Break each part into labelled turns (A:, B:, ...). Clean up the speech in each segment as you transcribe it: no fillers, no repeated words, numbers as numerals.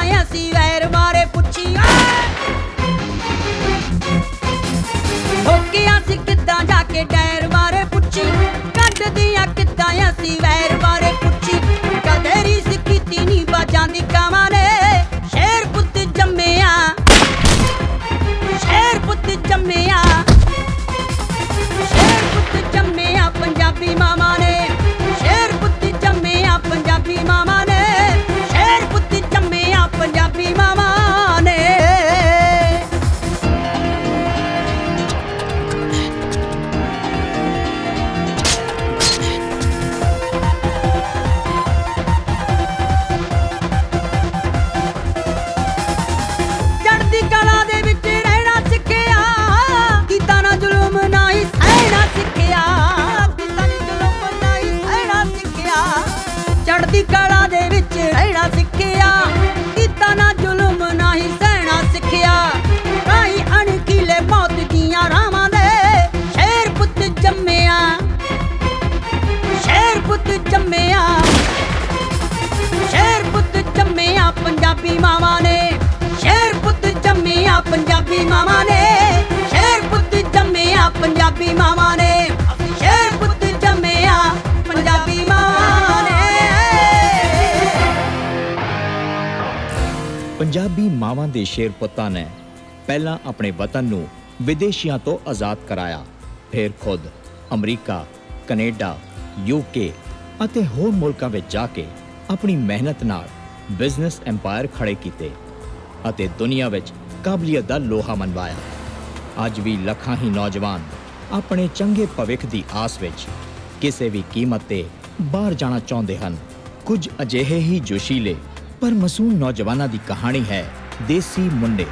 A: असी वैर बारे पुछी होकिया सी किद्दां जाके डैर बारे पुछी कढ दियां किद्दां असी वैर बारे पुछी कदे रीस कीती नी बाजां दी कावां ने शेर पुत जम्मिया शेर पुत जम्मिया शेर पुत जम्मिया पंजाबी मामा ने शेर पुत जम्मिया पंजाबी मामा ने शेर पुत जम्मिया पंजाबी मामा ने चढ़दी कला दे विच रहना सिखिया कीता ना जुल्म ना ही सहना सिखिया कीता नी जुल्म ना ही सहना सिखिया चढ़दी कला दे विच रहना सिखिया कीता ना जुल्म ना ही सहना सिखिया राही अणखीले मौत दियां रावां दे शेर पुत जम्मिया शेर पुत जम्मिया शेर पुत जम्मिया पंजाबी मावां ने शेर पुत जम्मिया पंजाबी मावां ने शेर पुत जम्मिया पंजाबी मावां ने शेर पुत जम्मिया पंजाबी मावां ने
B: पंजाबी मावां दे शेर पुत्तां ने पहलां अपने वतन नूं विदेशियां तो आज़ाद कराया फिर खुद अमरीका कनेडा यूके ਅਤੇ ਹੋਰ ਮੁਲਕਾਂ ਵਿੱਚ ਜਾ ਕੇ ਆਪਣੀ ਮਿਹਨਤ ਨਾਲ ਬਿਜ਼ਨਸ ਐਮਪਾਇਰ ਖੜੇ ਕੀਤੇ ਅਤੇ ਦੁਨੀਆ ਵਿੱਚ ਕਾਬਲੀਅਤ ਦਾ ਲੋਹਾ ਮਨਵਾਇਆ ਅੱਜ ਵੀ ਲੱਖਾਂ ਹੀ ਨੌਜਵਾਨ ਆਪਣੇ ਚੰਗੇ ਭਵਿੱਖ ਦੀ ਆਸ ਵਿੱਚ ਕਿਸੇ ਵੀ ਕੀਮਤ ਤੇ ਬਾਹਰ ਜਾਣਾ ਚਾਹੁੰਦੇ ਹਨ ਕੁਝ ਅਜਿਹੇ ਹੀ ਜੋਸ਼ੀਲੇ ਪਰ ਮਾਸੂਮ ਨੌਜਵਾਨਾਂ ਦੀ ਕਹਾਣੀ ਹੈ ਦੇਸੀ ਮੁੰਡੇ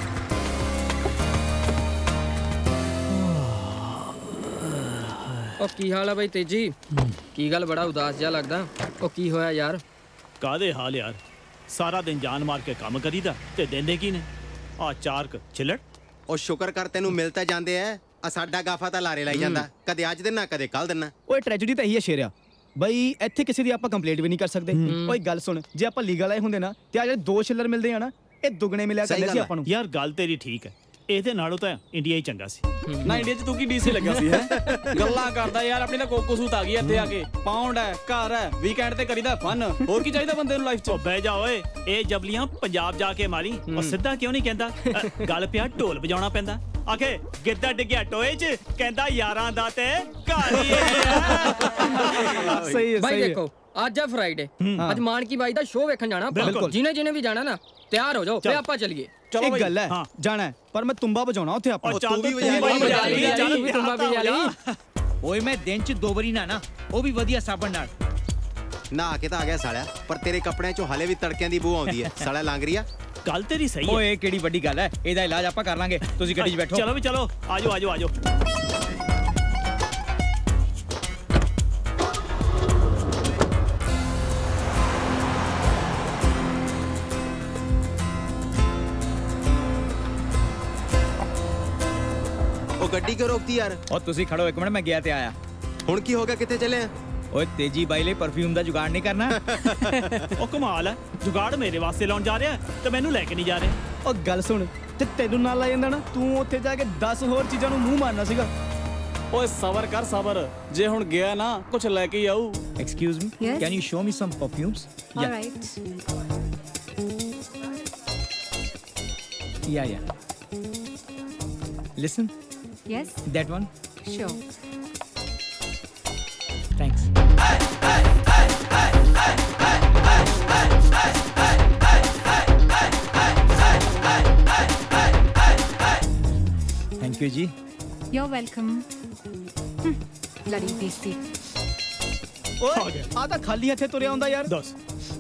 C: ओ की हाल है भाई तेजी की गल बड़ा उदास जा लगदा ओ की होया यार
D: कादे हाल यार सारा दिन जान मार के काम करीदा ते देंदे की ने आ चारक छिलड़
E: ओ शुक्र कर तेनू मिलता जांदे है आ साडा गाफा ता लारे लाई ਜਾਂਦਾ ਕਦੇ ਅੱਜ ਦਿਨ ਨਾ ਕਦੇ ਕੱਲ ਦਿਨ
F: ਓਏ ਟ੍ਰੈਜੇਡੀ ਤਾਂ ਇਹੀ ਹੈ ਸ਼ੇਰਿਆ ਬਈ ਇੱਥੇ ਕਿਸੇ ਦੀ ਆਪਾਂ ਕੰਪਲੇਂਟ ਵੀ ਨਹੀਂ ਕਰ ਸਕਦੇ ਓਏ ਗੱਲ ਸੁਣ ਜੇ ਆਪਾਂ ਲੀਗਲ ਆਏ ਹੁੰਦੇ ਨਾ ਤੇ ਆ ਜਿਹੜੇ ਦੋ ਛਿੱਲਰ ਮਿਲਦੇ ਆ ਨਾ ਇਹ ਦੁੱਗਣੇ ਮਿਲਿਆ ਕਰਦੇ ਸੀ ਆਪਾਂ ਨੂੰ
D: ਯਾਰ ਗੱਲ ਤੇਰੀ ਠੀਕ ਹੈ ਇਹਦੇ ਨਾਲੋਂ ਤਾਂ ਇੰਡੀਆ ਹੀ ਚੰਗਾ ਸੀ
G: ਨਾ ਇੰਡੀਆ 'ਚ ਤੂੰ ਕੀ ਡੀਸੀ ਲੱਗਾ ਸੀ ਹੈ ਗੱਲਾਂ ਕਰਦਾ ਯਾਰ ਆਪਣੀ ਤਾਂ ਕੋਕੋ ਸੂਤ ਆ ਗਈ ਇੱਥੇ ਆ ਕੇ ਪਾਉਂਡ ਹੈ ਘਰ ਹੈ ਵੀਕਐਂਡ ਤੇ ਕਰੀਦਾ ਫਨ ਹੋਰ ਕੀ ਚਾਹੀਦਾ ਬੰਦੇ ਨੂੰ ਲਾਈਫ 'ਚ
D: ਬਹਿ ਜਾ ਓਏ ਇਹ ਜਬਲੀਆਂ ਪੰਜਾਬ ਜਾ ਕੇ ਮਾਰੀ ਉਹ ਸਿੱਧਾ ਕਿਉਂ ਨਹੀਂ ਕਹਿੰਦਾ ਗੱਲ ਪਿਆ ਢੋਲ ਵਜਾਉਣਾ ਪੈਂਦਾ ਆਖੇ ਗਿੱਧਾ ਡਿੱਗਿਆ ਟੋਏ 'ਚ ਕਹਿੰਦਾ ਯਾਰਾਂ ਦਾ ਤੇ ਘਰ ਹੀ
F: ਸਹੀ ਹੈ
C: भाई देखो आज है फ्राइडे आज मान की बाई दा शो वेखन जाना जिन्हें जिन्हें भी जाना ना तैयार हो जाओ फिर आपा चलिए
F: ਚਲੋ ਇੱਕ ਗੱਲ ਹੈ ਜਾਣਾ ਹੈ ਪਰ ਮੈਂ ਤੁੰਬਾ ਵਜਾਉਣਾ ਉੱਥੇ ਆਪਾਂ
E: ਤੂੰ ਵੀ
H: ਓਏ ਮੈਂ ਦਿਨ 'ਚ 2 ਵਾਰੀ ਨਾ ਉਹ ਵੀ ਵਧੀਆ ਸਾਬਣ ਨਾਲ
E: ਨਾ ਕੇ ਤਾਂ ਆ ਗਿਆ ਸਾਲਿਆ ਪਰ ਤੇਰੇ ਕੱਪੜਿਆਂ 'ਚੋਂ ਹਲੇ ਵੀ ਤੜਕਿਆਂ ਦੀ ਬੂ ਆਉਂਦੀ ਹੈ ਸਾਲਾ ਲੰਘ ਰਹੀ ਆ
D: ਗੱਲ ਤੇਰੀ ਸਹੀ ਹੈ
H: ਓਏ ਕਿਹੜੀ ਵੱਡੀ ਗੱਲ ਹੈ ਇਹਦਾ ਇਲਾਜ ਆਪਾਂ ਕਰ ਲਾਂਗੇ ਤੁਸੀਂ ਗੱਡੀ 'ਚ ਬੈਠੋ
D: ਚਲੋ ਵੀ ਚਲੋ ਆਜੋ ਆਜੋ ਆਜੋ
E: ਗੱਡੀ ਕਿਉਂ ਰੋਕਤੀ ਯਾਰ
H: ਓ ਤੁਸੀਂ ਖੜੋ ਇੱਕ ਮਿੰਟ ਮੈਂ ਗਿਆ ਤੇ ਆਇਆ
E: ਹੁਣ ਕੀ ਹੋ ਗਿਆ ਕਿੱਥੇ ਚੱਲੇ ਆ
H: ਓਏ ਤੇਜੀ ਬਾਈ ਲਈ ਪਰਫਿਊਮ ਦਾ ਜੁਗਾੜ ਨਹੀਂ ਕਰਨਾ
D: ਉਹ ਕਮਾਲ ਹੈ ਜੁਗਾੜ ਮੇਰੇ ਵਾਸਤੇ ਲਾਉਣ ਜਾ ਰਿਹਾ ਤੇ ਮੈਨੂੰ ਲੈ ਕੇ ਨਹੀਂ ਜਾ ਰਿਹਾ
F: ਉਹ ਗੱਲ ਸੁਣ ਤੇ ਤੈਨੂੰ ਨਾਲ ਲੈ ਜਾਂਦਾ ਨਾ ਤੂੰ ਉੱਥੇ ਜਾ ਕੇ 10 ਹੋਰ ਚੀਜ਼ਾਂ ਨੂੰ ਮੂੰਹ ਮਾਰਨਾ ਸੀਗਾ
G: ਓਏ ਸਬਰ ਕਰ ਸਬਰ ਜੇ ਹੁਣ ਗਿਆ ਨਾ ਕੁਝ ਲੈ ਕੇ ਆਊ
H: excuse me can you show me some perfumes
I: Alright.
H: Yeah. Listen.
I: Yes?
H: That one.
I: Sure.
H: Thanks. Thank you, ji.
I: You're welcome. Bloody beastie.
F: ਓਏ ਆ ਤਾਂ ਖਾਲੀ ਹੱਥੇ ਤੁਰਿਆ ਹੁੰਦਾ ਯਾਰ
D: ਦੱਸ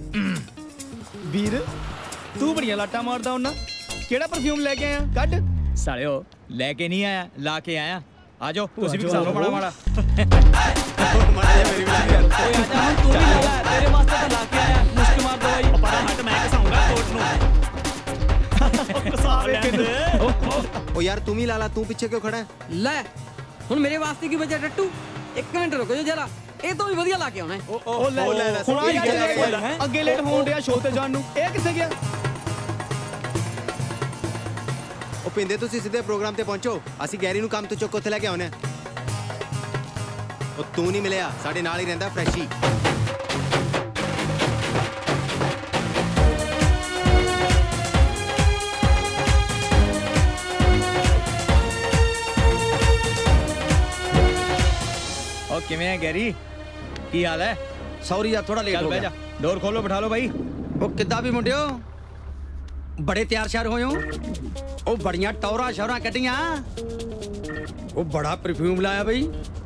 F: ਵੀਰ ਤੂੰ ਬੜੀਆਂ ਲਾਟਾਂ ਮਾਰਦਾ ਹੁੰਨਾ ਕਿਹੜਾ ਪਰਫਿਊਮ ਲੈ ਕੇ ਆਇਆ ਕੱਢ
H: ਸਾਲਿਓ ਲੈ ਕੇ ਨਹੀਂ ਆਇਆ ਲਾ ਕੇ ਆਇਆ ਆਜੋ ਤੁਸੀਂ ਵੀ ਸਾਲੋ ਮਾੜਾ ਮਾੜਾ
E: ਮੇਰੀ ਵੀ ਲੱਗ ਗਿਆ
G: ਓਏ ਆਜਾ ਹੁਣ ਤੂੰ ਵੀ ਲੈ ਲੈ ਤੇਰੇ ਵਾਸਤੇ ਤਾਂ ਲਾ ਕੇ ਆਇਆ ਮੁਸਕ ਮਾਰ ਦਵਾਈ
D: ਪਤਾ ਹਟ ਮੈਂ ਕਸਾਉਂਗਾ ਕੋਟ ਨੂੰ ਕਸਾ ਲੈਂਦੇ
E: ਓ ਯਾਰ ਤੂੰ ਵੀ ਲਾ ਲਾ ਤੂੰ ਪਿੱਛੇ ਕਿਉਂ ਖੜਾ
C: ਲੈ ਹੁਣ ਮੇਰੇ ਵਾਸਤੇ ਕੀ ਵਜ੍ਹਾ ਟੱਟੂ 1 ਮਿੰਟ ਰੁਕੋ ਜਰਾ ਇਹ ਤੋਂ ਵੀ ਵਧੀਆ ਲਾ ਕੇ ਆਉਣਾ
F: ਉਹ ਲੈ ਹੁਣ ਆ ਅੱਗੇ ਲੇਟ ਹੋਣ ਡਿਆ ਸ਼ੋਅ ਤੇ ਜਾਣ ਨੂੰ ਇਹ ਕਿੱਥੇ ਗਿਆ
E: ਪਿੰਦੇ ਤੁਸੀਂ ਸਿੱਧੇ ਪ੍ਰੋਗਰਾਮ ਤੇ ਪਹੁੰਚੋ, ਅਸੀਂ ਗੈਰੀ ਨੂੰ ਕੰਮ ਤੋਂ ਚੁੱਕ ਉੱਥੇ ਲੈ ਕੇ ਆਉਣੇ। ਉਹ ਤੂੰ ਨਹੀਂ ਮਿਲਿਆ, ਸਾਡੇ ਨਾਲ ਹੀ ਰਹਿੰਦਾ ਫਰੈਸ਼ੀ।
H: ओ किवें है गैरी, की हाल है?
J: सॉरी यार थोड़ा लेट हो गया।
H: डोर खोलो, बिठा लो भाई।
J: ओ किद्दां भी मुंडियो, बड़े तैयार श्यार होए हो? ओ बड़ियां टौरा शौरा कड्डियां। ओ बड़ा परफ्यूम लाया भाई।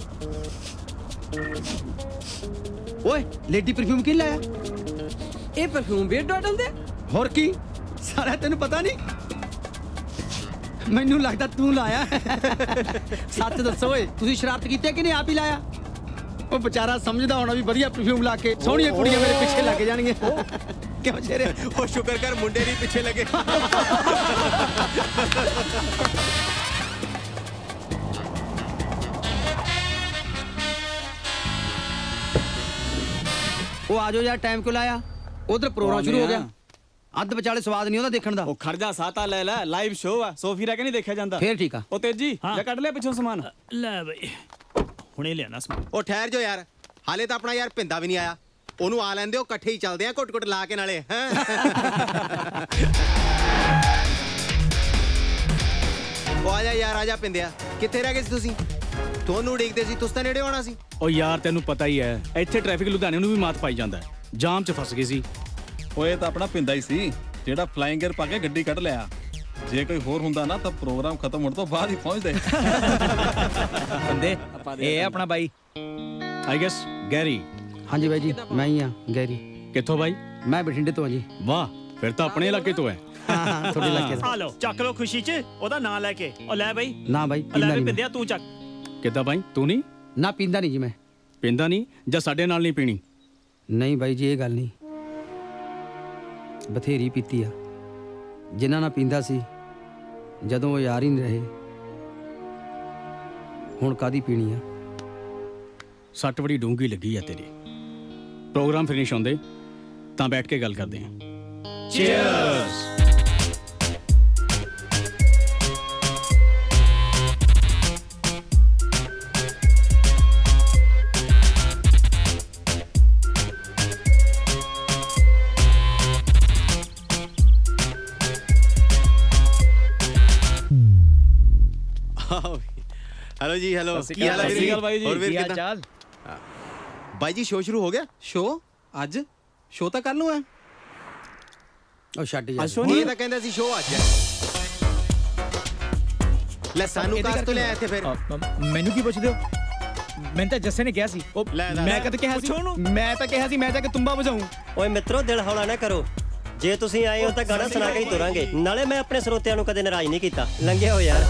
J: ओए लेडी परफ्यूम की लाया?
C: ਇਹ ਪਰਫਿਊਮ ਵੀ ਡਾਟਲ ਦੇ
J: होर की सारा तेन पता नहीं? ਮੈਨੂੰ ਲੱਗਦਾ ਤੂੰ ਲਾਇਆ। ਸੱਚ ਦੱਸੋ ਓਏ, ਤੁਸੀਂ ਸ਼ਰਾਰਤ ਕੀਤੀ ਕਿ ਨਹੀਂ ਆਪ ਹੀ ਲਾਇਆ? ਉਹ ਵਿਚਾਰਾ ਸਮਝਦਾ ਹੋਣਾ ਵੀ ਵਧੀਆ ਪਰਫਿਊਮ ਲਾ ਕੇ ਸੋਹਣੀਆਂ ਕੁੜੀਆਂ ਮੇਰੇ ਪਿੱਛੇ ਲੱਗ ਜਾਣਗੀਆਂ। ਕਿਉਂ ਸ਼ੇਰੇ?
E: ਉਹ ਸ਼ੁਕਰ ਕਰ ਮੁੰਡੇ ਨਹੀਂ ਪਿੱਛੇ ਲੱਗੇ।
J: ਉਹ ਆ ਜਾਓ ਯਾਰ, ਟਾਈਮ ਕਿਉਂ ਲਾਇਆ? ਉਧਰ ਪ੍ਰੋਗਰਾਮ ਸ਼ੁਰੂ ਹੋ ਗਿਆ, ਅੱਧ ਵਿਚਾਲੇ ਸਵਾਦ ਨਹੀਂ ਉਹਦਾ ਦੇਖਣ ਦਾ।
G: ਉਹ ਖਰਜਾ ਸਾਤਾ ਲੈ ਲੈ, ਲਾਈਵ ਸ਼ੋਅ ਆ, ਸੋਫੀ ਰਹਿ ਕੇ ਨਹੀਂ ਦੇਖਿਆ ਜਾਂਦਾ।
J: ਫੇਰ ਠੀਕ ਆ।
G: ਉਹ ਤੇਜੀ ਜਾਂ ਕੱਢ ਲਿਆ ਪਿੱਛੋਂ ਸਮਾਨ?
D: ਲੈ ਬਈ ਹੁਣੇ ਲਿਆਣਾ ਸਮਾਨ।
E: ਉਹ ਠਹਿਰ ਜਾਓ ਯਾਰ, ਹਾਲੇ ਤਾਂ ਆਪਣਾ ਯਾਰ ਪਿੰਦਾ ਵੀ ਨਹੀਂ ਆਇਆ। ਉਹਨੂੰ ਆ ਲੈਂਦੇ, ਉਹ ਇਕੱਠੇ ਹੀ ਚੱਲਦੇ ਆ ਘੁੱਟ-ਘੁੱਟ ਲਾ ਕੇ ਨਾਲੇ। ਉਹ ਆ ਜਾ ਯਾਰ, ਆ ਜਾ ਪਿੰਦਿਆ। ਕਿੱਥੇ ਰਹਿ ਗਏ ਸੀ ਤੁਸੀਂ? ਤੁਹਾਨੂੰ ਉਡੀਕਦੇ ਸੀ, ਤੁਸੀਂ ਤਾਂ ਨੇੜੇ ਆਉਣਾ ਸੀ।
G: ਉਹ ਯਾਰ ਤੈਨੂੰ ਪਤਾ ਹੀ ਹੈ, ਇੱਥੇ ਟ੍ਰੈਫਿਕ ਲੁਧਿਆਣੇ ਨੂੰ ਵੀ ਮਾਤ ਪਾਈ ਜਾਂਦਾ, ਜਾਮ 'ਚ ਫਸ ਗਈ ਸੀ।
K: ਓਏ ਤਾਂ ਆਪਣਾ ਪਿੰਦਾ ਹੀ ਸੀ ਜਿਹੜਾ ਫਲਾਈਂਗ ਗੇਅਰ ਪਾ ਕੇ ਗੱਡੀ ਕੱਢ ਲਿਆ। ਜੇ ਕੋਈ ਹੋਰ ਹੁੰਦਾ ਨਾ ਤਾਂ ਪ੍ਰੋਗਰਾਮ ਖਤਮ ਹੋਣ ਤੋਂ ਬਾਅਦ ਹੀ ਪਹੁੰਚਦੇ।
H: ਬੰਦੇ ਇਹ ਆਪਣਾ ਬਾਈ
G: ਆਈ ਗੈਸ ਗੈਰੀ।
J: ਹਾਂਜੀ ਬਾਈ ਜੀ, ਮੈਂ ਹੀ ਆ ਗੈਰੀ।
G: ਕਿੱਥੋਂ ਬਾਈ?
J: ਮੈਂ ਬਠਿੰਡੇ ਤੋਂ ਆ ਜੀ।
G: ਵਾਹ, ਫਿਰ ਤਾਂ ਆਪਣੇ ਇਲਾਕੇ ਤੋਂ ਹੈ।
J: ਹਾਂ ਤੁਹਾਡੇ ਇਲਾਕੇ ਤੋਂ।
D: ਆ ਲਓ, ਚੱਕ ਲਓ ਖੁਸ਼ੀ 'ਚ ਉਹਦਾ ਨਾਂ ਲੈ ਕੇ। ਉਹ ਲੈ ਬਈ।
J: ਨਾ ਬਾਈ
D: ਲੈ
J: ਪੀਂਦਾ
D: ਬਈ
J: ਨਹੀਂ।
D: ਪਿੰਦਿਆ ਤੂੰ ਚੱਕ।
G: ਕਿੱਦਾਂ ਬਾਈ, ਤੂੰ ਨਹੀਂ?
J: ਨਾ ਪੀਂਦਾ ਨਹੀਂ ਜੀ ਮੈਂ।
G: ਪੀਂਦਾ ਨਹੀਂ ਜਾਂ ਸਾਡੇ ਨਾਲ ਨਹੀਂ ਪੀਣੀ?
J: ਨਹੀਂ ਬਾਈ ਜੀ, ਇਹ ਗੱਲ ਨਹੀਂ। ਬਥੇਰੀ ਪੀਤੀ ਆ, ਜਿਨ੍ਹਾਂ ਨਾਲ ਪੀਂਦਾ ਸੀ ਜਦੋਂ ਉਹ ਯਾਰ ਹੀ ਨਹੀਂ ਰਹੇ, ਹੁਣ ਕਾਦੀ ਪੀਣੀ ਆ?
G: ਸੱਟ ਬੜੀ ਡੂੰਘੀ ਲੱਗੀ ਆ ਤੇਰੀ। ਪ੍ਰੋਗਰਾਮ ਫਿਨਿਸ਼ ਹੁੰਦੇ ਤਾਂ ਬੈਠ ਕੇ ਗੱਲ ਕਰਦੇ ਹਾਂ। ਚੀਅਰਸ।
E: हेलो जी, हेलो।
G: ਕੀ ਹਾਲ ਹੈ ਵੀਰ?
E: ਹੋਰ ਵੀਰ
H: ਕੀ ਹਾਲ
E: ਕਿੱਦਾਂ?
H: ਚਾਲ?
E: ਬਾਈ ਜੀ ਸ਼ੋਅ ਸ਼ੁਰੂ ਹੋ ਗਿਆ?
J: ਸ਼ੋ ਅੱਜ? ਸ਼ੋ ਤਾਂ ਕੱਲ ਨੂੰ ਹੈ। ਉਹ ਛੱਡ ਯਾਰ,
E: ਇਹ ਤਾਂ ਕਹਿੰਦਾ ਸੀ ਸ਼ੋਅ ਅੱਜ ਹੈ। ਲੈ ਸਾਨੂੰ ਕਾਸ ਤੋਂ ਲਿਆ ਇੱਥੇ ਫਿਰ?
H: ਮੈਨੂੰ ਕੀ ਪੁੱਛਦੇ ਹੋ? ਮੈਨੂੰ ਤਾਂ ਜੱਸੇ ਨੇ ਕਿਹਾ ਸੀ।
F: ਉਹ ਮੈਂ ਕਦ ਕਿਹਾ ਸੀ? ਮੈਂ ਤਾਂ ਕਿਹਾ ਸੀ ਮੈਂ ਜਾ ਕੇ ਤੁੰਬਾ ਵਜਾਊਂ।
L: ਓਏ ਮਿੱਤਰੋ, ਦਿਲ ਹੌਲਾ ਨਾ ਕਰੋ। ਜੇ ਤੁਸੀਂ ਆਏ ਹੋ ਤਾਂ ਗਾਣਾ ਸੁਣਾ ਕੇ ਹੀ ਤੁਰਾਂਗੇ। ਨਾਲੇ ਮੈਂ ਆਪਣੇ ਸਰੋਤਿਆਂ ਨੂੰ ਕਦੇ ਨਾਰਾਜ਼ ਨਹੀਂ ਕੀਤਾ। ਲੰਘਿਆ ਹੋ ਯਾਰ।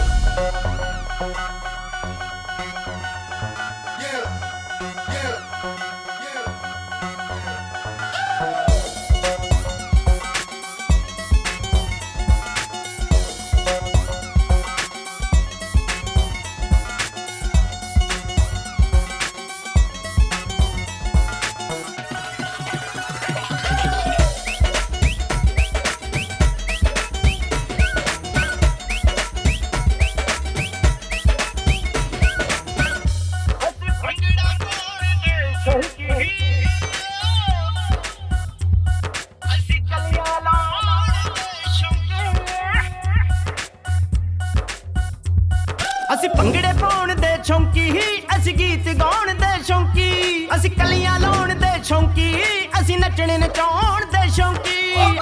M: ਅਸੀਂ ਭੰਗੜੇ ਪਾਉਣ ਦੇ ਸ਼ੌਂਕੀ, ਅਸੀਂ ਗੀਤ ਗਾਉਣ ਦੇ ਸ਼ੌਂਕੀ, ਅਸੀਂ ਕਲੀਆਂ ਲਾਉਣ ਦੇ ਸ਼ੌਂਕੀ, ਅਸੀਂ ਨੱਚਣ ਨਚਾਉਣ ਦੇ ਸ਼ੌਂਕੀ।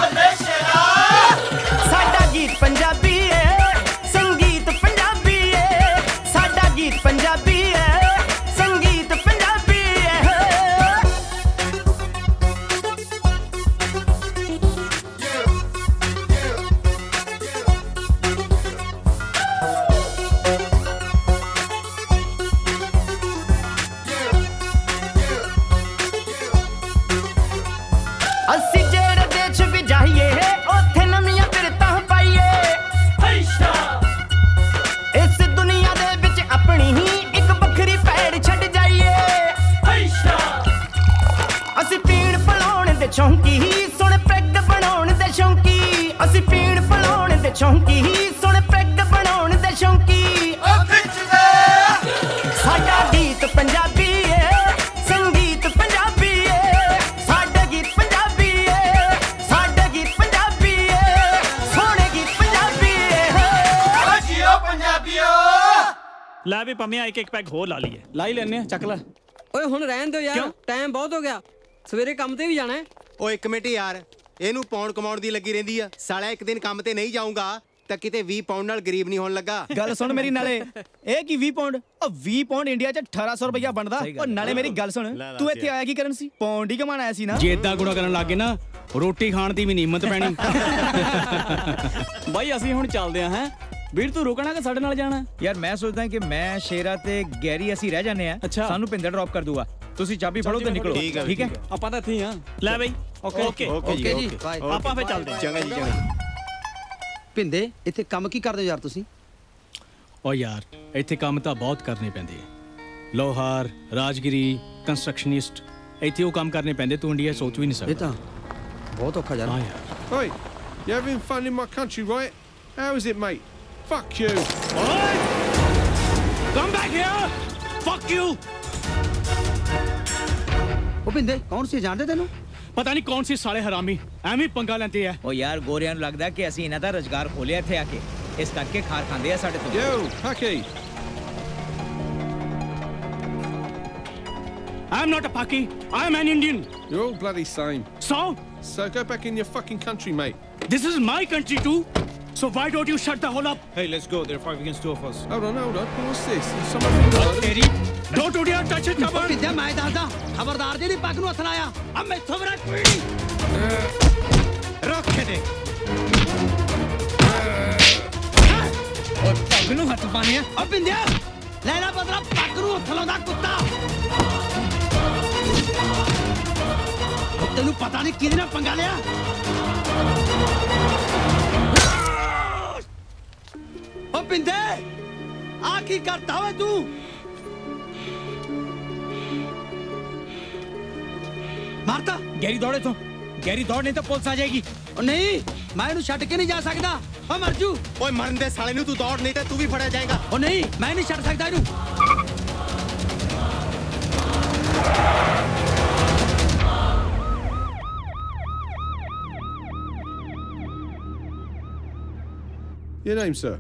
M: ਸਾਡਾ ਗੀਤ ਪੰਜਾਬੀ ਏ, ਸੰਗੀਤ ਪੰਜਾਬੀ ਏ। ਸਾਡਾ ਗੀਤ ਪੰਜਾਬੀ ਏ, ਸੰਗੀਤ ਪੰਜਾਬੀ ਏ। ਅਸੀਂ ਜਿਹੜੇ ਦੇਸ਼ ਵੀ ਜਾਈਏ, ਉੱਥੇ ਨਵੀਆਂ ਬਿਰਤਾਂ ਪਾਈਏ।
D: ਲੈ ਵੀ ਪੰਮਿਆ ਇੱਕ ਪੈਗ ਹੋਰ ਲਾ ਲਈਏ।
G: ਲਾ ਹੀ ਲੈਨੇ ਆ, ਚੱਕ ਲੈ।
C: ਓਏ ਹੁਣ ਰਹਿਣ ਦਿਓ ਯਾਰ, ਟਾਈਮ ਬਹੁਤ ਹੋ ਗਿਆ, ਸਵੇਰੇ ਕੰਮ ਤੇ ਵੀ ਜਾਣਾ ਹੈ।
E: ਓ ਇੱਕ ਮਿੰਟ ਯਾਰ, ਇਹਨੂੰ ਪਾਉਣ ਕਮਾਉਣ ਦੀ ਲੱਗੀ ਰਹਿੰਦੀ ਆ। ਸਾਲਾ ਇੱਕ ਦਿਨ ਕੰਮ ਤੇ ਨਹੀਂ ਜਾਊਂਗਾ ਤਾਂ ਕਿਤੇ 20 ਪਾਉਂਡ ਨਾਲ ਗਰੀਬ ਨਹੀਂ ਹੋਣ ਲੱਗਾ।
F: ਗੱਲ ਸੁਣ ਮੇਰੀ, ਨਾਲੇ ਇਹ ਕੀ 20 ਪਾਉਂਡ? ਉਹ 20 ਪਾਉਂਡ ਇੰਡੀਆ 'ਚ 1800 ਰੁਪਇਆ ਬਣਦਾ। ਉਹ ਨਾਲੇ ਮੇਰੀ ਗੱਲ ਸੁਣ, ਤੂੰ ਇੱਥੇ ਆਇਆ ਕੀ ਕਰਨ ਸੀ? ਪਾਉਂਡ ਹੀ ਕਮਾਣ ਆਇਆ ਸੀ ਨਾ।
G: ਜੇ ਇਦਾਂ ਗੁਣਾ ਕਰਨ ਲੱਗੇ ਨਾ, ਰੋਟੀ ਖਾਣ ਦੀ ਵੀ ਨਹੀਂ ਹਿੰਮਤ ਪੈਣੀ। ਬਾਈ ਅਸੀਂ ਹੁਣ ਚੱਲਦੇ ਆਂ। ਹੈ ਵੀਰ ਤੂੰ ਰੁਕਣਾ ਕਿ ਸਾਡੇ ਨਾਲ ਜਾਣਾ?
H: ਯਾਰ ਮੈਂ ਸੋਚਦਾ ਕਿ ਮੈਂ ਸ਼ੇਰਾ ਤੇ ਗੈਰੀ ਅਸੀਂ ਰਹਿ ਜਾਂਦੇ ਆ, ਸਾਨੂੰ ਪਿੰਦਰ ਡ੍ਰੌਪ ਕਰ ਦੂਗਾ। ਤੁਸੀਂ ਚਾਬੀ ਫੜੋ ਤੇ ਨਿਕਲੋ। ਠੀਕ ਹੈ
G: ਆਪਾਂ ਤਾਂ ਇੱਥੇ ਹੀ ਆ।
D: ਲੈ ਬਈ ਓਕੇ
J: ਜੀ ਬਾਏ।
D: ਆਪਾਂ ਫੇਰ ਚੱਲਦੇ ਹਾਂ।
E: ਚੰਗਾ ਜੀ ਚੰਗਾ।
J: ਭਿੰਦੇ ਇੱਥੇ ਕੰਮ ਕੀ ਕਰਦੇ ਹੋ ਯਾਰ ਤੁਸੀਂ?
G: ਓ ਯਾਰ ਇੱਥੇ ਕੰਮ ਤਾਂ ਬਹੁਤ ਕਰਨੇ ਪੈਂਦੇ ਆ। ਲੋਹਾਰ, ਰਾਜਗਿਰੀ, ਕੰਸਟਰਕਸ਼ਨਿਸਟ, ਇੱਥੇ ਉਹ ਕੰਮ ਕਰਨੇ ਪੈਂਦੇ, ਤੂੰ ਇੰਡੀਆ ਸੋਚ ਵੀ ਨਹੀਂ ਸਕਦਾ।
J: ਇਹ ਤਾਂ ਬਹੁਤ ਔਖਾ ਯਾਰ।
G: ਹਾਂ ਯਾਰ।
N: Oi, you having fun in my country, right? How is it, mate? Fuck you.
G: Oi! Come back here! Fuck you!
J: ਉਹ ਭਿੰਦੇ ਕੌਣ ਸੀ, ਜਾਣਦੇ ਤੈਨੂੰ?
G: ਪਤਾ ਨਹੀਂ ਕੌਣ ਸੀ ਸਾਲੇ ਹਰਾਮੀ, ਐਵੇਂ ਪੰਗਾ ਲੈਂਦੇ ਆ।
H: ਉਹ ਯਾਰ ਗੋਰਿਆਂ ਨੂੰ ਲੱਗਦਾ ਕਿ ਅਸੀਂ ਇਹਨਾਂ ਦਾ ਰੁਜ਼ਗਾਰ ਖੋਲਿਆ ਇੱਥੇ ਆ ਕੇ, ਇਸ ਕਰਕੇ ਖਾਰ ਖਾਂਦੇ ਆ ਸਾਡੇ ਤੋਂ।
N: Yo, Paki.
G: I'm not a Paki. I'm an Indian.
N: You're all bloody same.
G: So
N: go back in your fucking country, mate.
G: This is my country too. So why don't you shut the hole up?
N: Hey, let's go. There are 5 against 2 of us. Hold on. What's this? Someone.
G: Don't do that. Touch it, come on.
J: ਭਿੰਦੇ ਮੈਂ ਦੱਸਦਾ, ਖਬਰਦਾਰ ਜਿਹੜੀ ਪੱਗ ਨੂੰ ਹੱਥ ਲਾਇਆ, ਆ ਮੈਥੋਂ ਬਰਾ ਕੋਈ ਨਹੀਂ।
H: ਰੱਖ ਦੇ ਉਹ ਪੱਗ ਨੂੰ ਹੱਥ ਪਾਣੇ ਆ।
J: ਓ ਭਿੰਦੇ ਲੈ ਲੈ ਬਦਲਾ, ਪੱਗ ਨੂੰ ਹੱਥ ਲਾਉਂਦਾ ਕੁੱਤਾ। ਤੈਨੂੰ ਪਤਾ ਨਹੀਂ ਕਿਹਦੇ ਨਾਲ ਪੰਗਾ ਲਿਆ। ਓ ਭਿੰਦੇ ਆ ਕੀ ਕਰਦਾ ਓਏ ਤੂੰ? ਮਾਰਤਾ
H: ਗੈਰੀ ਦੌੜੇ ਤੋਂ, ਗੈਰੀ ਦੌੜ ਨਹੀਂ ਤਾਂ ਪੁਲਿਸ ਆ ਜਾਏਗੀ।
J: ਓ ਨਹੀਂ, ਮੈਂ ਇਹਨੂੰ ਛੱਡ ਕੇ ਨਹੀਂ ਜਾ ਸਕਦਾ। ਓ ਮਰ ਜੂ।
E: ਓਏ ਮਰਨ ਦੇ ਸਾਲੇ ਨੂੰ, ਤੂੰ ਦੌੜ ਨਹੀਂ ਤਾਂ ਤੂੰ ਵੀ ਫੜਿਆ ਜਾਏਗਾ।
J: ਓ ਨਹੀਂ, ਮੈਂ ਨਹੀਂ ਛੱਡ ਸਕਦਾ ਇਹਨੂੰ।
N: Your name, sir?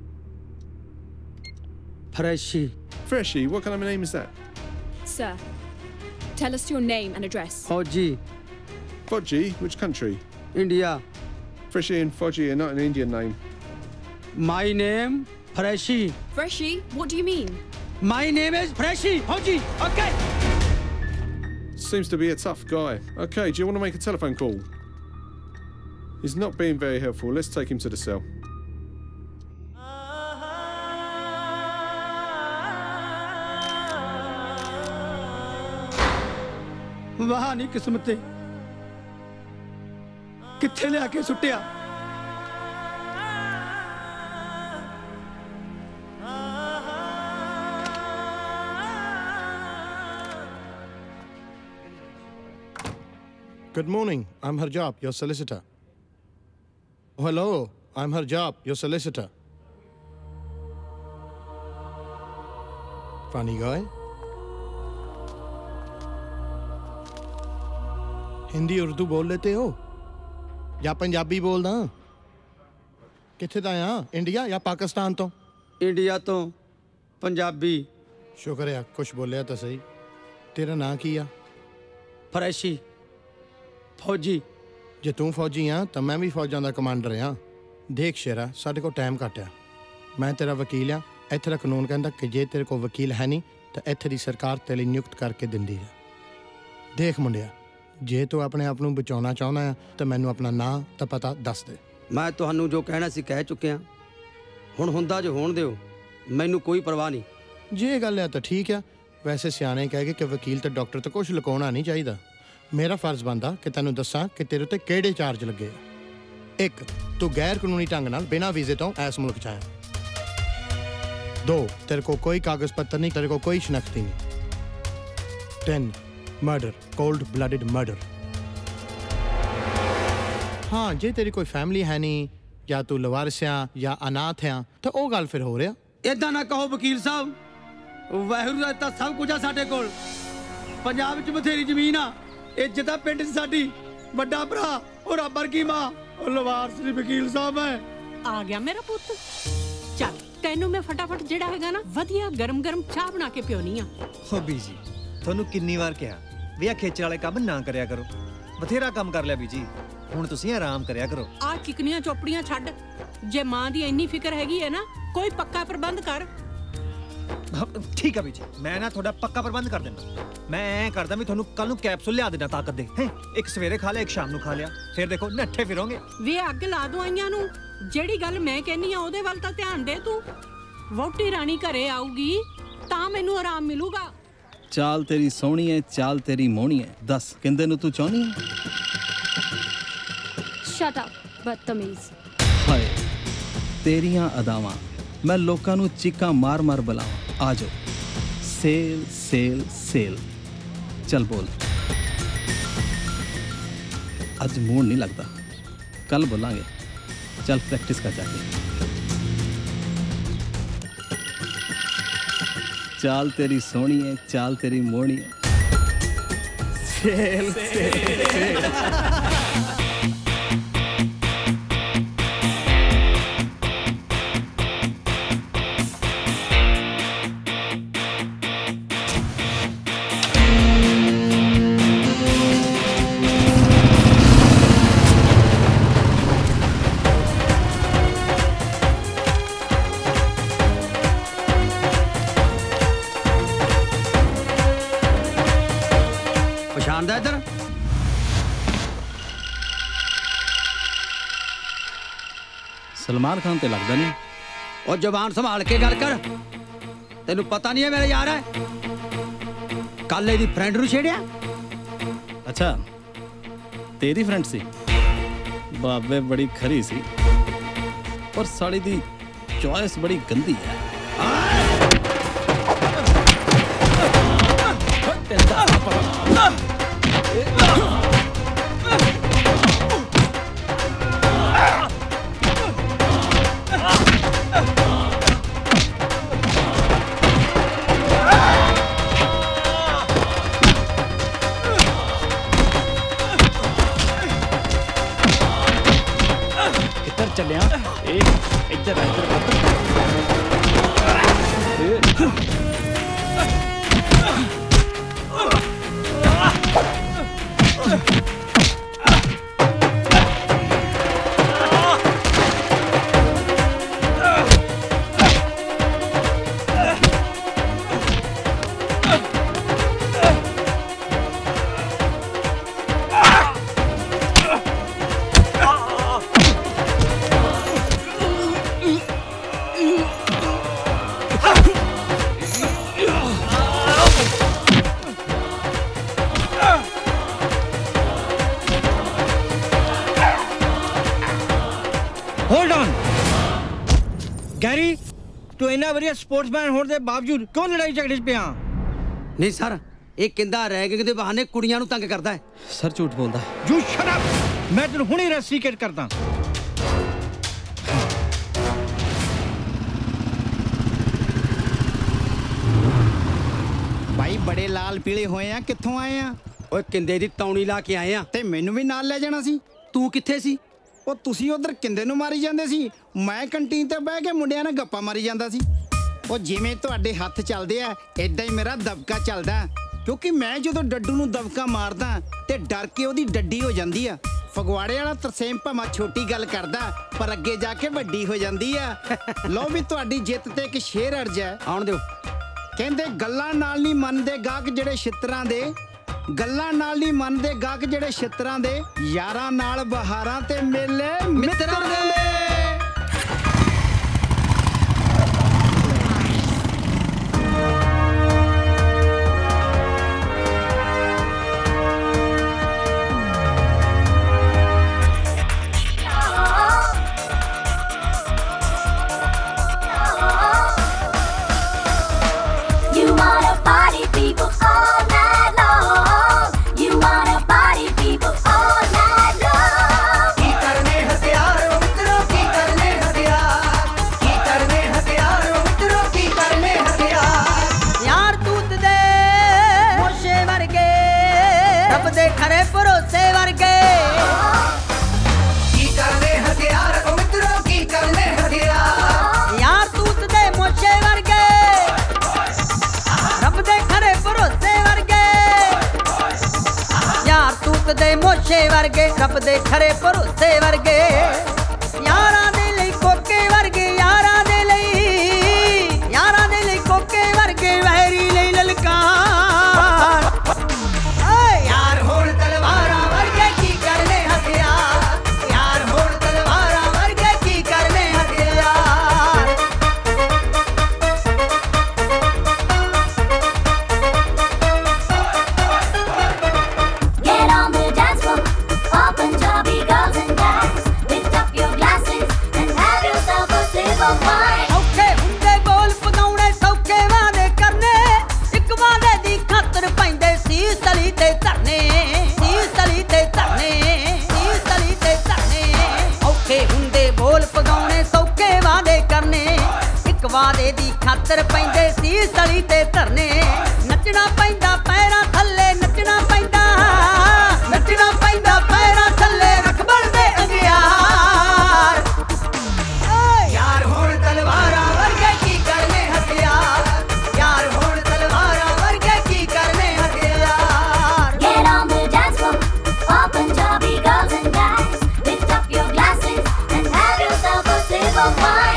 J: Freshie.
N: Freshie. What kind of a name is that?
O: Sir, tell us your name and address.
J: Fauji.
N: Fodgy? Which country?
J: India.
N: Freshie and Fodgy are not an Indian name.
J: My name Freshie.
O: Freshie? What do you mean?
J: My name is Freshie. Fauji. Okay.
N: Seems to be a tough guy. Okay, do you want to make a telephone call? He's not being very helpful. Let's take him to the cell.
J: ਵਾਹ ਨਹੀਂ ਕਿਸਮਤ ਤੇ ਕਿੱਥੇ ਲਿਆ ਕੇ ਸੁੱਟਿਆ।
N: Good morning. I'm Harjab, your solicitor. Oh, hello. I'm Harjab, your solicitor. Funny guy. Hindi Urdu बोल लेते हो या पंजाबी बोलदा? किथे दा आ? इंडिया या पाकिस्तान तो?
J: इंडिया तो पंजाबी।
N: शुक्र है कुछ बोलिया तो सही। तेरा नाम की आ?
J: फ्रैशी। फौजी।
N: जे तू फौजी आ तो मैं भी फौजां दा कमांडर आ। देख शेरा, साडे को टाइम घट आ। मैं तेरा वकील आ। इत्थे दा कानून कहंदा कि जे तेरे को वकील है नहीं तो इत्थे दी सरकार तेरे नियुक्त करके दिंदी है। देख मुंडिया, ਜੇ ਤੂੰ ਆਪਣੇ ਆਪ ਨੂੰ ਬਚਾਉਣਾ ਚਾਹੁੰਦਾ ਆ ਤਾਂ ਮੈਨੂੰ ਆਪਣਾ ਨਾਂ ਤਾਂ ਪਤਾ ਦੱਸ ਦੇ।
J: ਮੈਂ ਤੁਹਾਨੂੰ ਜੋ ਕਹਿਣਾ ਸੀ ਕਹਿ ਚੁੱਕਿਆ, ਹੁਣ ਹੁੰਦਾ ਜੋ ਹੋਣ ਦਿਓ, ਮੈਨੂੰ ਕੋਈ ਪਰਵਾਹ ਨਹੀਂ।
N: ਜੇ ਇਹ ਗੱਲ ਆ ਤਾਂ ਠੀਕ ਆ। ਵੈਸੇ ਸਿਆਣੇ ਕਹਿ ਕਿ ਵਕੀਲ ਤੇ ਡਾਕਟਰ ਤੋਂ ਕੁਝ ਲੁਕਾਉਣਾ ਨਹੀਂ ਚਾਹੀਦਾ। ਮੇਰਾ ਫਰਜ਼ ਬਣਦਾ ਕਿ ਤੈਨੂੰ ਦੱਸਾਂ ਕਿ ਤੇਰੇ ਉੱਤੇ ਕਿਹੜੇ ਚਾਰਜ ਲੱਗੇ ਆ। 1, ਤੂੰ ਗੈਰ ਕਾਨੂੰਨੀ ਢੰਗ ਨਾਲ ਬਿਨਾਂ ਵੀਜ਼ੇ ਤੋਂ ਇਸ ਮੁਲਕ 'ਚ ਆਇਆ। 2, ਤੇਰੇ ਕੋਲ ਕੋਈ ਕਾਗਜ਼ ਪੱਤਰ ਨਹੀਂ, ਤੇਰੇ ਕੋਲ ਕੋਈ ਸ਼ਨਾਖਤੀ ਨਹੀਂ। 10, मर्डर, कोल्ड ब्लडेड मर्डर। हाँ, जे तेरी कोई फैमिली है नहीं या तू लवारिस या अनाथ है तो वो गल फिर हो रहा।
J: इदां ना कहो वकील साहब, वाहिगुरू दा तां सब कुछ आ साडे कोल। पंजाब च बथेरी जमीन आ, इज्जत आ पिंड च साडी। वड्डा भरा और रब वर्गी मां, और लवारिस दी वकील साहब है।
P: आ गया मेरा पुत्त, चल ਤੈਨੂੰ ਮੈਂ ਫਟਾਫਟ ਜਿਹੜਾ ਹੈਗਾ ਨਾ ਵਧੀਆ ਗਰਮ ਚਾਹ ਬਣਾ ਕੇ ਪਿਉਣੀ ਆ।
Q: ਹੋ ਬੀਜੀ ਤੁਹਾਨੂੰ ਕਿੰਨੀ ਵਾਰ ਕਿਹਾ ਵੀ ਆ ਖੇਚਲ ਵਾਲੇ ਕੰਮ ਨਾ ਕਰਿਆ ਕਰੋ। ਬਥੇਰਾ ਕੰਮ ਕਰ ਲਿਆ ਬੀਜੀ, ਹੁਣ ਤੁਸੀਂ ਆਰਾਮ ਕਰਿਆ ਕਰੋ।
P: ਆ ਚਿਕਨੀਆਂ ਚੋਪੜੀਆਂ ਛੱਡ, ਜੇ ਮਾਂ ਦੀ ਇੰਨੀ ਫਿਕਰ ਹੈਗੀ ਹੈ ਨਾ ਕੋਈ ਪੱਕਾ ਪ੍ਰਬੰਧ ਕਰ।
Q: ਠੀਕ ਆ ਬੀਜੀ, ਮੈਂ ਨਾ ਤੁਹਾਡਾ ਪੱਕਾ ਪ੍ਰਬੰਧ ਕਰ ਦਿੰਦਾ। ਮੈਂ ਐ ਕਰਦਾ ਵੀ ਤੁਹਾਨੂੰ ਕੱਲ ਨੂੰ ਕੈਪਸੂਲ ਲਿਆ ਦੇਣਾ ਤਾਕਤ ਦੇ ਹੈ। ਇੱਕ ਸਵੇਰੇ ਖਾ ਲਿਆ, ਇੱਕ ਸ਼ਾਮ ਨੂੰ ਖਾ ਲਿਆ, ਫਿਰ ਦੇਖੋ ਨੱਠੇ ਫਿਰੋਗੇ।
P: ਵੇ ਅੱਗ ਲਾ ਦੋ ਆਈਆਂ ਨੂੰ। ਜਿਹੜੀ ਗੱਲ ਮੈਂ ਕਹਿੰਨੀ ਆ ਉਹਦੇ ਵੱਲ ਤਾਂ ਧਿਆਨ ਦੇ ਤੂੰ। ਵਹੁਟੀ ਰਾਣੀ ਘਰੇ ਆਊਗੀ ਤਾਂ ਮੈਨੂੰ ਆਰਾਮ ਮਿਲੂਗਾ।
K: ਚਾਲ ਤੇਰੀ ਸੋਹਣੀ ਐ, ਚਾਲ ਤੇਰੀ ਮੋਹਣੀ ਐ, ਦੱਸ ਕਿੰਦੇ ਨੂੰ ਤੂੰ ਚਾਹਨੀ ਐ?
O: ਸ਼ਟ ਅਪ ਬਦਤਮੀਜ਼।
K: ਹਾਏ ਤੇਰੀਆਂ ਅਦਾਵਾਂ ਮੈਂ ਲੋਕਾਂ ਨੂੰ ਚੀਕਾਂ ਮਾਰ ਬੁਲਾਵਾਂ। ਆ ਜਾਓ ਸੇਲ ਸੇਲ ਸੇਲ। ਚੱਲ ਬੋਲ। ਅੱਜ ਮੂਡ ਨਹੀਂ ਲੱਗਦਾ, ਕੱਲ ਬੋਲਾਂਗੇ। ਚੱਲ ਪ੍ਰੈਕਟਿਸ ਕਰ ਜਾ ਕੇ। चाल तेरी सोहनी है, चाल तेरी मोहनी है। Sale sale sale.
J: इधर
K: सलमान खान ते लगता नहीं।
J: और जबान संभाल के गल कर, तेनू पता नहीं है मेरा यार है। कल एदी फ्रेंड नू छेड़िया।
K: अच्छा तेरी फ्रेंड सी? बाबे बड़ी खरी सी, पर साड़ी दी चॉइस बड़ी गंदी है।
H: चलिया इधर
J: स्पोर्ट्समैन होने के बावजूद क्यों लड़ाई झगड़े पे? नहीं सर, ये कहंदा रैगिंग दे बहाने कुड़ियां नू तंग करदा है।
K: सर झूठ बोलदा है।
J: यू शट अप, मैं तेनू हुणे रेस्टिकेट करदा।
F: भाई बड़े लाल पीले होए आ, कित्थों आए आ?
J: ओए किंदे दी तौणी ला के आए आ।
F: ते मैनू भी नाल ले जाना सी।
J: तू कित्थे सी?
F: ओ तुसी उधर किंदे नू मारी जांदे सी, मैं कैंटीन ते बैठ के मुंडियां नाल गप्पा मारी जांदा सी। ਉਹ ਜਿਵੇਂ ਤੁਹਾਡੇ ਹੱਥ ਚੱਲਦੇ ਆ ਇਦਾਂ ਹੀ ਮੇਰਾ ਦਬਕਾ ਚੱਲਦਾ, ਕਿਉਂਕਿ ਮੈਂ ਜਦੋਂ ਡੱਡੂ ਨੂੰ ਦਬਕਾ ਮਾਰਦਾ ਤੇ ਡਰ ਕੇ ਉਹਦੀ ਡੱਡੀ ਹੋ ਜਾਂਦੀ ਆ। ਫਗਵਾੜੇ ਵਾਲਾ ਤਰਸੇਮ ਭਾਵੇਂ ਛੋਟੀ ਗੱਲ ਕਰਦਾ ਪਰ ਅੱਗੇ ਜਾ ਕੇ ਵੱਡੀ ਹੋ ਜਾਂਦੀ ਆ। ਲਓ ਵੀ ਤੁਹਾਡੀ ਜਿੱਤ ਤੇ ਇੱਕ ਸ਼ੇਰ ਅਰਜ਼ ਹੈ,
J: ਆਉਣ ਦਿਓ।
F: ਕਹਿੰਦੇ ਗੱਲਾਂ ਨਾਲ ਨਹੀਂ ਮੰਨਦੇ ਗਾਹਕ ਜਿਹੜੇ ਛਿੱਤਰਾਂ ਦੇ, ਗੱਲਾਂ ਨਾਲ ਨਹੀਂ ਮੰਨਦੇ ਗਾਹਕ ਜਿਹੜੇ ਛਿੱਤਰਾਂ ਦੇ, ਯਾਰਾਂ ਨਾਲ ਬਹਾਰਾਂ ਤੇ ਮੇਲੇ ਮਿੱਤਰਾਂ ਦੇ।
A: यार तूत दे ਮੁੱਕ ਦੇ ਮੋਸ਼ੇ ਵਰਗੇ ਰੱਬ ਦੇ ਖਰੇ ਭਰੋਸੇ ਵਰਗੇ ਯਾਰਾਂ ਦੇ ਲਈ ਕੋਕੇ ਵਰਗੇ ਯਾਰਾਂ ਦੇ ਲਈ ਕੋਕੇ ਵਰਗੇ ਵੈਰੀ ਲਈ ਲਲਕਾਰ ਯਾਰ ਹੁਣ ਤਲਵਾਰਾਂ ਵਰਗੇ ਕੀ ਕਰਨੇ ਹਥਿਆਰ ਯਾਰ ਹੁਣ ਤਲਵਾਰਾਂ ਵਰਗੇ ਕੀ ਕਰਨੇ ਹਥਿਆਰ
R: Get on the dance floor, all Punjabi girls and guys. Lift up your glasses and have yourself a sip of wine.
A: ਔਖੇ ਹੁੰਦੇ ਬੋਲ ਪਗਾਉਣੇ ਸੌਖੇ ਵਾਦੇ ਕਰਨੇ ਇੱਕ ਵਾਦੇ ਦੀ ਖਾਤਰ ਪੈਂਦੇ ਸੀਸ ਤਲੀ ਤੇ ਧਰਨੇ ਸੀਸ ਤਲੀ ਤੇ ਧਰਨੇ ਸੀਸ ਤਲੀ ਤੇ ਧਰਨੇ ਔਖੇ ਹੁੰਦੇ ਬੋਲ ਪਗਾਉਣੇ ਸੌਖੇ ਵਾਦੇ ਕਰਨੇ ਇੱਕ ਵਾਦੇ ਦੀ ਖਾਤਰ ਪੈਂਦੇ ਸੀਸ ਤਲੀ ਤੇ ਧਰਨੇ ਨੱਚਣਾ ਪੈਂਦਾ ਪੈਰਾਂ ਥੱਲੇ ਨੱਚਣਾ ਪੈਂਦਾ ਪੈਰਾਂ ਥੱਲੇ ਰੱਖ ਬਣਦੇ ਅੰਗਿਆਰ ਯਾਰ ਹੁਣ ਤਲਵਾਰਾਂ ਵਰਗੇ ਕੀ ਕਰਨੇ ਹਥਿਆਰ ਯਾਰ ਹੁਣ ਤਲਵਾਰਾਂ ਵਰਗੇ ਕੀ ਕਰਨੇ ਹਥਿਆਰ
R: Get on the dance floor, all Punjabi girls and guys. Lift up your glasses and have yourself a sip of wine.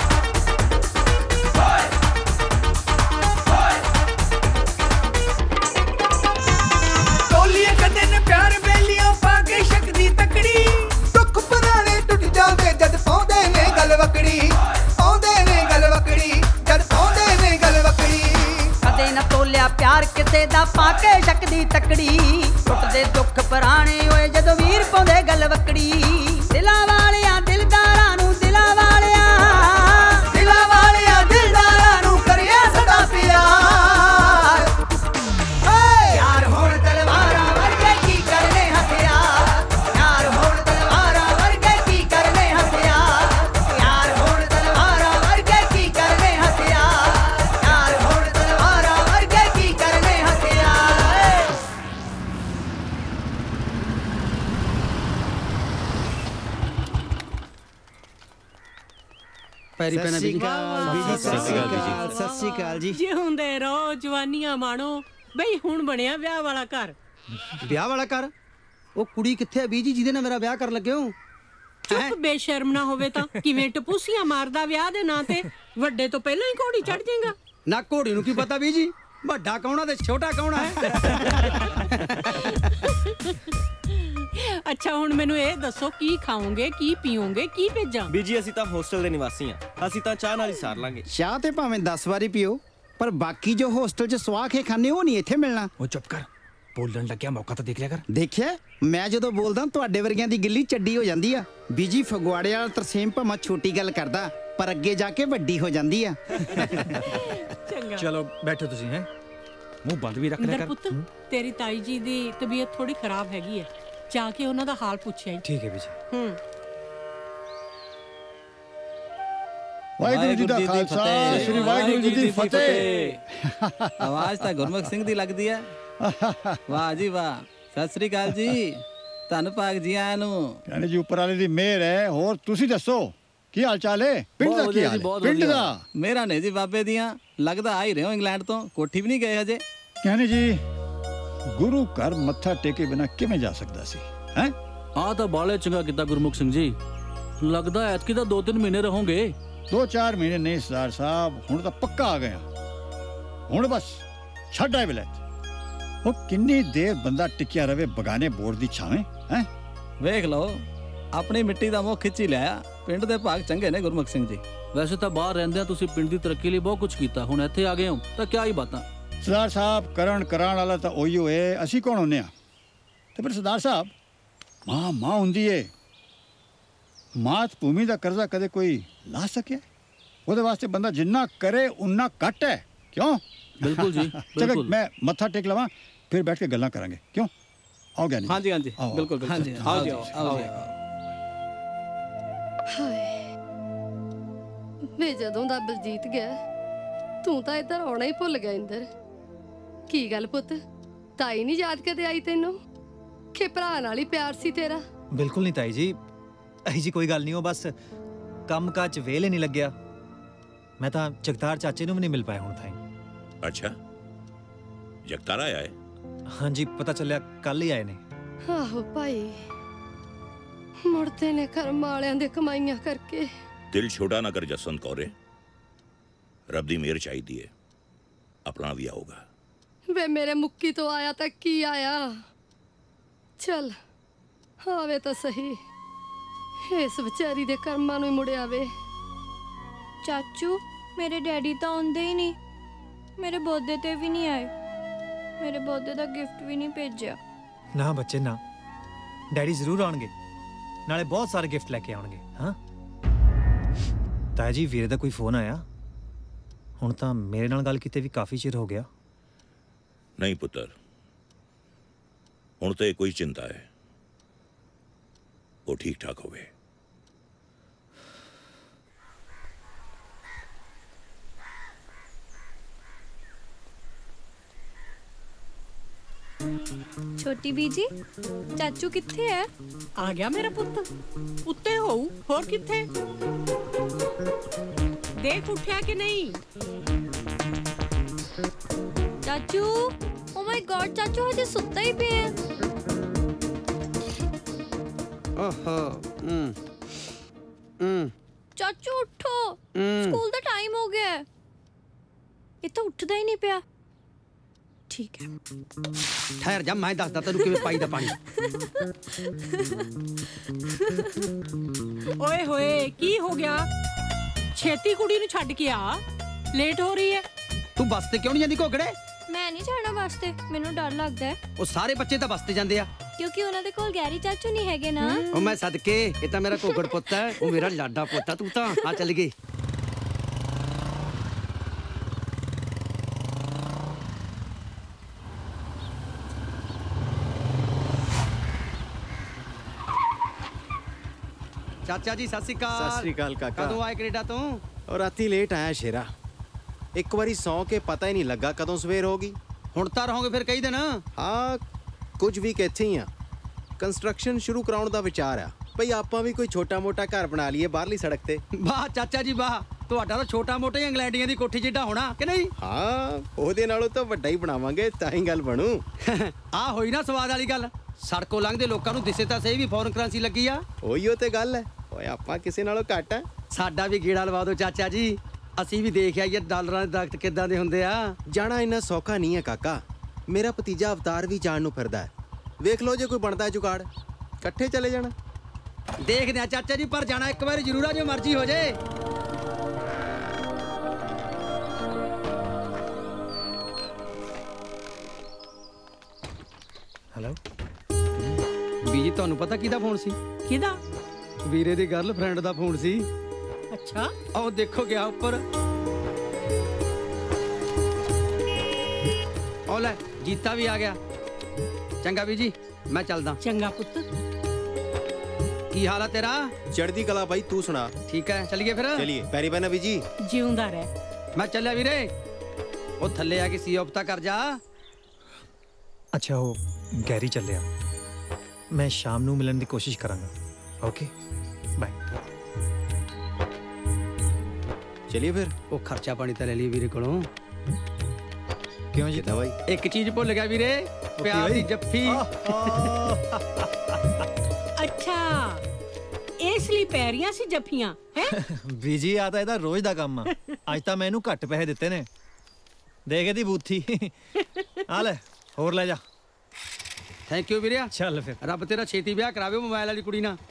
S: ਟੋਲੀਆਂ ਕਦੇ ਨੇ ਪਿਆਰ ਬੇਲੀਆਂ ਪਾ ਕੇ ਸ਼ਕਤੀ ਤਕੜੀ ਦੁੱਖ ਪੁਰਾਣੇ ਟੁੱਟ ਜਾਂਦੇ ਜਦ ਪਾਉਂਦੇ ਨੇ ਗੱਲ ਵਕੜੀ ਜਦ ਪਾਉਂਦੇ ਨੇ ਗੱਲ ਵਕੜੀ
A: ਕਦੇ ਨਾ ਤੋਲਿਆ ਪਿਆਰ ਕਿਸੇ ਦਾ ਪਾ ਕੇ ਸ਼ਕਤੀ ਤਕੜੀ ਟੁੱਟਦੇ ਦੁੱਖ ਪੁਰਾਣੇ ਓਏ ਜਦੋਂ ਵੀਰ ਪਾਉਂਦੇ ਗੱਲ ਵਕੜੀ ਦਿਲਾਂ ਵਾਲਿਆਂ ਦਿਲਦਾਰਾਂ ਨੂੰ ਕਰਿਆ ਸਦਾ ਪਿਆਰ ਯਾਰ ਹੁਣ ਤਲਵਾਰਾਂ ਵਰਗੇ ਕੀ ਕਰਨੇ ਹਥਿਆਰ ਯਾਰ ਹੁਣ ਤਲਵਾਰਾਂ ਵਰਗੇ ਕੀ ਕਰਨੇ ਹਥਿਆਰ ਯਾਰ ਹੁਣ ਤਲਵਾਰਾਂ ਵਰਗੇ ਕੀ ਕਰਨੇ ਹਥਿਆਰ ਯਾਰ ਹੁਣ ਤਲਵਾਰਾਂ ਵਰਗੇ ਕੀ ਕਰਨੇ ਹਥਿਆਰ
J: ਪੈਰੀ ਪੈਣਾ ਬੀਜੀ
F: ਸਤਿ ਸ਼੍ਰੀ ਅਕਾਲ ਜੀ
P: ਜਿਉਂਦੇ ਰਹੋ ਜਵਾਨੀਆਂ ਮਾਣੋ ਬਈ ਹੁਣ ਬਣਿਆ ਵਿਆਹ ਵਾਲਾ ਘਰ
J: ਵਿਆਹ ਵਾਲਾ ਕਰ ਉਹ ਕੁੜੀ ਕਿੱਥੇ ਹੈ ਬੀਜੀ ਜਿਹਦੇ ਨਾਲ ਮੇਰਾ ਵਿਆਹ ਕਰਨ ਲੱਗੇ ਹੋ
P: ਚੁੱਪ ਬੇਸ਼ਰਮ ਨਾ ਹੋਵੇ ਤਾਂ ਕਿਵੇਂ ਟਪੂਸੀਆਂ ਮਾਰਦਾ ਵਿਆਹ ਦੇ ਨਾਂ ਤੇ ਵੱਡੇ ਤੋਂ ਪਹਿਲਾਂ ਹੀ ਘੋੜੀ ਚੜ ਜਾਏਗਾ
J: ਨਾ ਘੋੜੀ ਨੂੰ ਕੀ ਪਤਾ ਬੀਜੀ ਵੱਡਾ ਕੌਣਾ ਤੇ ਛੋਟਾ ਕੌਣਾ ਹੈ
P: ਅੱਛਾ ਹੁਣ ਮੈਨੂੰ ਇਹ ਦੱਸੋ ਕੀ ਖਾਓਗੇ ਕੀ ਪੀਓਗੇ ਕੀ ਭੇਜਾਂ
L: ਬੀਜੀ ਅਸੀਂ ਤਾਂ ਹੋਸਟਲ ਦੇ ਨਿਵਾਸੀ ਆ ਅਸੀਂ ਤਾਂ ਚਾਹ ਨਾਲ ਹੀ ਸਾਰ ਲਾਂਗੇ
F: ਚਾਹ ਤੇ ਭਾਵੇਂ 10 ਵਾਰੀ ਪੀਓ ਪਰ ਬਾਕੀ ਜੋ ਹੋਸਟਲ 'ਚ ਸਵਾਹ ਕੇ ਖਾਣੇ ਉਹ ਨਹੀਂ ਇੱਥੇ ਮਿਲਣਾ
H: ਉਹ ਚੁੱਪ ਕਰ ਬੋਲਣ ਲੱਗਿਆ ਮੌਕਾ ਤਾਂ ਦੇਖ ਲਿਆ ਕਰ
F: ਦੇਖਿਆ ਮੈਂ ਜਦੋਂ ਬੋਲਦਾ ਤੁਹਾਡੇ ਵਰਗਿਆਂ ਦੀ ਗਿੱਲੀ ਚੱਡੀ ਹੋ ਜਾਂਦੀ ਆ ਬੀਜੀ ਫਗਵਾੜੇ ਵਾਲਾ ਤਰਸੇਮ ਭਾਵੇਂ ਛੋਟੀ ਗੱਲ ਕਰਦਾ ਪਰ ਅੱਗੇ ਜਾ ਕੇ ਵੱਡੀ ਹੋ ਜਾਂਦੀ ਆ
P: ਚੰਗਾ
Q: ਚਲੋ ਬੈਠੋ ਤੁਸੀਂ ਹੈ
H: ਮੂੰਹ ਬੰਦ ਵੀ ਰੱਖ ਲਿਆ ਕਰ
P: ਪੁੱਤ ਤੇਰੀ ਤਾਈ ਜੀ ਦੀ ਤਬੀਅਤ ਥੋੜੀ ਖਰਾਬ ਹੈਗੀ ਹੈ ਜਾ ਕੇ ਉਹਨਾਂ ਦਾ ਹਾਲ ਪੁੱਛਿਆ
Q: ਠੀਕ ਹੈ ਬੀਜੀ
T: ਵਾਹਿਗੁਰੂ ਜੀ ਦਾ ਖਾਲਸਾ ਸ੍ਰੀ ਵਾਹਿਗੁਰੂ ਜੀ ਦੀ ਫਤਿਹ
G: ਆਵਾਜ਼ ਤਾਂ ਗੁਰਮੁਖ ਸਿੰਘ ਦੀ ਲੱਗਦੀ ਹੈ ਵਾਹ ਜੀ ਵਾਹ ਸਤਿ ਸ੍ਰੀ ਅਕਾਲ ਜੀ ਧੰਨ ਭਾਗ ਜੀ ਆਇਆਂ ਨੂੰ
T: ਕਹਿੰਦੇ ਜੀ ਉੱਪਰ ਵਾਲੇ ਦੀ ਮਿਹਰ ਹੈ ਹੋਰ ਤੁਸੀਂ ਦੱਸੋ ਕੀ ਹਾਲ ਚਾਲ ਹੈ ਪਿੰਡ ਦਾ ਕੀ ਹਾਲ ਹੈ ਪਿੰਡ ਦਾ
G: ਮੇਰਾ ਨੇ ਜੀ ਬਾਬੇ ਦੀਆਂ ਲੱਗਦਾ ਆ ਹੀ ਰਹੇ ਹੋ ਇੰਗਲੈਂਡ ਤੋਂ ਕੋਠੀ ਵੀ ਨਹੀਂ ਗਏ ਹਜੇ
T: ਕਹਿੰਦੇ ਜੀ ਗੁਰੂ ਘਰ ਮੱਥਾ ਟੇਕੇ ਬਿਨਾ ਕਿਵੇਂ ਜਾ ਸਕਦਾ ਸੀ ਹੈ
U: ਆ ਤਾਂ ਬਾਲੇ ਚੰਗਾ ਕੀਤਾ ਗੁਰਮੁਖ ਸਿੰਘ ਜੀ ਲੱਗਦਾ ਐਤਕੀ ਤਾਂ 2-3 ਮਹੀਨੇ ਰਹੋਗੇ
T: 2-4 ਮਹੀਨੇ ਨਹੀਂ ਸਰਦਾਰ ਸਾਹਿਬ ਹੁਣ ਤਾਂ ਪੱਕਾ ਆ ਗਏ ਹੁਣ ਬਸ ਛੱਡ ਆਏ ਵਿਲਾਇਤ ਉਹ ਕਿੰਨੀ ਦੇਰ ਬੰਦਾ ਟਿਕਿਆ ਰਵੇ ਬਗਾਨੇ ਬੋਰ ਦੀ ਛਾਵੇਂ ਹੈ
G: ਵੇਖ ਲਓ ਆਪਣੀ ਮਿੱਟੀ ਦਾ ਮੋਹ ਖਿੱਚੀ ਲਿਆ ਪਿੰਡ ਦੇ ਭਾਗ ਚੰਗੇ ਨੇ ਗੁਰਮੁਖ ਸਿੰਘ ਜੀ
U: ਵੈਸੇ ਤਾਂ ਬਾਹਰ ਰਹਿੰਦੇ ਆ ਤੁਸੀਂ ਪਿੰਡ ਦੀ ਤਰੱਕੀ ਲਈ ਬਹੁਤ ਕੁਝ ਕੀਤਾ ਹੁਣ ਇੱਥੇ ਆ ਗਏ ਹੋ ਤਾਂ ਕਿਆ ਹੀ ਬਾਤਾਂ
T: ਸਰਦਾਰ ਸਾਹਿਬ ਕਰਾਉਣ ਵਾਲਾ ਤਾਂ ਉਹੀ ਹੋਏ ਅਸੀਂ ਕੌਣ ਹੁੰਨੇ ਆ ਤੇ ਫਿਰ ਸਰਦਾਰ ਸਾਹਿਬ ਮਾਂ ਹੁੰਦੀ ਏ ਮਾਤ ਭੂਮੀ ਦਾ ਕਰਜ਼ਾ ਕਦੇ ਕੋਈ ਲਾ ਸਕਿਆ ਉਹਦੇ ਵਾਸਤੇ ਬੰਦਾ ਜਿੰਨਾ ਕਰੇ ਉਨਾ ਘੱਟ ਹੈ ਕਿਉਂ
U: ਬਿਲਕੁਲ ਜੀ
T: ਬਿਲਕੁਲ ਮੈਂ ਮੱਥਾ ਟੇਕ ਲਵਾਂ ਫਿਰ ਬੈਠ ਕੇ ਗੱਲਾਂ ਕਰਾਂਗੇ ਕਿਉਂ ਆਓ ਗਿਆਨੀ
G: ਹਾਂਜੀ ਬਿਲਕੁਲ
U: ਹਾਂਜੀ
G: ਆਓ ਜੀ ਆਓ
V: ਹਾਏ ਵੇ ਜਦੋਂ ਦਾ ਬਲਜੀਤ ਗਿਆ ਤੂੰ ਤਾਂ ਇੱਧਰ ਆਉਣਾ ਹੀ ਭੁੱਲ ਗਿਆ ਇੰਦਰ ਕੀ ਗੱਲ ਪੁੱਤ ਤਾਈ ਨਹੀਂ ਯਾਦ ਕਦੇ ਆਈ ਤੈਨੂੰ ਕਿ ਭਰਾ ਨਾਲ ਹੀ ਪਿਆਰ ਸੀ ਤੇਰਾ
Q: ਬਿਲਕੁਲ ਨਹੀਂ ਤਾਈ ਜੀ ਅਹੀ ਜੀ ਕੋਈ ਗੱਲ ਨਹੀਂ ਉਹ ਬਸ ਕੰਮ ਕਾਜ ਵੇਲੇ ਨਹੀਂ ਲੱਗਿਆ ਮੈਂ ਤਾਂ ਜਗਤਾਰ ਚਾਚੇ ਨੂੰ ਵੀ ਨਹੀਂ ਮਿਲ ਪਾਇਆ ਹੁਣ ਤਾਈ
W: ਅੱਛਾ ਜਗਤਾਰ ਆਇਆ ਹੈ
Q: ਹਾਂਜੀ ਪਤਾ ਚੱਲਿਆ ਕੱਲ ਹੀ ਆਏ ਨੇ
V: ਆਹੋ ਭਾਈ ਮੁੜਦੇ ਨੇ ਕਰਮ ਵਾਲਿਆਂ ਦੇ ਕਮਾਈਆਂ ਕਰਕੇ।
B: ਦਿਲ ਛੋਟਾ ਨਾ ਕਰ ਜਸਵੰਤ ਕੌਰੇ, ਰੱਬ ਦੀ ਮਿਹਰ ਚਾਹੀਦੀ ਹੈ, ਆਪਣਾ ਵੀ ਆਊਗਾ।
V: ਵੇ ਮੇਰੇ ਮੁੱਕੀ ਤੋਂ ਆਇਆ ਤਾਂ ਕੀ ਆਇਆ, ਚੱਲ ਆਵੇ ਤਾਂ ਸਹੀ, ਇਸ ਵਿਚਾਰੀ ਦੇ ਕਰਮਾਂ ਨੂੰ ਹੀ ਮੁੜਿਆ ਵੇ।
I: ਚਾਚੂ ਮੇਰੇ ਡੈਡੀ ਤਾਂ ਆਉਂਦੇ ਹੀ ਨਹੀਂ, ਮੇਰੇ ਬਰਥਡੇ ਤੇ ਵੀ ਨਹੀਂ ਆਏ, ਮੇਰੇ ਬਰਥਡੇ ਦਾ ਗਿਫਟ ਵੀ ਨਹੀਂ ਭੇਜਿਆ।
Q: ਨਾ ਬੱਚੇ ਨਾ, ਡੈਡੀ ਜ਼ਰੂਰ ਆਉਣਗੇ, ਨਾਲੇ ਬਹੁਤ ਸਾਰੇ ਗਿਫਟ ਲੈ ਕੇ ਆਉਣਗੇ। ਹਾਂ ਤਾਇਆ ਜੀ, ਵੀਰੇ ਦਾ ਕੋਈ ਫੋਨ ਆਇਆ? ਹੁਣ ਤਾਂ ਮੇਰੇ ਨਾਲ ਗੱਲ ਕੀਤੇ ਵੀ ਕਾਫੀ ਚਿਰ ਹੋ ਗਿਆ।
B: ਨਹੀਂ ਪੁੱਤਰ, ਹੁਣ ਤੇ ਕੋਈ ਚਿੰਤਾ ਹੈ, ਉਹ ਠੀਕ ਠਾਕ ਹੋਵੇ।
I: ਛੋਟੀ ਬੀਜੀ, ਚਾਚੂ ਕਿੱਥੇ ਹੈ?
P: ਆ ਗਿਆ ਮੇਰਾ ਪੁੱਤ, ਉੱਤੇ ਹੋਊ, ਹੋਰ ਕਿੱਥੇ? ਦੇਖ ਉੱਠਿਆ ਕਿ ਨਹੀਂ?
I: ਚਾਚੂ, ਓ ਮਾਈ ਗॉड, ਚਾਚੂ ਹਜੇ ਸੁੱਤਾ ਹੀ ਪਿਆ ਹੈ।
J: ਓਹੋ
I: ਚਾਚੂ ਉੱਠੋ, ਸਕੂਲ ਦਾ ਟਾਈਮ ਹੋ ਗਿਆ ਹੈ। ਇਹ ਤਾਂ ਉੱਠਦਾ ਹੀ ਨਹੀਂ ਪਿਆ। ਠੀਕ ਹੈ,
J: ਠਹਿਰ ਜਾ, ਮੈਂ ਦੱਸਦਾ ਤੈਨੂੰ ਕਿਵੇਂ ਪਾਈ ਦਾ ਪਾਣੀ।
P: ਓਏ ਹੋਏ, ਕੀ ਹੋ ਗਿਆ? ਛੇਤੀ ਕੁੜੀ ਨੂੰ ਛੱਡ ਕੇ ਆ, ਲੇਟ ਹੋ ਰਹੀ ਹੈ।
J: ਤੂੰ ਬੱਸ ਤੇ ਕਿਉਂ ਨਹੀਂ ਜਾਂਦੀ ਘੋਗੜੇ?
I: ਮੈਂ ਨਹੀਂ ਜਾਣਾ ਬੱਸ ਤੇ, ਮੈਨੂੰ ਡਰ ਲੱਗਦਾ ਹੈ।
J: ਉਹ ਸਾਰੇ ਬੱਚੇ ਤਾਂ ਬੱਸ ਤੇ ਜਾਂਦੇ ਆ,
I: ਕਿਉਂਕਿ ਉਹਨਾਂ ਦੇ ਕੋਲ ਗੈਰੀ ਚਾਚੂ ਨਹੀਂ ਹੈਗੇ ਨਾ।
J: ਉਹ ਮੈਂ ਸਦਕੇ, ਇਹ ਤਾਂ ਮੇਰਾ ਘੋਗੜ ਪੁੱਤ ਹੈ, ਉਹ ਮੇਰਾ ਲਾਡਾ ਪੁੱਤ ਆ। ਤੂੰ ਤਾਂ ਆ ਚੱਲ ਗਈ। ਚਾਚਾ ਜੀ ਸਤਿ ਸ਼੍ਰੀ ਅਕਾਲ।
E: ਸਤਿ ਸ਼੍ਰੀ ਅਕਾਲ ਕਾਕਾ।
J: ਕਦੋਂ ਆਏ ਕੈਨੇਡਾ ਤੋਂ?
E: ਔਰ ਰਾਤੀ ਲੇਟ ਆਇਆ ਸ਼ੇਰਾ, ਇੱਕ ਵਾਰੀ ਸੌਂ ਕੇ ਪਤਾ ਹੀ ਨਹੀਂ ਲੱਗਾ ਕਦੋਂ ਸਵੇਰ ਹੋ ਗਈ।
J: ਹੁਣ ਤਾਂ ਰਹੋਗੇ ਫਿਰ ਕਈ ਦਿਨ?
E: ਹਾਂ, ਕੁਝ ਵੀ ਇੱਥੇ ਹੀ ਆ। ਕੰਸਟਰਕਸ਼ਨ ਸ਼ੁਰੂ ਕਰਾਉਣ ਦਾ ਵਿਚਾਰ ਆ ਭਈ, ਆਪਾਂ ਵੀ ਕੋਈ ਛੋਟਾ-ਮੋਟਾ ਘਰ ਬਣਾ ਲਈਏ ਬਾਹਰਲੀ ਸੜਕ ਤੇ।
J: ਵਾਹ ਚਾਚਾ ਜੀ ਵਾਹ, ਤੁਹਾਡਾ ਤਾਂ ਛੋਟਾ-ਮੋਟਾ ਹੀ ਇੰਗਲੈਂਡੀਆਂ ਦੀ ਕੋਠੀ ਜਿੱਡਾ ਹੋਣਾ ਕਿ ਨਹੀਂ?
E: ਹਾਂ, ਉਹਦੇ ਨਾਲੋਂ ਤਾਂ ਵੱਡਾ ਹੀ ਬਣਾਵਾਂਗੇ, ਤਾਂ ਹੀ ਗੱਲ ਬਣੂ।
J: ਆ ਹੋਈ ਨਾ ਸਵਾਦ ਵਾਲੀ ਗੱਲ। ਸੜਕੋਂ ਲੰਘਦੇ ਲੋਕਾਂ ਨੂੰ ਦਿਸੇ ਤਾਂ ਸਹੀ ਵੀ ਫੋਰਨ ਕਰੰਸੀ ਲੱਗੀ ਆ।
E: ਉਹੀਓ ਤੇ ਗੱਲ ਹੈ। ਓਏ ਆਪਾਂ ਕਿਸੇ ਨਾਲੋਂ ਘੱਟ ਆ।
J: ਸਾਡਾ ਵੀ ਗੇੜਾ ਲਵਾ ਦਿਓ ਚਾਚਾ ਜੀ, ਅਸੀਂ ਵੀ ਦੇਖ ਆਈਏ ਡਾਲਰਾਂ ਦੇ ਦਰਖਤ ਕਿੱਦਾਂ ਦੇ ਹੁੰਦੇ ਆ।
E: ਜਾਣਾ ਇੰਨਾ ਸੌਖਾ ਨਹੀਂ ਹੈ ਕਾਕਾ, ਮੇਰਾ ਭਤੀਜਾ ਅਵਤਾਰ ਵੀ ਜਾਣ ਨੂੰ ਫਿਰਦਾ ਹੈ। ਵੇਖ ਲਓ ਜੇ ਕੋਈ ਬਣਦਾ ਹੈ ਜੁਗਾੜ, ਇਕੱਠੇ ਚਲੇ ਜਾਣਾ।
J: ਦੇਖਦੇ ਆ ਚਾਚਾ ਜੀ, ਪਰ ਜਾਣਾ ਇੱਕ ਵਾਰੀ ਜ਼ਰੂਰ ਆ, ਜੋ ਮਰਜ਼ੀ ਹੋ ਜੇ। ਹੈਲੋ ਬੀਜੀ, ਤੁਹਾਨੂੰ ਪਤਾ ਕਿਹਦਾ ਫੋਨ ਸੀ?
P: ਕਿਹਦਾ?
J: ਵੀਰੇ ਦੀ ਗਰਲਫ੍ਰੈਂਡ ਦਾ ਫੋਨ ਸੀ।
P: ਅੱਛਾ,
J: ਆਓ ਦੇਖੋ ਗਿਆ ਉੱਪਰ। ਉਹ ਲੈ, ਜੀਤਾ ਵੀ ਆ ਗਿਆ। ਚੰਗਾ ਬੀਜੀ, ਮੈਂ ਚੱਲਦਾ।
P: ਚੰਗਾ ਪੁੱਤ।
J: ਕੀ ਹਾਲ ਆ ਤੇਰਾ?
E: ਚੜ੍ਹਦੀ ਕਲਾ ਬਾਈ, ਤੂੰ ਸੁਣਾ?
J: ਠੀਕ ਹੈ, ਚੱਲੀਏ ਫਿਰ।
E: ਚਲਿਏ, ਪੈਰੀ ਪੈਣਾ ਬੀਜੀ।
P: ਜਿਉਂਦਾ ਰਹਿ।
J: ਮੈਂ ਚੱਲਿਆ ਵੀਰੇ। ਉਹ ਥੱਲੇ ਆ ਕੇ ਸੀਓਪਤਾ ਕਰ ਜਾ।
Q: ਅੱਛਾ, ਉਹ ਗੈਰੀ ਚੱਲਿਆ, ਮੈਂ ਸ਼ਾਮ ਨੂੰ ਮਿਲਣ ਦੀ ਕੋਸ਼ਿਸ਼ ਕਰਾਂਗਾ। Okay bye.
E: ਚਲਿਏ ਫਿਰ।
J: ਉਹ ਖਰਚਾ ਪਾਣੀ ਤਾਂ ਲੈ ਲਈ ਵੀਰੇ ਕੋਲੋਂ।
Q: ਕਿਉਂ ਜੀ
E: ਬਾਈ?
J: ਇੱਕ ਚੀਜ਼ ਭੁੱਲ ਗਿਆ ਵੀਰੇ, ਪਿਆਰ ਦੀ ਜੱਫੀ।
P: ਅੱਛਾ, ਇਸ ਲਈ ਪੈ ਰਹੀਆਂ ਸੀ ਜੱਫੀਆਂ ਹੈ?
Q: ਬੀਜੀ ਆ ਤਾਂ ਇਹਦਾ ਰੋਜ਼ ਦਾ ਕੰਮ ਆ। ਅੱਜ ਤਾਂ ਮੈਂ ਇਹਨੂੰ ਘੱਟ ਪੈਸੇ ਦਿੱਤੇ ਨੇ। ਦੇਖ ਇਹਦੀ ਬੂਥੀ। ਆ ਲੈ, ਹੋਰ ਲੈ ਜਾ।
J: ਥੈਂਕ ਯੂ ਵੀਰੇ।
Q: ਚੱਲ ਫਿਰ,
J: ਰੱਬ ਤੇਰਾ ਛੇਤੀ ਵਿਆਹ ਕਰਾਵੇ ਮੋਬਾਈਲ ਵਾਲੀ ਕੁੜੀ ਨਾਲ।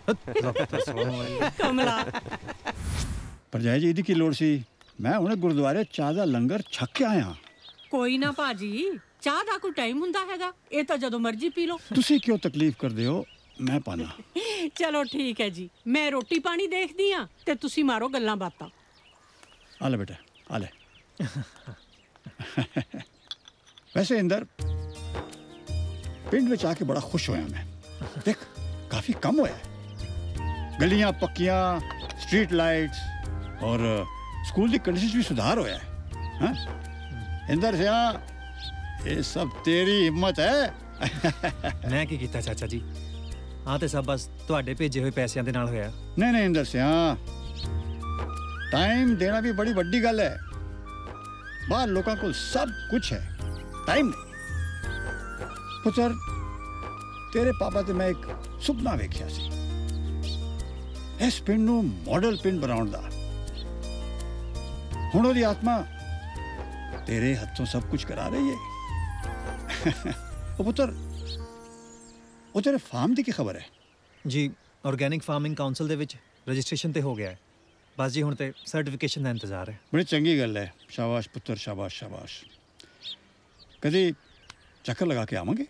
P: ਕਮਲਾ
T: ਭਰਜਾਈ ਜੀ, ਇਹਦੀ ਕੀ ਲੋੜ ਸੀ? ਮੈਂ ਹੁਣੇ ਗੁਰਦੁਆਰੇ ਚਾਹ ਦਾ ਲੰਗਰ ਛਕ ਕੇ ਆਇਆ।
P: ਕੋਈ ਨਾ ਭਾਜੀ, ਚਾਹ ਦਾ ਕੋਈ ਟਾਈਮ ਹੁੰਦਾ ਹੈਗਾ, ਇਹ ਤਾਂ ਜਦੋਂ ਮਰਜ਼ੀ ਪੀ ਲਓ।
T: ਤੁਸੀਂ ਕਿਉਂ ਤਕਲੀਫ ਕਰਦੇ ਹੋ? ਮੈਂ ਪਾਣਾ।
P: ਚਲੋ ਠੀਕ ਹੈ ਜੀ, ਮੈਂ ਰੋਟੀ ਪਾਣੀ ਦੇਖਦੀ ਆ ਤੇ ਤੁਸੀਂ ਮਾਰੋ ਗੱਲਾਂ ਬਾਤਾਂ।
T: ਆ ਲੈ ਬੇਟਾ, ਆ ਲੈ। ਵੈਸੇ ਇੰਦਰ, ਪਿੰਡ ਵਿੱਚ ਆ ਕੇ ਬੜਾ ਖੁਸ਼ ਹੋਇਆ ਮੈਂ। ਦੇਖ, ਕਾਫੀ ਕੰਮ ਹੋਇਆ ਹੈ। ਗਲੀਆਂ ਪੱਕੀਆਂ, ਸਟਰੀਟ ਲਾਈਟਸ और स्कूल की कंडीशन भी सुधार होया है। हाँ? इंदर सिया, ये सब तेरी हिम्मत है।
Q: मैं की कीता चाचा जी? हाँ तो सब बस तुहाडे भेजे हुए पैसों दे नाल होया।
T: नहीं नहीं इंदर सिया, टाइम देना भी बड़ी वड्डी गल है। बाहर लोगों को सब कुछ है, टाइम नहीं। पुत्र, तेरे पापा ते मैं एक सुपना वेख्या सी, इस पिंड नूं मॉडल पिंड बनाउण दा। हुण ओहदी आत्मा तेरे हत्थों सब कुछ करा रही है। ओ पुत्र, ओ तेरे फार्म दी की खबर है?
Q: जी ऑर्गेनिक फार्मिंग काउंसिल दे विच रजिस्ट्रेशन ते हो गया है, बस जी हुण ते सर्टिफिकेशन दा इंतजार है।
T: बड़ी चंगी गल है, शाबाश पुत्र, शाबाश शाबाश। कदी चक्कर लगा के आवांगे।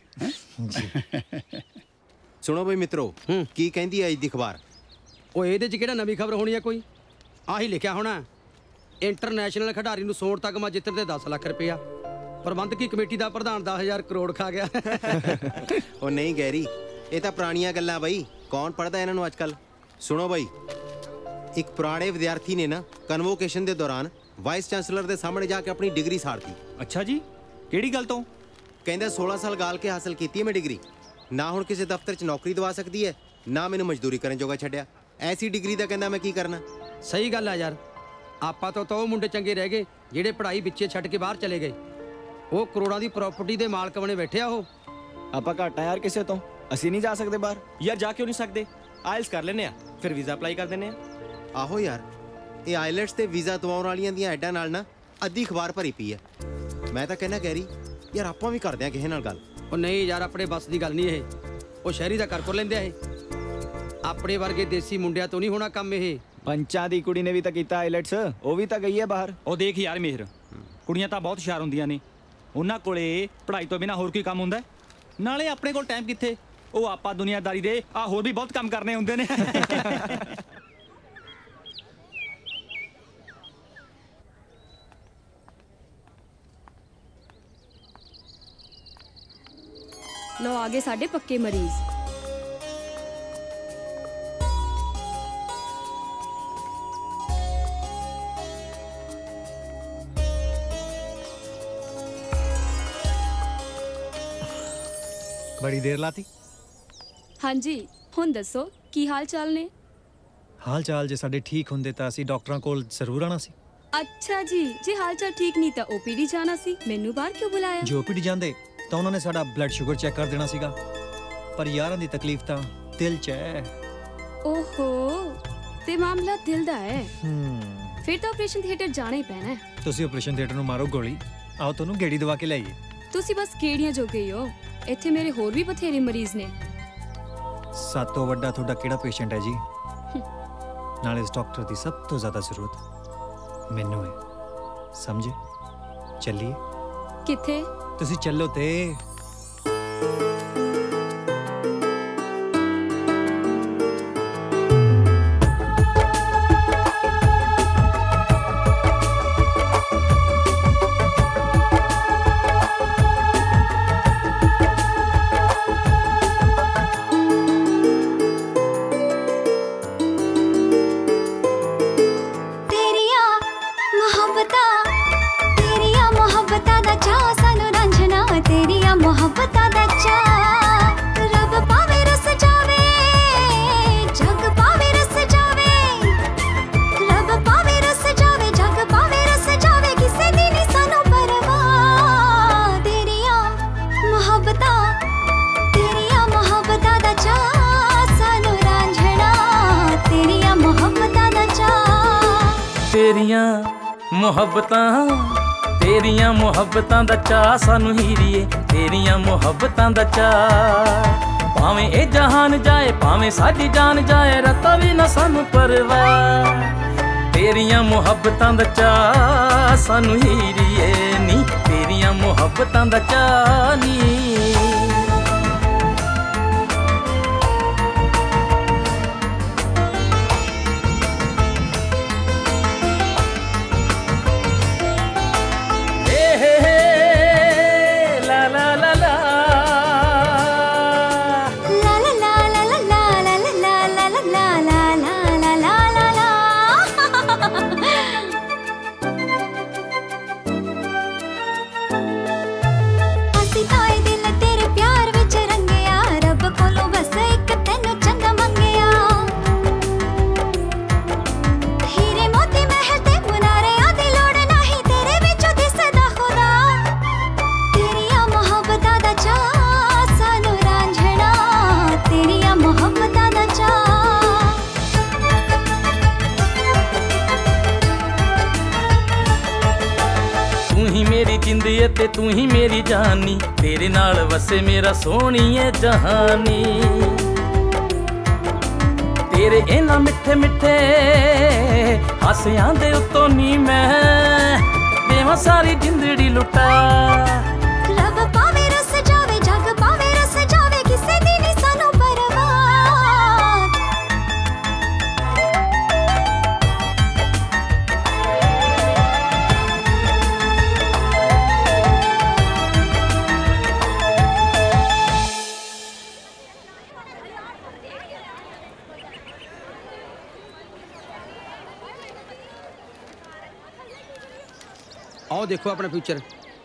E: सुनो बई मित्रो, की कहंदी है अज दी अखबार?
J: ਉਹ ਇਹਦੇ 'ਚ ਕਿਹੜਾ ਨਵੀਂ ਖਬਰ ਹੋਣੀ ਹੈ ਕੋਈ? ਆਹੀ ਲਿਖਿਆ ਹੋਣਾ, ਇੰਟਰਨੈਸ਼ਨਲ ਖਿਡਾਰੀ ਨੂੰ ਸੋਨ ਤਗਮਾ ਜਿੱਤਣ ਦੇ 10 ਲੱਖ ਰੁਪਇਆ, ਪ੍ਰਬੰਧਕੀ ਕਮੇਟੀ ਦਾ ਪ੍ਰਧਾਨ 10,000 ਕਰੋੜ ਖਾ ਗਿਆ।
E: ਉਹ ਨਹੀਂ ਗੈਰੀ, ਇਹ ਤਾਂ ਪੁਰਾਣੀਆਂ ਗੱਲਾਂ ਬਈ, ਕੌਣ ਪੜਦਾ ਇਹਨਾਂ ਨੂੰ ਅੱਜ ਕੱਲ। ਸੁਣੋ ਬਈ, ਇੱਕ ਪੁਰਾਣੇ ਵਿਦਿਆਰਥੀ ਨੇ ਨਾ ਕਨਵੋਕੇਸ਼ਨ ਦੇ ਦੌਰਾਨ ਵਾਈਸ ਚਾਂਸਲਰ ਦੇ ਸਾਹਮਣੇ ਜਾ ਕੇ ਆਪਣੀ ਡਿਗਰੀ ਸਾੜਤੀ।
D: ਅੱਛਾ ਜੀ, ਕਿਹੜੀ ਗੱਲ ਤੋਂ?
E: ਕਹਿੰਦਾ 16 ਸਾਲ ਗਾਲ ਕੇ ਹਾਸਲ ਕੀਤੀ ਹੈ ਮੈਂ ਡਿਗਰੀ, ਨਾ ਹੁਣ ਕਿਸੇ ਦਫ਼ਤਰ 'ਚ ਨੌਕਰੀ ਦਵਾ ਸਕਦੀ ਹੈ, ਨਾ ਮੈਨੂੰ ਮਜ਼ਦੂਰੀ ਕਰਨ ਜੋਗਾ ਛੱਡਿਆ। ਐਸੀ ਡਿਗਰੀ ਦਾ ਕਹਿੰਦਾ ਮੈਂ ਕੀ ਕਰਨਾ।
J: ਸਹੀ ਗੱਲ ਆ ਯਾਰ, ਆਪਾਂ ਤੋਂ ਤਾਂ ਉਹ ਮੁੰਡੇ ਚੰਗੇ ਰਹਿ ਗਏ ਜਿਹੜੇ ਪੜ੍ਹਾਈ ਵਿੱਚੇ ਛੱਡ ਕੇ ਬਾਹਰ ਚਲੇ ਗਏ। ਉਹ ਕਰੋੜਾਂ ਦੀ ਪ੍ਰਾਪਰਟੀ ਦੇ ਮਾਲਕ ਬਣੇ ਬੈਠੇ ਆ। ਉਹ
H: ਆਪਾਂ ਘੱਟ ਆ ਯਾਰ ਕਿਸੇ ਤੋਂ, ਅਸੀਂ ਨਹੀਂ ਜਾ ਸਕਦੇ ਬਾਹਰ।
C: ਯਾਰ ਜਾ ਕਿਉਂ ਨਹੀਂ ਸਕਦੇ? ਆਇਲਸ ਕਰ ਲੈਨੇ ਆ, ਫਿਰ ਵੀਜ਼ਾ ਅਪਲਾਈ ਕਰ ਦਿੰਨੇ ਆ।
E: ਆਹੋ ਯਾਰ, ਇਹ ਆਈਲੈਟਸ ਤੇ ਵੀਜ਼ਾ ਦਵਾਉਣ ਵਾਲੀਆਂ ਦੀਆਂ ਐਡਾਂ ਨਾਲ ਨਾ ਅੱਧੀ ਅਖਬਾਰ ਭਰੀ ਪਈ ਹੈ। ਮੈਂ ਤਾਂ ਕਹਿੰਦਾ ਗੈਰੀ ਯਾਰ ਆਪਾਂ ਵੀ ਕਰਦੇ ਆ ਕਿਸੇ ਨਾਲ ਗੱਲ।
J: ਉਹ ਨਹੀਂ ਯਾਰ, ਆਪਣੇ ਬਸ ਦੀ ਗੱਲ ਨਹੀਂ ਇਹ। ਉਹ ਸ਼ਹਿਰੀ ਦਾ ਕਰ ਲੈਂਦੇ ਆ ਇਹ, ਆਪਣੇ ਵਰਗੇ ਦੇਸੀ ਮੁੰਡਿਆਂ ਤੋਂ ਨਹੀਂ ਹੋਣਾ ਕੰਮ ਇਹ।
H: ਪੰਚਾਂ ਦੀ ਕੁੜੀ ਨੇ ਵੀ ਤਾਂ ਕੀਤਾ ਆਈਲੈਟਸ, ਉਹ ਵੀ ਤਾਂ ਗਈ ਹੈ ਬਾਹਰ।
D: ਉਹ ਦੇਖ ਯਾਰ ਮਿਹਰ, ਕੁੜੀਆਂ ਤਾਂ ਬਹੁਤ ਹੁਸ਼ਿਆਰ ਹੁੰਦੀਆਂ ਨੇ, ਉਹਨਾਂ ਕੋਲੇ ਪੜ੍ਹਾਈ ਤੋਂ ਬਿਨਾਂ ਹੋਰ ਕੀ ਕੰਮ ਹੁੰਦਾ? ਨਾਲੇ ਆਪਣੇ ਕੋਲ ਟਾਈਮ ਕਿੱਥੇ? ਉਹ ਆਪਾਂ ਦੁਨੀਆਦਾਰੀ ਦੇ ਆ ਹੋਰ ਵੀ ਬਹੁਤ ਕੰਮ ਕਰਨੇ ਹੁੰਦੇ ਨੇ।
O: लो आगे साढ़े पक्के मरीज।
Q: बड़ी देर लाती।
O: हाँ जी, हुण दसो की हाल चाल ने?
Q: हाल चाल जे साडे ठीक हुंदे तां असीं डॉक्टरां कोल जरूर आना सी।
O: अच्छा जी, जे हाल चाल ठीक नहीं तां ओपीडी जाना सी। मैनू बाहर क्यों बुलाया?
Q: जे ओपीडी जांदे तां उन्हां ने साडा ब्लड शुगर चेक कर देना सीगा, पर यारां दी तकलीफ तां दिल च है।
O: ओहो, ते मामला दिल दा है। फिर तो ऑपरेशन थिएटर जाना ही पैना है।
Q: तुसीं ऑपरेशन थिएटर नूं मारो गोली, आओ तुहानूं गेड़ी दवा के लाइए।
O: तुसीं बस गेड़ियां जो गई हो, इत्थे मेरे होर भी बथेरे मरीज ने।
Q: सात तो वड्डा तुहाडा किहड़ा पेशेंट है जी? नाले इस डॉक्टर दी सब तो ज्यादा जरूरत मैनू है, समझे? चलिए।
O: किथे?
Q: तुसी चलो ते।
M: तेरियां मुहब्बतां दा चाह सानू हीरीए, तेरियां मुहब्बतां दा चाह। भावें ए जहान जाए, भावें साडी जान जाए, रता भी ना सानू परवाह। तेरियां मुहब्बतां दा चाह सानू हीरीए नी, तेरियां मुहब्बतां दा चाह नी।
R: ਅਸੀਂ ਤਾਂ ਇਹ ਦਿਲ
M: ते तू ही मेरी जानी, तेरे नाल वसे मेरा सोहणीए जहानी। तेरे इन्हां मिठे मिठे हासियां दे उत्तों नी मैं देवां सारी जिंदड़ी लुटा।
R: रब पावे रस जावे, जग पावे रस जावे, किसे दी नी सानू परवाह।
J: आओ देखो अपना फ्यूचर।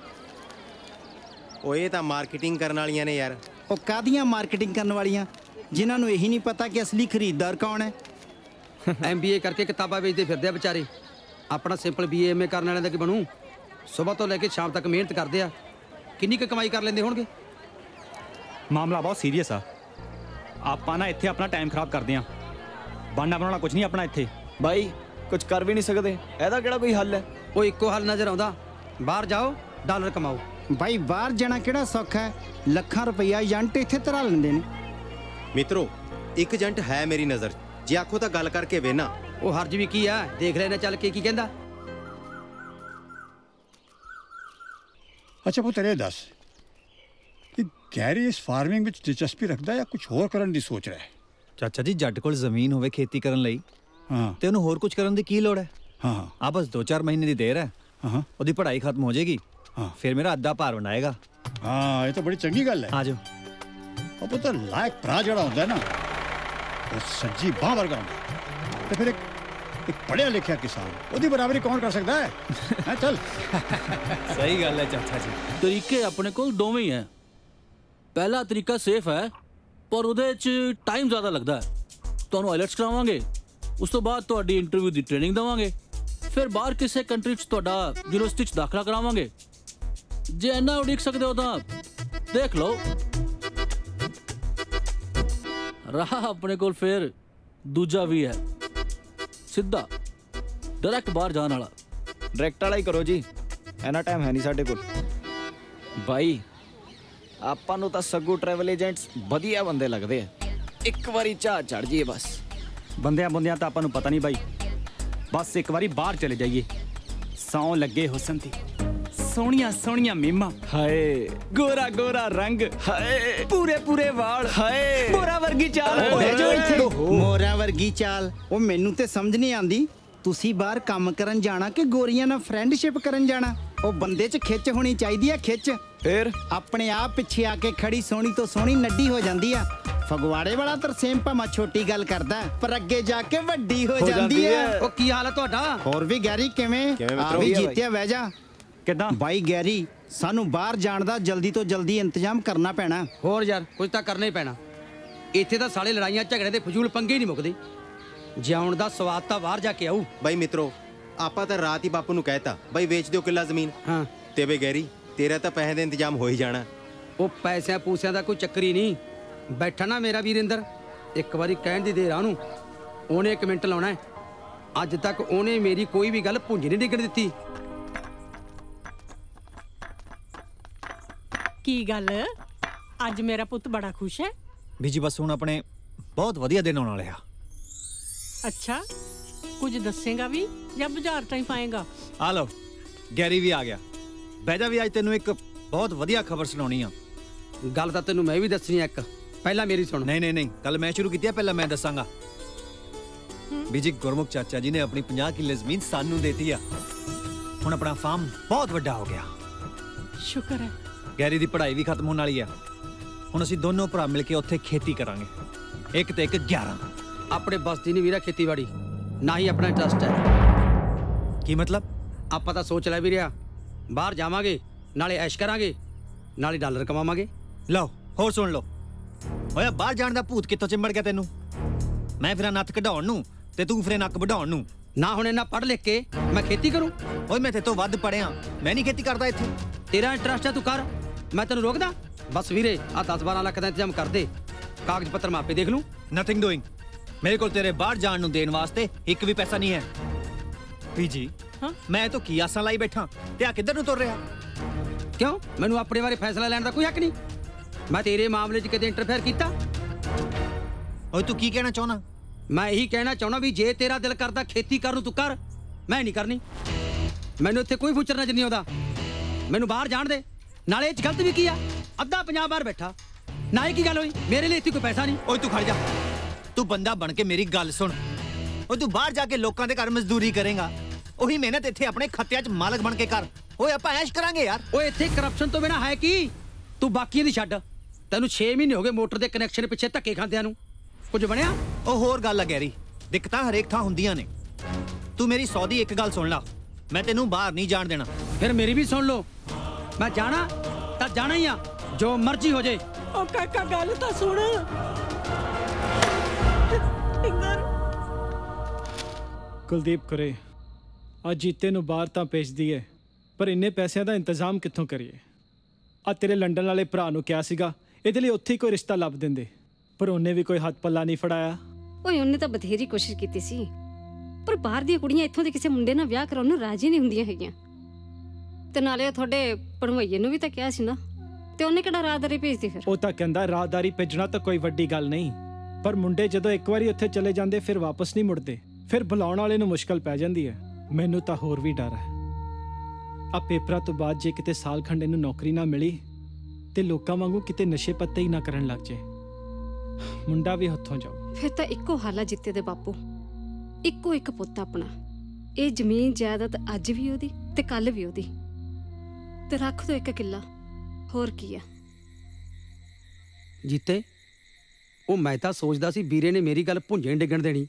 E: ਉਹ ਇਹ ਤਾਂ ਮਾਰਕੀਟਿੰਗ ਕਰਨ ਵਾਲੀਆਂ ਨੇ ਯਾਰ।
F: ਉਹ ਕਾਹਦੀਆਂ ਮਾਰਕੀਟਿੰਗ ਕਰਨ ਵਾਲੀਆਂ, ਜਿਨ੍ਹਾਂ ਨੂੰ ਇਹੀ ਨਹੀਂ ਪਤਾ ਕਿ ਅਸਲੀ ਖਰੀਦਦਾਰ ਕੌਣ ਹੈ।
J: MBA ਕਰਕੇ ਕਿਤਾਬਾਂ ਵੇਚਦੇ ਫਿਰਦੇ ਆ ਵਿਚਾਰੇ। ਆਪਣਾ ਸਿੰਪਲ BA MA ਕਰਨ ਵਾਲਿਆਂ ਦਾ ਕੀ ਬਣੂ? ਸਵੇਰ ਤੋਂ ਲੈ ਕੇ ਸ਼ਾਮ ਤੱਕ ਮਿਹਨਤ ਕਰਦੇ ਆ, ਕਿੰਨੀ ਕੁ ਕਮਾਈ ਕਰ ਲੈਂਦੇ ਹੋਣਗੇ?
C: ਮਾਮਲਾ ਬਹੁਤ ਸੀਰੀਅਸ ਆ। ਆਪਾਂ ਨਾ ਇੱਥੇ ਆਪਣਾ ਟਾਈਮ ਖਰਾਬ ਕਰਦੇ ਆ। ਬਣਨਾ ਬਣਾਉਣਾ ਕੁਝ ਨਹੀਂ ਆਪਣਾ ਇੱਥੇ।
G: ਬਾਈ ਕੁਝ ਕਰ ਵੀ ਨਹੀਂ ਸਕਦੇ, ਇਹਦਾ ਕਿਹੜਾ ਕੋਈ ਹੱਲ ਹੈ?
J: ਉਹ ਇੱਕੋ ਹੱਲ ਨਜ਼ਰ ਆਉਂਦਾ, ਬਾਹਰ ਜਾਓ ਡਾਲਰ ਕਮਾਓ।
F: ਬਾਈ ਬਾਹਰ ਜਾਣਾ ਕਿਹੜਾ ਸੌਖਾ ਹੈ, ਲੱਖਾਂ ਰੁਪਈਆ ਏਜੰਟ ਇੱਥੇ ਧਰਾ ਲੈਂਦੇ ਨੇ।
E: ਮਿੱਤਰੋ ਇੱਕ ਏਜੰਟ ਹੈ ਮੇਰੀ ਨਜ਼ਰ 'ਚ, ਜੇ ਆਖੋ ਤਾਂ ਗੱਲ ਕਰਕੇ ਵੇਨਾ।
J: ਉਹ ਹਰਜ ਵੀ ਕੀ ਆ, ਦੇਖ ਲੈਣਾ ਚੱਲ ਕੇ ਕੀ ਕਹਿੰਦਾ।
T: ਅੱਛਾ ਪੁੱਤਰ ਇਹ ਦੱਸ ਕਿ ਗੈਰੀ ਇਸ ਫਾਰਮਿੰਗ ਵਿੱਚ ਦਿਲਚਸਪੀ ਰੱਖਦਾ ਜਾਂ ਕੁਝ ਹੋਰ ਕਰਨ ਦੀ ਸੋਚ ਰਿਹਾ ਹੈ?
Q: ਚਾਚਾ ਜੀ ਜੱਟ ਕੋਲ ਜ਼ਮੀਨ ਹੋਵੇ ਖੇਤੀ ਕਰਨ ਲਈ ਤੇ ਉਹਨੂੰ ਹੋਰ ਕੁਝ ਕਰਨ ਦੀ ਕੀ ਲੋੜ ਹੈ?
T: ਹਾਂ
Q: ਆ ਬਸ 2-4 ਮਹੀਨੇ ਦੀ ਦੇਰ ਹੈ, ਉਹਦੀ ਪੜ੍ਹਾਈ ਖਤਮ ਹੋ ਜਾਏਗੀ, ਫਿਰ ਮੇਰਾ ਅੱਧਾ ਭਾਰ ਬਣਾਏਗਾ।
T: ਹਾਂ ਇਹ ਤਾਂ ਬੜੀ ਚੰਗੀ ਗੱਲ ਹੈ।
Q: ਆ ਜਾਓ।
T: ਉਹ ਪੁੱਤਰ ਲਾਇਕ ਭਰਾ ਜਿਹੜਾ ਹੁੰਦਾ ਨਾ ਉਹ ਸੱਜੀ ਬਾਂਹ ਵਰਗਾ ਹੁੰਦਾ, ਤੇ ਫਿਰ ਇੱਕ ਪੜ੍ਹਿਆ ਲਿਖਿਆ ਕਿਸਾਨ ਉਹਦੀ ਬਰਾਬਰੀ ਕੌਣ ਕਰ ਸਕਦਾ ਹੈ? ਹੈ ਚੱਲ।
Q: ਸਹੀ ਗੱਲ ਹੈ ਚਾਚਾ ਜੀ।
U: ਤਰੀਕੇ ਆਪਣੇ ਕੋਲ ਦੋਵੇਂ ਹੀ ਹੈ। ਪਹਿਲਾ ਤਰੀਕਾ ਸੇਫ ਹੈ ਪਰ ਉਹਦੇ 'ਚ ਟਾਈਮ ਜ਼ਿਆਦਾ ਲੱਗਦਾ ਹੈ। ਤੁਹਾਨੂੰ ਆਈਲੈਟਸ ਕਰਾਵਾਂਗੇ, ਉਸ ਤੋਂ ਬਾਅਦ ਤੁਹਾਡੀ ਇੰਟਰਵਿਊ ਦੀ ਟ੍ਰੇਨਿੰਗ ਦੇਵਾਂਗੇ, ਫਿਰ ਬਾਹਰ ਕਿਸੇ ਕੰਟਰੀ 'ਚ ਤੁਹਾਡਾ ਯੂਨੀਵਰਸਿਟੀ 'ਚ ਦਾਖਲਾ ਕਰਾਵਾਂਗੇ। ਜੇ ਇੰਨਾ ਉਡੀਕ ਸਕਦੇ ਹੋ ਤਾਂ ਦੇਖ ਲਓ। ਰਾਹ ਆਪਣੇ ਕੋਲ ਫਿਰ ਦੂਜਾ ਵੀ ਹੈ, ਸਿੱਧਾ ਡਾਇਰੈਕਟ ਬਾਹਰ ਜਾਣ ਵਾਲਾ।
G: ਡਾਇਰੈਕਟ ਵਾਲਾ ਹੀ ਕਰੋ ਜੀ, ਇੰਨਾ ਟਾਈਮ ਹੈ ਨਹੀਂ ਸਾਡੇ ਕੋਲ। ਬਾਈ ਆਪਾਂ ਨੂੰ ਤਾਂ ਸੱਗੂ ਟਰੈਵਲ ਏਜੰਟਸ ਵਧੀਆ ਬੰਦੇ ਲੱਗਦੇ ਆ, ਇੱਕ ਵਾਰੀ ਚਾਹ ਚੜ ਜਾਈਏ ਬਸ।
C: ਬੰਦਿਆਂ ਬੰਦਿਆਂ ਤਾਂ ਆਪਾਂ ਨੂੰ ਪਤਾ ਨਹੀਂ ਬਾਈ, ਬਸ ਇੱਕ ਵਾਰੀ ਬਾਹਰ ਚਲੇ ਜਾਈਏ। ਸੌਂ ਲੱਗੇ ਹੁਸਨ ਦੀ, ਸੋਹਣੀਆਂ ਸੋਹਣੀਆਂ ਮੀਮਾਂ, ਹਾਏ ਗੋਰਾ ਗੋਰਾ ਰੰਗ, ਹਾਏ ਪੂਰੇ ਪੂਰੇ ਵਾਲ, ਹਾਏ ਮੋਰਾ ਵਰਗੀ ਚਾਲ।
F: ਮੋਰਾ ਵਰਗੀ ਚਾਲ। ਉਹ ਮੈਨੂੰ ਤੇ ਸਮਝ ਨਹੀਂ ਆਂਦੀ, ਤੁਸੀਂ ਬਾਹਰ ਕੰਮ ਕਰਨ ਜਾਣਾ ਕਿ ਗੋਰੀਆਂ ਨਾਲ ਫਰੈਂਡਸ਼ਿਪ ਕਰਨ ਜਾਣਾ? ਉਹ ਬੰਦੇ 'ਚ ਖਿੱਚ ਹੋਣੀ ਚਾਹੀਦੀ ਆ, ਖਿੱਚ।
G: ਫਿਰ
F: ਆਪਣੇ ਆਪ ਪਿੱਛੇ ਆ ਕੇ ਖੜੀ ਸੋਹਣੀ ਤੋਂ ਸੋਹਣੀ ਨੱਡੀ ਹੋ ਜਾਂਦੀ ਆ। ਫਗਵਾੜੇ ਵਾਲਾ ਤਰਸੇਮ ਭਾਵੇਂ ਛੋਟੀ ਗੱਲ ਕਰਦਾ ਪਰ ਅੱਗੇ ਜਾ ਕੇ ਵੱਡੀ ਹੋ ਜਾਂਦੀ ਹੈ।
J: ਉਹ ਕੀ ਹਾਲ ਹੈ ਤੁਹਾਡਾ?
F: ਹੋਰ ਵੀ ਗੈਰੀ ਕਿਵੇਂ? ਆ ਵੀ ਜੀਤਿਆ ਬਹਿ ਜਾ।
C: ਕਿੱਦਾਂ
F: ਬਾਈ ਗੈਰੀ, ਸਾਨੂੰ ਬਾਹਰ ਜਾਣ ਦਾ ਜਲਦੀ ਤੋਂ ਜਲਦੀ ਇੰਤਜ਼ਾਮ ਕਰਨਾ ਪੈਣਾ।
J: ਹੋਰ ਯਾਰ ਕੁਝ ਤਾਂ ਕਰਨਾ ਹੀ ਪੈਣਾ। ਇੱਥੇ ਤਾਂ ਸਾਲੇ ਲੜਾਈਆਂ ਝਗੜੇ ਦੇ ਫਜ਼ੂਲ ਪੰਗੇ ਹੀ ਨਹੀਂ ਮੁੱਕਦੇ। ਜਿਉਣ ਦਾ ਸਵਾਦ ਤਾਂ ਬਾਹਰ ਜਾ ਕੇ ਆਊ।
E: ਬਾਈ ਮਿੱਤਰੋ ਆਪਾਂ ਤਾਂ ਰਾਤ ਹੀ ਬਾਪੂ ਨੂੰ ਕਹਿਤਾ ਬਾਈ ਵੇਚ ਦਿਓ ਕਿੱਲਾ ਜ਼ਮੀਨ।
J: ਹਾਂ
E: ਤੇ ਵੇ ਗੈਰੀ ਤੇਰਾ ਤਾਂ ਪੈਸੇ ਦਾ ਇੰਤਜ਼ਾਮ ਹੋ ਹੀ ਜਾਣਾ।
J: ਉਹ ਪੈਸਿਆਂ ਪੂਸਿਆਂ ਦਾ ਕੋਈ ਚੱਕਰ ਹੀ ਨਹੀਂ। ਬੈਠਾ ਨਾ ਮੇਰਾ ਵੀਰਿੰਦਰ, ਇੱਕ ਵਾਰੀ ਕਹਿਣ ਦੀ ਦੇਰ ਆ ਉਹਨੂੰ, ਉਹਨੇ 1 ਮਿੰਟ ਲਾਉਣਾ ਹੈ। ਅੱਜ ਤੱਕ ਉਹਨੇ ਮੇਰੀ ਕੋਈ ਵੀ ਗੱਲ ਭੁੰਜ ਨਹੀਂ ਡਿੱਗਣ ਦਿੱਤੀ।
P: ਕੀ ਗੱਲ ਅੱਜ ਮੇਰਾ ਪੁੱਤ ਬੜਾ ਖੁਸ਼ ਹੈ?
Q: ਬੀਜੀ ਬਸ ਹੁਣ ਆਪਣੇ ਬਹੁਤ ਵਧੀਆ ਦਿਨ ਆਉਣ ਵਾਲੇ ਆ।
P: ਅੱਛਾ ਕੁਝ ਦੱਸੇਗਾ ਵੀ ਜਾਂ ਬਾਜ਼ਾਰ ਤੋਂ ਹੀ ਪਾਏਗਾ?
Q: ਆ ਲਓ ਗੈਰੀ ਵੀ ਆ ਗਿਆ। ਬਹਿ ਜਾ ਵੀ ਅੱਜ ਤੈਨੂੰ ਇੱਕ ਬਹੁਤ ਵਧੀਆ ਖਬਰ ਸੁਣਾਉਣੀ ਆ।
J: ਗੱਲ ਤਾਂ ਤੈਨੂੰ ਮੈਂ ਵੀ ਦੱਸਣੀ ਆ, ਇੱਕ ਪਹਿਲਾਂ ਮੇਰੀ ਸੁਣ।
Q: ਨਹੀਂ ਕੱਲ ਮੈਂ ਸ਼ੁਰੂ ਕੀਤੀ ਆ, ਪਹਿਲਾਂ ਮੈਂ ਦੱਸਾਂਗਾ। ਬੀਜੀ ਗੁਰਮੁਖ ਚਾਚਾ ਜੀ ਨੇ ਆਪਣੀ 50 ਕਿੱਲੇ ਜ਼ਮੀਨ ਸਾਨੂੰ ਦੇਤੀ ਆ। ਹੁਣ ਆਪਣਾ ਫਾਰਮ ਬਹੁਤ ਵੱਡਾ ਹੋ ਗਿਆ।
P: ਸ਼ੁਕਰ ਹੈ।
Q: ਗੈਰੀ ਦੀ ਪੜ੍ਹਾਈ ਵੀ ਖਤਮ ਹੋਣ ਵਾਲੀ ਆ। ਹੁਣ ਅਸੀਂ ਦੋਨੋਂ ਭਰਾ ਮਿਲ ਕੇ ਉੱਥੇ ਖੇਤੀ ਕਰਾਂਗੇ। ਇੱਕ ਤੇ ਇੱਕ 11।
J: ਆਪਣੇ ਬਸਤੀ ਨਹੀਂ ਵੀਰਾ ਖੇਤੀਬਾੜੀ, ਨਾ ਹੀ ਆਪਣਾ ਇੰਟਰਸਟ ਹੈ।
Q: ਕੀ ਮਤਲਬ?
J: ਆਪਾਂ ਤਾਂ ਸੋਚ ਲਿਆ ਵੀਰਿਆ, ਬਾਹਰ ਜਾਵਾਂਗੇ, ਨਾਲੇ ਐਸ਼ ਕਰਾਂਗੇ, ਨਾਲੇ ਡਾਲਰ ਕਮਾਵਾਂਗੇ।
Q: ਲਓ ਹੋਰ ਸੁਣ ਲਓ। ਓਏ ਬਾਹਰ ਜਾਣ ਦਾ ਭੂਤ ਕਿੱਥੋਂ ਚਿੰਬੜ ਗਿਆ ਤੈਨੂੰ? ਮੈਂ ਫਿਰਾਂ ਨੱਥ ਕਢਾਉਣ ਨੂੰ ਤੇ ਤੂੰ ਫਿਰੇ ਨੱਕ ਵਢਾਉਣ ਨੂੰ।
J: ਨਾ ਹੁਣ ਇਹਨਾਂ ਪੜ੍ਹ ਲਿਖ ਕੇ ਮੈਂ ਖੇਤੀ ਕਰੂੰ?
Q: ਓਏ ਮੈਂ ਤੇਰੇ ਤੋਂ ਵੱਧ ਪੜ੍ਹਿਆ, ਮੈਂ ਨਹੀਂ ਖੇਤੀ ਕਰਦਾ ਇੱਥੇ।
J: ਤੇਰਾ ਇੰਟਰਸਟ ਹੈ ਤੂੰ ਕਰ, ਮੈਂ ਤੈਨੂੰ ਰੋਕਦਾ? ਬਸ ਵੀਰੇ ਆ 10-12 ਲੱਖ ਦਾ ਇੰਤਜ਼ਾਮ ਕਰ ਦੇ, ਕਾਗਜ਼ ਪੱਤਰ ਮੈਂ ਆਪੇ ਦੇਖ ਲੂੰ।
Q: Nothing doing. ਮੇਰੇ ਕੋਲ ਤੇਰੇ ਬਾਹਰ ਜਾਣ ਨੂੰ ਦੇਣ ਵਾਸਤੇ ਇੱਕ ਵੀ ਪੈਸਾ ਨਹੀਂ ਹੈ। ਬੀਜੀ ਮੈਂ ਤਾਂ ਕੀ ਆਸਾਂ ਲਾਈ ਬੈਠਾ ਤੇ ਆ ਕਿੱਧਰ ਨੂੰ ਤੁਰ ਰਿਹਾ?
J: ਕਿਉਂ ਮੈਨੂੰ ਆਪਣੇ ਬਾਰੇ ਫੈਸਲਾ ਲੈਣ ਦਾ ਕੋਈ ਹੱਕ ਨਹੀਂ ਮੈਂ ਤੇਰੇ ਮਾਮਲੇ 'ਚ ਕਿਤੇ ਇੰਟਰਫੇਅਰ ਕੀਤਾ
Q: ਓਏ ਤੂੰ ਕੀ ਕਹਿਣਾ ਚਾਹੁੰਦਾ
J: ਮੈਂ ਇਹੀ ਕਹਿਣਾ ਚਾਹੁੰਦਾ ਵੀ ਜੇ ਤੇਰਾ ਦਿਲ ਕਰਦਾ ਖੇਤੀ ਕਰਨ ਨੂੰ ਤੂੰ ਕਰ ਮੈਂ ਨਹੀਂ ਕਰਨੀ ਮੈਨੂੰ ਇੱਥੇ ਕੋਈ ਫੂਚਰ ਨਜ਼ਰ ਨਹੀਂ ਆਉਂਦਾ ਮੈਨੂੰ ਬਾਹਰ ਜਾਣ ਦੇ ਨਾਲੇ ਇਹ 'ਚ ਗਲਤ ਵੀ ਕੀ ਆ ਅੱਧਾ ਪੰਜਾਬ ਬਾਹਰ ਬੈਠਾ ਨਾ ਇਹ ਕੀ ਗੱਲ ਹੋਈ ਮੇਰੇ ਲਈ ਇੱਥੇ ਕੋਈ ਪੈਸਾ ਨਹੀਂ
Q: ਓਏ ਤੂੰ ਖੜ ਜਾ ਤੂੰ ਬੰਦਾ ਬਣ ਕੇ ਮੇਰੀ ਗੱਲ ਸੁਣ ਓਏ ਤੂੰ ਬਾਹਰ ਜਾ ਕੇ ਲੋਕਾਂ ਦੇ ਘਰ ਮਜ਼ਦੂਰੀ ਕਰੇਗਾ ਉਹੀ ਮਿਹਨਤ ਇੱਥੇ ਆਪਣੇ ਖੱਤਿਆਂ 'ਚ ਮਾਲਕ ਬਣ ਕੇ ਕਰ ਓਏ ਆਪਾਂ ਐਸ਼ ਕਰਾਂਗੇ ਯਾਰ
J: ਓਏ ਇੱਥੇ ਕਰਪਸ਼ਨ ਤੋਂ ਬਿਨਾ ਹੈ ਕੀ ਤੂੰ ਬਾਕੀਆਂ ਦੀ ਛੱਡ ਤੈਨੂੰ 6 ਮਹੀਨੇ ਹੋ ਗਏ ਮੋਟਰ ਦੇ ਕਨੈਕਸ਼ਨ ਪਿੱਛੇ ਧੱਕੇ ਖਾਂਦਿਆਂ ਨੂੰ ਕੁਝ ਬਣਿਆ
Q: ਉਹ ਹੋਰ ਗੱਲ ਆ ਗੈਰੀ ਦਿੱਕਤਾਂ ਹਰੇਕ ਥਾਂ ਹੁੰਦੀਆਂ ਨੇ ਤੂੰ ਮੇਰੀ 100 ਦੀ ਇੱਕ ਗੱਲ ਸੁਣ ਲਾ ਮੈਂ ਤੈਨੂੰ ਬਾਹਰ ਨਹੀਂ ਜਾਣ ਦੇਣਾ
J: ਫਿਰ ਮੇਰੀ ਵੀ ਸੁਣ ਲਓ ਮੈਂ ਜਾਣਾ ਤਾਂ ਜਾਣਾ ਹੀ ਆ ਜੋ ਮਰਜ਼ੀ ਹੋ ਜਾਏ
P: ਉਹ ਕਾਕਾ ਗੱਲ ਤਾਂ ਸੁਣ
K: ਕੁਲਦੀਪ ਕਰੇ ਅੱਜ ਜੀਤੇ ਨੂੰ ਬਾਹਰ ਤਾਂ ਭੇਜਦੀ ਹੈ ਪਰ ਇੰਨੇ ਪੈਸਿਆਂ ਦਾ ਇੰਤਜ਼ਾਮ ਕਿੱਥੋਂ ਕਰੀਏ ਆ ਤੇਰੇ ਲੰਡਨ ਵਾਲੇ ਭਰਾ ਨੂੰ ਕਿਹਾ ਸੀਗਾ ਇਹਦੇ ਲਈ ਉੱਥੇ ਹੀ ਕੋਈ ਰਿਸ਼ਤਾ ਲੱਭ ਦਿੰਦੇ ਪਰ ਉਹਨੇ ਵੀ ਕੋਈ ਹੱਥ ਪੱਲਾ ਨਹੀਂ ਫੜਾਇਆ
O: ਓਏ ਉਹਨੇ ਤਾਂ ਬਥੇਰੀ ਕੋਸ਼ਿਸ਼ ਕੀਤੀ ਸੀ ਪਰ ਬਾਹਰ ਦੀਆਂ ਕੁੜੀਆਂ ਇੱਥੋਂ ਦੇ ਕਿਸੇ ਮੁੰਡੇ ਨਾਲ ਵਿਆਹ ਕਰਾਉਣ ਨੂੰ ਰਾਜੀ ਨਹੀਂ ਹੁੰਦੀਆਂ ਹੈਗੀਆਂ ਤੇ ਨਾਲੇ ਤੁਹਾਡੇ ਪੜਵਈਏ ਨੂੰ ਵੀ ਤਾਂ ਕਿਹਾ ਸੀ ਨਾ ਤੇ ਉਹਨੇ ਕਿਹੜਾ ਰਾਹਦਾਰੀ ਭੇਜਦੀ ਫਿਰ
K: ਉਹ ਤਾਂ ਕਹਿੰਦਾ ਰਾਹਦਾਰੀ ਭੇਜਣਾ ਤਾਂ ਕੋਈ ਵੱਡੀ ਗੱਲ ਨਹੀਂ ਪਰ ਮੁੰਡੇ ਜਦੋਂ ਇੱਕ ਵਾਰੀ ਉੱਥੇ ਚਲੇ ਜਾਂਦੇ ਫਿਰ ਵਾਪਸ ਨਹੀਂ ਮੁੜਦੇ ਫਿਰ ਬੁਲਾਉਣ ਵਾਲੇ ਨੂੰ ਮੁਸ਼ਕਲ ਪੈ ਜਾਂਦੀ ਹੈ ਮੈਨੂੰ ਤਾਂ ਹੋਰ ਵੀ ਡਰ ਹੈ ਆ ਪੇਪਰਾਂ ਤੋਂ ਬਾਅਦ ਜੇ ਕਿਤੇ ਸਾਲ ਖੰਡੇ ਨੂੰ ਨੌਕਰੀ ਨਾ ਮਿਲੀ ਤੇ ਲੋਕਾਂ ਵਾਂਗੂ ਕਿਤੇ ਨਸ਼ੇ ਪੱਤੇ ਹੀ ਨਾ ਕਰਨ ਲੱਗ ਜੇ ਮੁੰਡਾ ਵੀ ਹੱਥੋਂ ਜਾਊ
O: ਫਿਰ ਤਾਂ ਇੱਕੋ ਹਾਲ ਆ ਜਿੱਤੇ ਦੇ ਬਾਪੂ ਇੱਕੋ ਇੱਕ ਪੁੱਤ ਆਪਣਾ ਇਹ ਜ਼ਮੀਨ ਜਾਇਦਾਦ ਅੱਜ ਵੀ ਉਹਦੀ ਤੇ ਕੱਲ ਵੀ ਉਹਦੀ ਤੇ ਰੱਖ ਦੋ ਇੱਕ ਕਿੱਲਾ ਹੋਰ ਕੀ ਆ
J: ਜੀਤੇ ਉਹ ਮੈਂ ਤਾਂ ਸੋਚਦਾ ਸੀ ਵੀਰੇ ਨੇ ਮੇਰੀ ਗੱਲ ਭੁੰਜੇ ਡਿੱਗਣ ਦੇਣੀ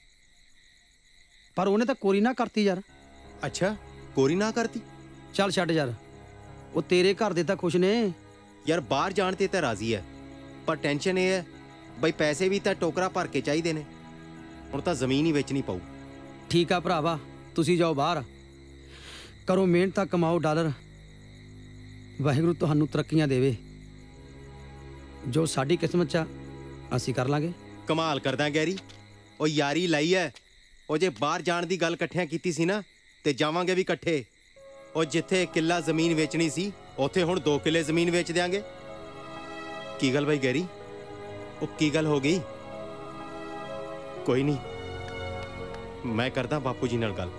J: ਪਰ ਉਹਨੇ ਤਾਂ ਕੋਰੀ ਨਾ ਕਰਤੀ ਯਾਰ
E: ਅੱਛਾ ਕੋਰੀ ਨਾ ਕਰਤੀ
J: ਚੱਲ ਛੱਡ ਯਾਰ ਉਹ ਤੇਰੇ ਘਰ ਦੇ ਤਾਂ ਖੁਸ਼ ਨੇ
E: ਯਾਰ ਬਾਹਰ ਜਾਣ ਤੇ ਤਾਂ ਰਾਜ਼ੀ ਹੈ ਪਰ ਟੈਨਸ਼ਨ ਇਹ ਹੈ ਬਈ ਪੈਸੇ ਵੀ ਤਾਂ ਟੋਕਰਾ ਭਰ ਕੇ ਚਾਹੀਦੇ ਨੇ ਹੁਣ ਤਾਂ ਜ਼ਮੀਨ ਹੀ ਵੇਚਣੀ ਪਊ
J: ਠੀਕ ਆ ਭਰਾਵਾ ਤੁਸੀਂ ਜਾਓ ਬਾਹਰ ਕਰੋ ਮਿਹਨਤ ਤਾਂ ਕਮਾਓ ਡਾਲਰ ਵਾਹਿਗੁਰੂ ਤੁਹਾਨੂੰ ਤਰੱਕੀਆਂ ਦੇਵੇ ਜੋ ਸਾਡੀ ਕਿਸਮਤ 'ਚ ਆ ਅਸੀਂ ਕਰ ਲਾਂਗੇ
E: ਕਮਾਲ ਕਰਦਾ ਗੈਰੀ ਉਹ ਯਾਰੀ ਲਾਈ ਐ ਉਹ ਜੇ ਬਾਹਰ ਜਾਣ ਦੀ ਗੱਲ ਇਕੱਠਿਆਂ ਕੀਤੀ ਸੀ ਨਾ ਤੇ ਜਾਵਾਂਗੇ ਵੀ ਇਕੱਠੇ ਉਹ ਜਿੱਥੇ ਕਿੱਲਾ ਜ਼ਮੀਨ ਵੇਚਣੀ ਸੀ ਉੱਥੇ ਹੁਣ 2 ਕਿੱਲੇ ਜ਼ਮੀਨ ਵੇਚ ਦਿਆਂਗੇ ਕੀ ਗੱਲ ਬਾਈ ਗੈਰੀ ਉਹ ਕੀ ਗੱਲ ਹੋ ਗਈ ਕੋਈ ਨਹੀਂ ਮੈਂ ਕਰਦਾ ਬਾਪੂ ਜੀ ਨਾਲ ਗੱਲ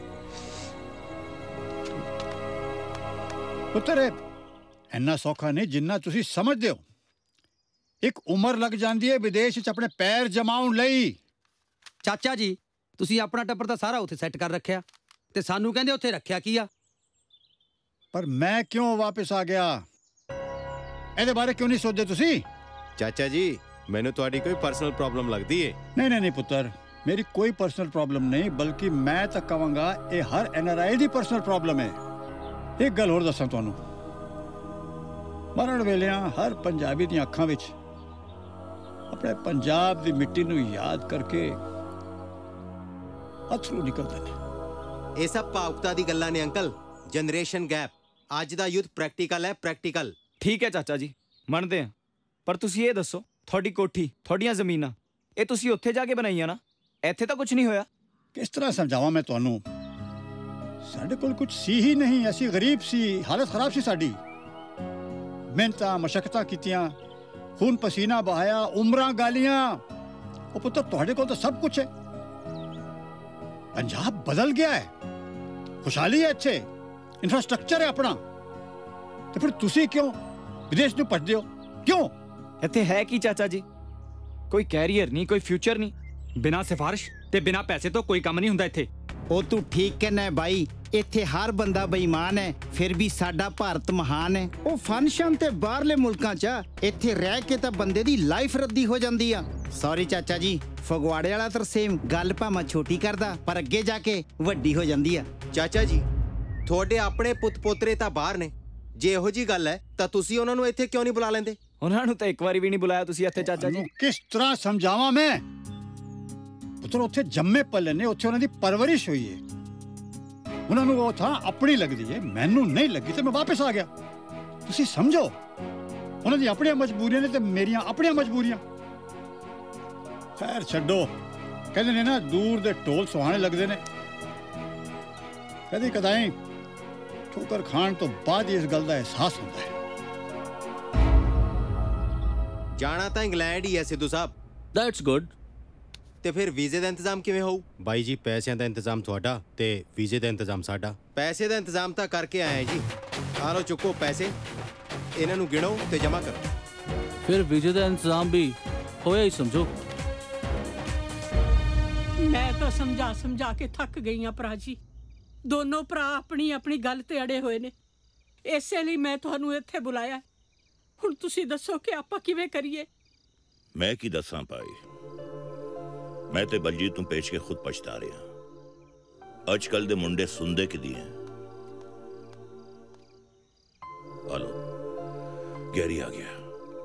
T: ਪੁੱਤਰ ਇੰਨਾ ਸੌਖਾ ਨਹੀਂ ਜਿੰਨਾ ਤੁਸੀਂ ਸਮਝਦੇ ਹੋ ਇੱਕ ਉਮਰ ਲੱਗ ਜਾਂਦੀ ਹੈ ਵਿਦੇਸ਼ ਵਿੱਚ ਆਪਣੇ ਪੈਰ ਜਮਾਉਣ ਲਈ
J: ਚਾਚਾ ਜੀ ਤੁਸੀਂ ਆਪਣਾ ਟੱਬਰ ਤਾਂ ਸਾਰਾ ਉੱਥੇ ਸੈੱਟ ਕਰ ਰੱਖਿਆ ਤੇ ਸਾਨੂੰ ਕਹਿੰਦੇ ਉੱਥੇ ਰੱਖਿਆ ਕੀ ਆ
T: ਪਰ ਮੈਂ ਕਿਉਂ ਵਾਪਸ ਆ ਗਿਆ ਇਹਦੇ ਬਾਰੇ ਕਿਉਂ ਨਹੀਂ ਸੋਚਦੇ ਤੁਸੀਂ
E: ਚਾਚਾ ਜੀ ਮੈਨੂੰ ਤੁਹਾਡੀ ਕੋਈ ਪਰਸਨਲ ਪ੍ਰੋਬਲਮ ਲੱਗਦੀ ਏ
T: ਨਹੀਂ ਪੁੱਤਰ ਮੇਰੀ ਕੋਈ ਪਰਸਨਲ ਪ੍ਰੋਬਲਮ ਨਹੀਂ ਬਲਕਿ ਮੈਂ ਤਾਂ ਕਹਾਂਗਾ ਇਹ ਹਰ ਐਨਆਰਆਈ ਦੀ ਪਰਸਨਲ ਪ੍ਰੋਬਲਮ ਹੈ ਇੱਕ ਗੱਲ ਹੋਰ ਦੱਸਾਂ ਤੁਹਾਨੂੰ ਮਰਨ ਵੇਲਿਆਂ ਹਰ ਪੰਜਾਬੀ ਦੀਆਂ ਅੱਖਾਂ ਵਿੱਚ ਆਪਣੇ ਪੰਜਾਬ ਦੀ ਮਿੱਟੀ ਨੂੰ ਯਾਦ ਕਰਕੇ ਅਥਰੂ ਨਿਕਲਦੇ ਨੇ
E: ਇਹ ਸਭ ਭਾਵੁਕਤਾ ਦੀ ਗੱਲਾਂ ਨੇ ਅੰਕਲ ਜਨਰੇਸ਼ਨ ਗੈਪ ਅੱਜ ਦਾ ਯੂਥ ਪ੍ਰੈਕਟੀਕਲ ਹੈ ਪ੍ਰੈਕਟੀਕਲ
G: ਠੀਕ ਹੈ ਚਾਚਾ ਜੀ ਮੰਨਦੇ ਆ ਪਰ ਤੁਸੀਂ ਇਹ ਦੱਸੋ ਤੁਹਾਡੀ ਕੋਠੀ ਤੁਹਾਡੀਆਂ ਜ਼ਮੀਨਾਂ ਇਹ ਤੁਸੀਂ ਉੱਥੇ ਜਾ ਕੇ ਬਣਾਈਆਂ ਨਾ ਇੱਥੇ ਤਾਂ ਕੁਝ ਨਹੀਂ ਹੋਇਆ
T: ਕਿਸ ਤਰ੍ਹਾਂ ਸਮਝਾਵਾਂ ਮੈਂ ਤੁਹਾਨੂੰ ਸਾਡੇ ਕੋਲ ਕੁਝ ਸੀ ਹੀ ਨਹੀਂ ਅਸੀਂ ਗਰੀਬ ਸੀ ਹਾਲਤ ਖਰਾਬ ਸੀ ਸਾਡੀ ਮਿਹਨਤਾਂ ਮਸ਼ੱਕਤਾਂ ਕੀਤੀਆਂ ਖੂਨ ਪਸੀਨਾ ਬਹਾਇਆ ਉਮਰਾਂ ਗਾਲੀਆਂ ਉਹ ਪੁੱਤਰ ਤੁਹਾਡੇ ਕੋਲ ਤਾਂ ਸਭ ਕੁਝ ਹੈ ਪੰਜਾਬ ਬਦਲ ਗਿਆ ਹੈ ਖੁਸ਼ਹਾਲੀ ਹੈ ਇੱਥੇ ਇਨਫਰਾਸਟ੍ਰਕਚਰ ਹੈ ਆਪਣਾ ਤੇ ਫਿਰ ਤੁਸੀਂ ਕਿਉਂ ਵਿਦੇਸ਼ ਨੂੰ ਭੱਜਦੇ ਹੋ ਕਿਉਂ
G: ਇੱਥੇ ਹੈ ਕੀ ਚਾਚਾ ਜੀ ਕੋਈ ਕੈਰੀਅਰ ਨਹੀਂ ਕੋਈ ਫਿਊਚਰ ਨਹੀਂ ਬਿਨਾਂ ਸਿਫਾਰਿਸ਼ ਤੇ ਬਿਨਾਂ ਪੈਸੇ ਤੋਂ ਕੋਈ ਕੰਮ ਨਹੀਂ ਹੁੰਦਾ ਇੱਥੇ
F: ਉਹ ਤੂੰ ਠੀਕ ਕਹਿਣਾ ਬਾਈ ਇੱਥੇ ਹਰ ਬੰਦਾ ਬੇਈਮਾਨ ਹੈ ਫਿਰ ਵੀ ਸਾਡਾ ਭਾਰਤ ਮਹਾਨ ਹੈ ਉਹ ਫੰਕਸ਼ਨ ਤੇ ਬਾਹਰਲੇ ਮੁਲਕਾਂ 'ਚ ਇੱਥੇ ਰਹਿ ਕੇ ਤਾਂ ਬੰਦੇ ਦੀ ਲਾਈਫ ਰੱਦੀ ਹੋ ਜਾਂਦੀ ਆ ਸੌਰੀ ਚਾਚਾ ਜੀ ਫਗਵਾੜੇ ਵਾਲਾ ਤਰਸੇਮ ਗੱਲ ਭਾਵੇਂ ਛੋਟੀ ਕਰਦਾ ਪਰ ਅੱਗੇ ਜਾ ਕੇ ਵੱਡੀ ਹੋ ਜਾਂਦੀ ਆ
E: ਚਾਚਾ ਜੀ ਤੁਹਾਡੇ ਆਪਣੇ ਪੁੱਤ ਪੋਤਰੇ ਤਾਂ ਬਾਹਰ ਨੇ ਜੇ ਇਹੋ ਜੀ ਗੱਲ ਹੈ ਤਾਂ ਤੁਸੀਂ ਉਹਨਾਂ ਨੂੰ ਇੱਥੇ ਕਿਉਂ ਨਹੀਂ ਬੁਲਾ ਲੈਂਦੇ
G: ਉਹਨਾਂ ਨੂੰ ਤਾਂ ਇੱਕ ਵਾਰੀ ਵੀ ਨਹੀਂ ਬੁਲਾਇਆ ਤੁਸੀਂ ਇੱਥੇ ਚਾਚਾ ਜੀ
T: ਕਿਸ ਤਰ੍ਹਾਂ ਸਮਝਾਵਾਂ ਮੈਂ ਪੁੱਤਰ ਉੱਥੇ ਜੰਮੇ ਪਲੇ ਨੇ ਉੱਥੇ ਉਹਨਾਂ ਦੀ ਪਰਵਰਿਸ਼ ਹੋਈ ਹੈ ਉਹਨਾਂ ਨੂੰ ਉਹ ਥਾਂ ਆਪਣੀ ਲੱਗਦੀ ਹੈ ਮੈਨੂੰ ਨਹੀਂ ਲੱਗੀ ਤੇ ਮੈਂ ਵਾਪਸ ਆ ਗਿਆ ਤੁਸੀਂ ਸਮਝੋ ਉਹਨਾਂ ਦੀ ਆਪਣੀਆਂ ਮਜਬੂਰੀਆਂ ਨੇ ਤੇ ਮੇਰੀਆਂ ਆਪਣੀਆਂ ਮਜਬੂਰੀਆਂ ਖੈਰ ਛੱਡੋ ਕਹਿੰਦੇ ਨੇ ਨਾ ਦੂਰ ਦੇ ਢੋਲ ਸੁਹਾਣੇ ਲੱਗਦੇ ਨੇ ਕਦੀ ਕਦਾਈ ठोकर खाण तो बाद ही इस गल का एहसास होता है।
E: जाना तो इंग्लैंड ही है सिद्धू साहब।
U: That's good.
E: ਤੇ ਫਿਰ ਵੀਜ਼ੇ ਦਾ ਇੰਤਜ਼ਾਮ ਕਿਵੇਂ ਹੋਊ? ਬਾਈ ਜੀ ਪੈਸਿਆਂ ਦਾ ਇੰਤਜ਼ਾਮ ਤੁਹਾਡਾ ਤੇ ਵੀਜ਼ੇ ਦਾ ਇੰਤਜ਼ਾਮ ਸਾਡਾ। ਪੈਸੇ ਦਾ ਇੰਤਜ਼ਾਮ ਤਾਂ ਕਰਕੇ ਆਏ ਜੀ। ਆ ਲਓ ਚੁੱਕੋ ਪੈਸੇ, ਇਹਨਾਂ ਨੂੰ ਗਿਣੋ ਤੇ ਜਮ੍ਹਾਂ ਕਰੋ।
U: फिर वीजे का इंतजाम भी होया ही समझो।
P: मैं तो समझा समझा के थक गई हाँ भरा जी। दोनों भरा अपनी अपनी गल ते अड़े हुए ने, इसे लिए मैं तुहानू इत्थे बुलाया। हुण तुसी दसो कि आपां किवें करिए?
B: मैं की दसां पाई, मैं ते बलजीत तू पेश के खुद पछता रहा। अजकल दे मुंडे सुनदे किदी हैं। हेलो गैरी आ गया।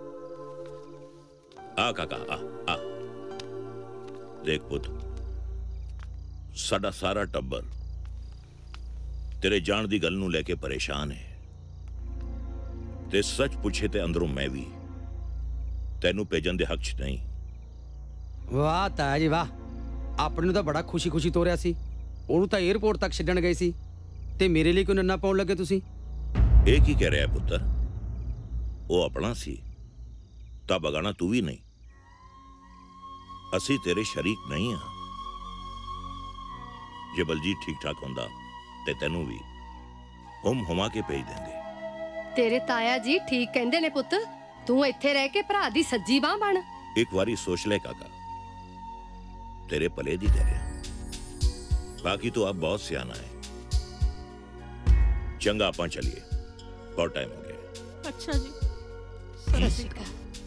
B: आ काका आ देख पुत, साडा सारा टब्बर तेरे जान दी गल नू लेके परेशान है। ते सच पूछे ते अंदरों मैं भी तेनू भेजन दे हक च नहीं।
J: वाह ताया जी वाह, अपने नू तां बड़ा खुशी खुशी तोरिया सी, ओनू तां एयरपोर्ट तक छड्डण गए सी ते मेरे लिए क्यों नन्ना पाउण लगे तुसी?
B: ਇਹ ਕੀ ਕਹਿ ਰਿਹਾ ਪੁੱਤਰ? ਉਹ ਆਪਣਾ ਸੀ ਤਾਂ ਬਗਾਨਾ ਤੂੰ ਵੀ ਨਹੀਂ। ਅਸੀਂ ਤੇਰੇ ਸ਼ਰੀਕ ਨਹੀਂ ਆ। ਜੇ ਬਲਜੀਤ ਠੀਕ ਠਾਕ ਹੁੰਦਾ ਤੇ ਤੈਨੂੰ ਵੀ ਹੁਮਾ ਕੇ ਭੇਜ ਦਿੰਦੇ।
V: ਤੇਰੇ ਤਾਇਆ ਜੀ ਠੀਕ ਕਹਿੰਦੇ ਨੇ ਪੁੱਤ, ਤੂੰ ਇੱਥੇ ਰਹਿ ਕੇ ਭਰਾ ਦੀ ਸੱਜੀ ਬਾਹ ਬਣ।
B: ਇੱਕ ਵਾਰੀ ਸੋਚ ਲੈ ਕਾਕਾ, ਤੇਰੇ ਭਲੇ ਦੀ ਕਹਿ ਰਿਹਾ। ਬਾਕੀ ਤੂੰ ਆਪ ਬਹੁਤ ਸਿਆਣਾ ਹੈ। ਚੰਗਾ ਆਪਾਂ ਚਲੀਏ, बहुत टाइम हो गया।
P: अच्छा जी, चंगा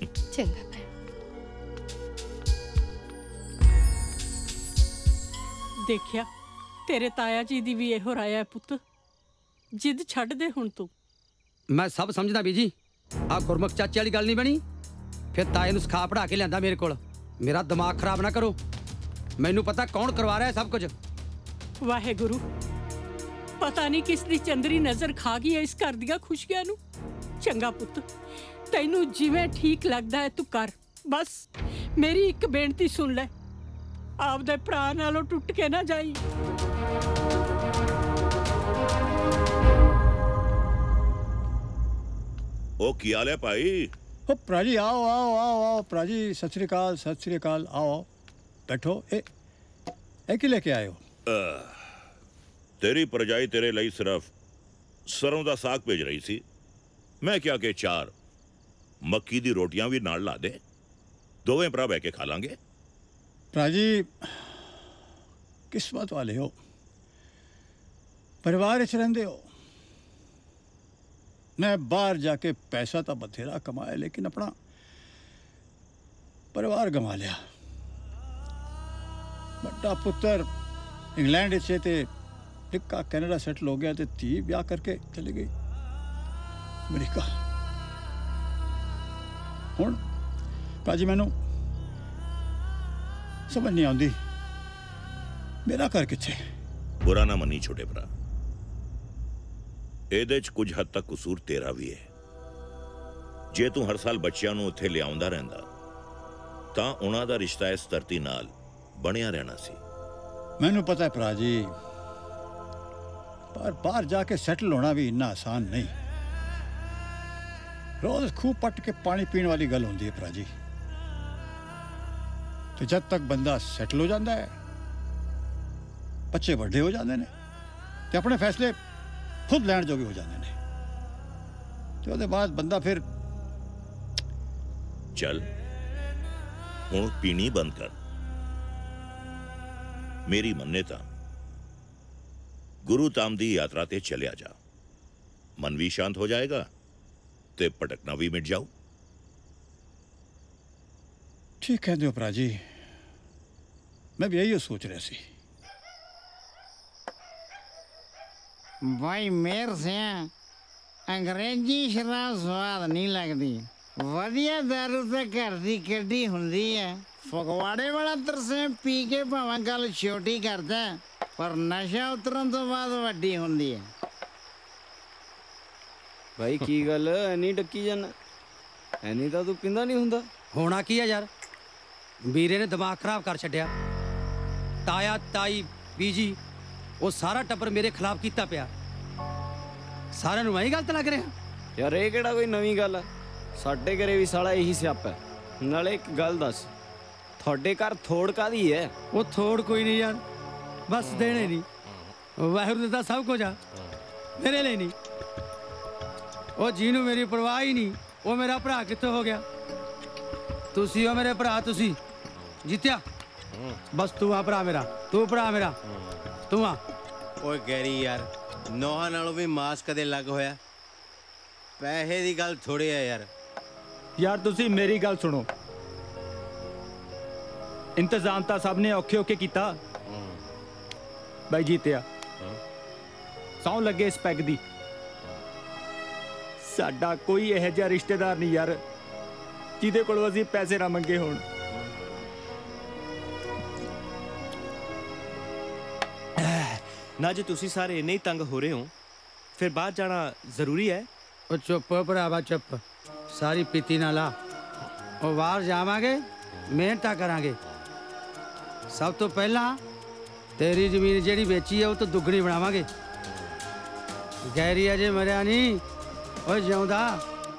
P: देखिया तेरे ताया जी दी भी एहो राय है पुत, जिद छड्ड दे हुण तू।
J: मैं सब समझदा बीजी, आ गुरमुख चाचे वाली गल नहीं बनी। फिर ताए नू सिखा पढ़ा के लियांदा मेरे कोल। मेरा दिमाग खराब ना करो, मैनू पता कौन करवा रहा है सब कुछ।
P: वाहेगुरु, पता नहीं किस दी चंदरी नजर खा गई है इस घर दियां खुशियां नू। चंगा पुत, तैनू जिवें ठीक लगदा है तू कर। बस मेरी एक बेनती सुन ले, आपदे भरा नालों टुट के ना जाई।
B: ओ की हाल है भाई?
T: ओ प्राजी आओ आओ आओ आओ प्राजी, सत श्री अकाल सत श्री अकाल। आओ बैठो। ए की लेके आए हो?
B: तेरी परजाई तेरे लिए सिर्फ सरों दा साग भेज रही सी। मैं क्या के 4 मक्की दी रोटियां भी नाल ला दे, दोवें भरा बह के खा लांगे।
T: प्राजी किस्मत वाले हो, परिवार च रहिंदे हो। मैं बाहर जाके पैसा तो बथेरा कमाया, लेकिन अपना परिवार गंवा लिया। बड़ा पुत्र इंग्लैंड से ते निक्का कनाडा सेटल हो गया, तो धी ब्याह करके चली गई अमेरिका। हुण भाजी मैनू समझ नहीं आती मेरा घर किथे।
B: बुरा ना मनी छोटे भरा, ਇਹਦੇ ਚ ਕੁਝ ਹੱਦ ਤੱਕ ਕਸੂਰ ਤੇਰਾ ਵੀ ਹੈ। ਜੇ ਤੂੰ ਹਰ ਸਾਲ ਬੱਚਿਆਂ ਨੂੰ ਉੱਥੇ ਲਿਆਉਂਦਾ ਰਹਿੰਦਾ ਤਾਂ ਉਹਨਾਂ ਦਾ ਰਿਸ਼ਤਾ ਇਸ ਧਰਤੀ ਨਾਲ ਬਣਿਆ ਰਹਿਣਾ ਸੀ।
T: ਮੈਨੂੰ ਪਤਾ ਹੈ ਭਰਾ ਜੀ, पर बाहर जाके सेटल होना भी इतना आसान नहीं। रोज खूह पट के पानी पीने वाली गल होती है भरा जी। तो जब तक बंदा सेटल हो जाता है, बच्चे बड़े हो जाते हैं तो अपने फैसले खुद लैण जोगे हो जाते हैं, तो उसके बाद बंदा फिर
B: चल हुण पीनी बंद कर। मेरी मन्ने तां गुरु धाम दी यात्रा ते चलिया जा, मन भी शांत हो जाएगा ते भटकना भी मिट जाऊ।
T: ठीक कहते हो भरा जी, मैं भी यही सोच रहा सी।
F: भाई मेर से अंग्रेजी शराब स्वाद नहीं लगती, वधिया दारू तो घर दी कड्डी हुंदी है। फगवाड़े वाला तरसे पी के भावें गल छोटी करदा, पर नशा उतरन तो बाद वड्डी हुंदी है।
G: भाई की गल एनी डक्की जाना? एनी तो तू पिंदा नहीं हुंदा।
J: होना की है यार, वीरे ने दिमाग खराब कर छड्या। ताया ताई बीजी वो सारा टब्बर मेरे खिलाफ कीता पिया। ਸਾਰਿਆਂ ਨੂੰ ਮੈਂ ਹੀ ਗਲਤ ਲੱਗ ਰਿਹਾ?
G: ਯਾਰ ਇਹ ਕਿਹੜਾ ਕੋਈ ਨਵੀਂ ਗੱਲ ਹੈ, ਸਾਡੇ ਘਰੇ ਵੀ ਸਾਲਾ ਇਹੀ ਸਿਆਪਾ ਹੈ। ਨਾਲੇ ਇੱਕ ਗੱਲ ਦੱਸ, ਤੁਹਾਡੇ ਘਰ ਥੋੜ ਕਾਦੀ ਹੈ?
J: ਉਹ ਥੋੜ ਕੋਈ ਨਹੀਂ ਯਾਰ, ਬਸ ਦੇਣੇ ਨਹੀਂ। ਵਾਹਿਗੁਰੂ ਦਾ ਸਭ ਕੁਝ ਆ, ਮੇਰੇ ਲਈ ਨਹੀਂ। ਉਹ ਜਿਹਨੂੰ ਮੇਰੀ ਪਰਵਾਹ ਹੀ ਨਹੀਂ, ਉਹ ਮੇਰਾ ਭਰਾ ਕਿੱਥੋਂ ਹੋ ਗਿਆ? ਤੁਸੀਂ ਹੋ ਮੇਰੇ ਭਰਾ, ਤੁਸੀਂ ਜਿੱਤਿਆ। ਬਸ ਤੂੰ ਆ ਭਰਾ ਮੇਰਾ, ਤੂੰ ਭਰਾ ਮੇਰਾ, ਤੂੰ ਆ।
E: ਓਏ ਗੈਰੀ ਯਾਰ, ਨੋਹਾਂ ਨਾਲੋਂ ਵੀ ਮਾਸ ਕਦੇ ਲੱਗ ਹੋਇਆ? ਪੈਸੇ ਦੀ ਗੱਲ ਥੋੜੀ ਆ ਯਾਰ।
C: ਯਾਰ ਤੁਸੀਂ ਮੇਰੀ ਗੱਲ ਸੁਣੋ, ਇੰਤਜ਼ਾਮ ਤਾਂ ਸਭ ਨੇ ਔਖੇ ਔਖੇ ਕੀਤਾ। ਬਾਈ ਜੀਤਿਆ, ਸੌਂ ਲੱਗੇ ਇਸ ਪੈਗ ਦੀ, ਸਾਡਾ ਕੋਈ ਇਹੋ ਜਿਹਾ ਰਿਸ਼ਤੇਦਾਰ ਨਹੀਂ ਯਾਰ ਜਿਹਦੇ ਕੋਲੋਂ ਅਸੀਂ ਪੈਸੇ ਨਾ ਮੰਗੇ ਹੋਣ।
N: ਨਾ ਜੇ ਤੁਸੀਂ ਸਾਰੇ ਇੰਨੇ ਹੀ ਤੰਗ ਹੋ ਰਹੇ ਹੋ, ਫਿਰ ਬਾਹਰ ਜਾਣਾ ਜ਼ਰੂਰੀ ਹੈ?
J: ਉਹ ਚੁੱਪ ਭਰਾਵਾ ਚੁੱਪ, ਸਾਰੀ ਪੀਤੀ ਨਾ ਲਾ। ਉਹ ਬਾਹਰ ਜਾਵਾਂਗੇ, ਮਿਹਨਤਾਂ ਕਰਾਂਗੇ। ਸਭ ਤੋਂ ਪਹਿਲਾਂ ਤੇਰੀ ਜ਼ਮੀਨ ਜਿਹੜੀ ਵੇਚੀ ਹੈ ਉਹ ਤਾਂ ਦੁੱਗਣੀ ਬਣਾਵਾਂਗੇ। ਗੈਰੀ ਅਜੇ ਮਰਿਆ ਨਹੀਂ, ਉਹ ਜਿਉਂਦਾ।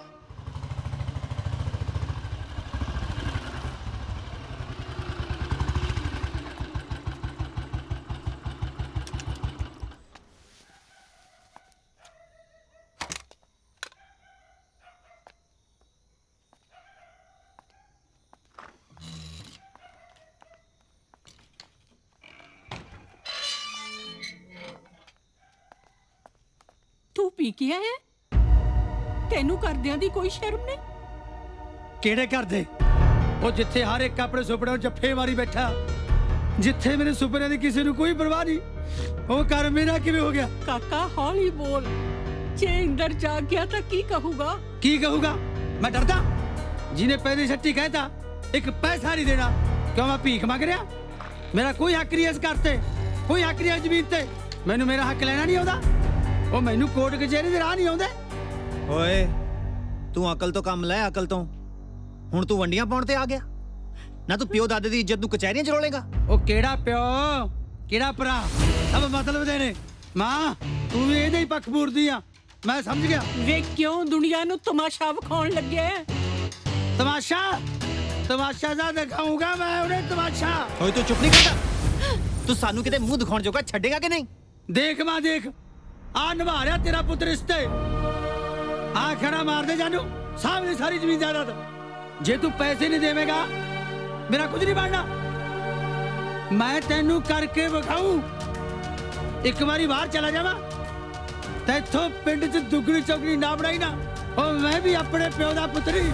P: ਤੂੰ ਪੀ ਕੇ ਆਇਆ? ਤੈਨੂੰ ਕਰਦਿਆਂ ਦੀ ਕੋਈ ਸ਼ਰਮ ਨਹੀਂ?
J: ਕਿਹੜੇ ਕਰਦੇ? ਉਹ ਜਿੱਥੇ ਹਰ ਇੱਕ ਆਪਣੇ ਸੁਪਨੇ ਨੂੰ ਜੱਫੇ ਮਾਰੀ ਬੈਠਾ, ਜਿੱਥੇ ਮੇਰੇ ਸੁਪਨਿਆਂ ਦੀ ਕਿਸੇ ਨੂੰ ਕੋਈ ਪਰਵਾਹ ਨਹੀਂ, ਉਹ ਘਰ ਮੇਰਾ ਕਿਵੇਂ ਹੋ ਗਿਆ?
P: ਕਾਕਾ ਹੌਲੀ ਬੋਲ, ਜੇ ਅੰਦਰ ਜਾ ਗਿਆ ਤਾਂ ਕੀ ਕਹੂਗਾ?
J: ਕੀ ਕਹੂਗਾ? ਮੈਂ ਡਰਦਾ? ਜਿਹਨੇ ਪਹਿਲੀ ਛੱਟੀ ਕਹਿਤਾ ਇੱਕ ਪੈਸਾ ਨਹੀਂ ਦੇਣਾ, ਕਿਉਂ ਮੈਂ ਭੀਖ ਮੰਗ ਰਿਹਾ? ਮੇਰਾ ਕੋਈ ਹੱਕ ਨਹੀਂ ਇਸ ਘਰ ਤੇ, ਕੋਈ ਹੱਕ ਨਹੀਂ ਜ਼ਮੀਨ ਤੇ। ਮੈਨੂੰ ਮੇਰਾ ਹੱਕ ਲੈਣਾ ਨਹੀਂ ਆਉਂਦਾ। ਉਹ ਮੈਨੂੰ ਕੋਰਟ ਕਚਹਿਰੀ ਦੇ ਰਾਹ ਨਹੀਂ ਆਉਂਦੇ।
Q: ਓਏ ਤੂੰ ਅਕਲ ਤੋਂ ਕੰਮ ਲੈ, ਅਕਲ ਤੋਂ। ਹੁਣ ਤੂੰ ਵੰਡੀਆਂ ਪਾਉਣ ਤੇ ਆ ਗਿਆ ਨਾ? ਤੂੰ ਪਿਓ ਦਾਦੇ ਦੀ ਇੱਜ਼ਤ ਨੂੰ ਕਚਹਿਰੀਆਂ ਚ ਰੋਲੇਗਾ?
J: ਉਹ ਕਿਹੜਾ ਪਿਓ, ਕਿਹੜਾ ਭਰਾ, ਸਭ ਮਤਲਬ ਦੇ ਨੇ। ਮਾਂ ਤੂੰ ਵੀ ਇਹਦੇ ਹੀ ਪੱਖ ਪੂਰਦੀ ਆ, ਮੈਂ ਸਮਝ ਗਿਆ।
P: ਵੇ ਕਿਉਂ ਦੁਨੀਆ ਨੂੰ ਤਮਾਸ਼ਾ ਵਿਖਾਉਣ ਲੱਗਿਆ?
J: ਤਮਾਸ਼ਾ? ਤਮਾਸ਼ਾ ਦਾ ਦਿਖਾਊਂਗਾ ਮੈਂ ਉਹਨੇ ਤਮਾਸ਼ਾ।
Q: ਓਏ ਤੂੰ ਚੁੱਪ ਨਹੀਂ ਕਰਦਾ? ਤੂੰ ਸਾਨੂੰ ਕਿਤੇ ਮੂੰਹ ਦਿਖਾਉਣ ਜੋਗਾ ਛੱਡੇਗਾ ਕਿ ਨਹੀਂ?
J: ਦੇਖ ਮਾਂ ਦੇਖ, ਆ ਨਿਭਾ ਰਿਹਾ ਤੇਰਾ ਪੁੱਤ ਰਿਸ਼ਤੇ। ਆ ਖੜਾ ਮਾਰ ਦੇ ਜਾਨੂੰ, ਸਾਹਮਣੇ ਸਾਰੀ ਜ਼ਮੀਨ ਜਾਇਦਾਦ। ਜੇ ਤੂੰ ਪੈਸੇ ਨਹੀਂ ਦੇਵੇਂਗਾ ਮੇਰਾ ਕੁਝ ਨਹੀਂ ਬਣਨਾ। ਮੈਂ ਤੈਨੂੰ ਕਰਕੇ ਵਿਖਾਊਂ। ਇੱਕ ਵਾਰੀ ਬਾਹਰ ਚਲਾ ਜਾਵਾਂ ਤੇ ਇੱਥੋਂ ਪਿੰਡ 'ਚ ਦੁੱਗਣੀ ਚੌਗਣੀ ਨਾ ਬਣਾਈ ਨਾ, ਉਹ ਮੈਂ ਵੀ ਆਪਣੇ ਪਿਓ ਦਾ ਪੁੱਤਰੀ।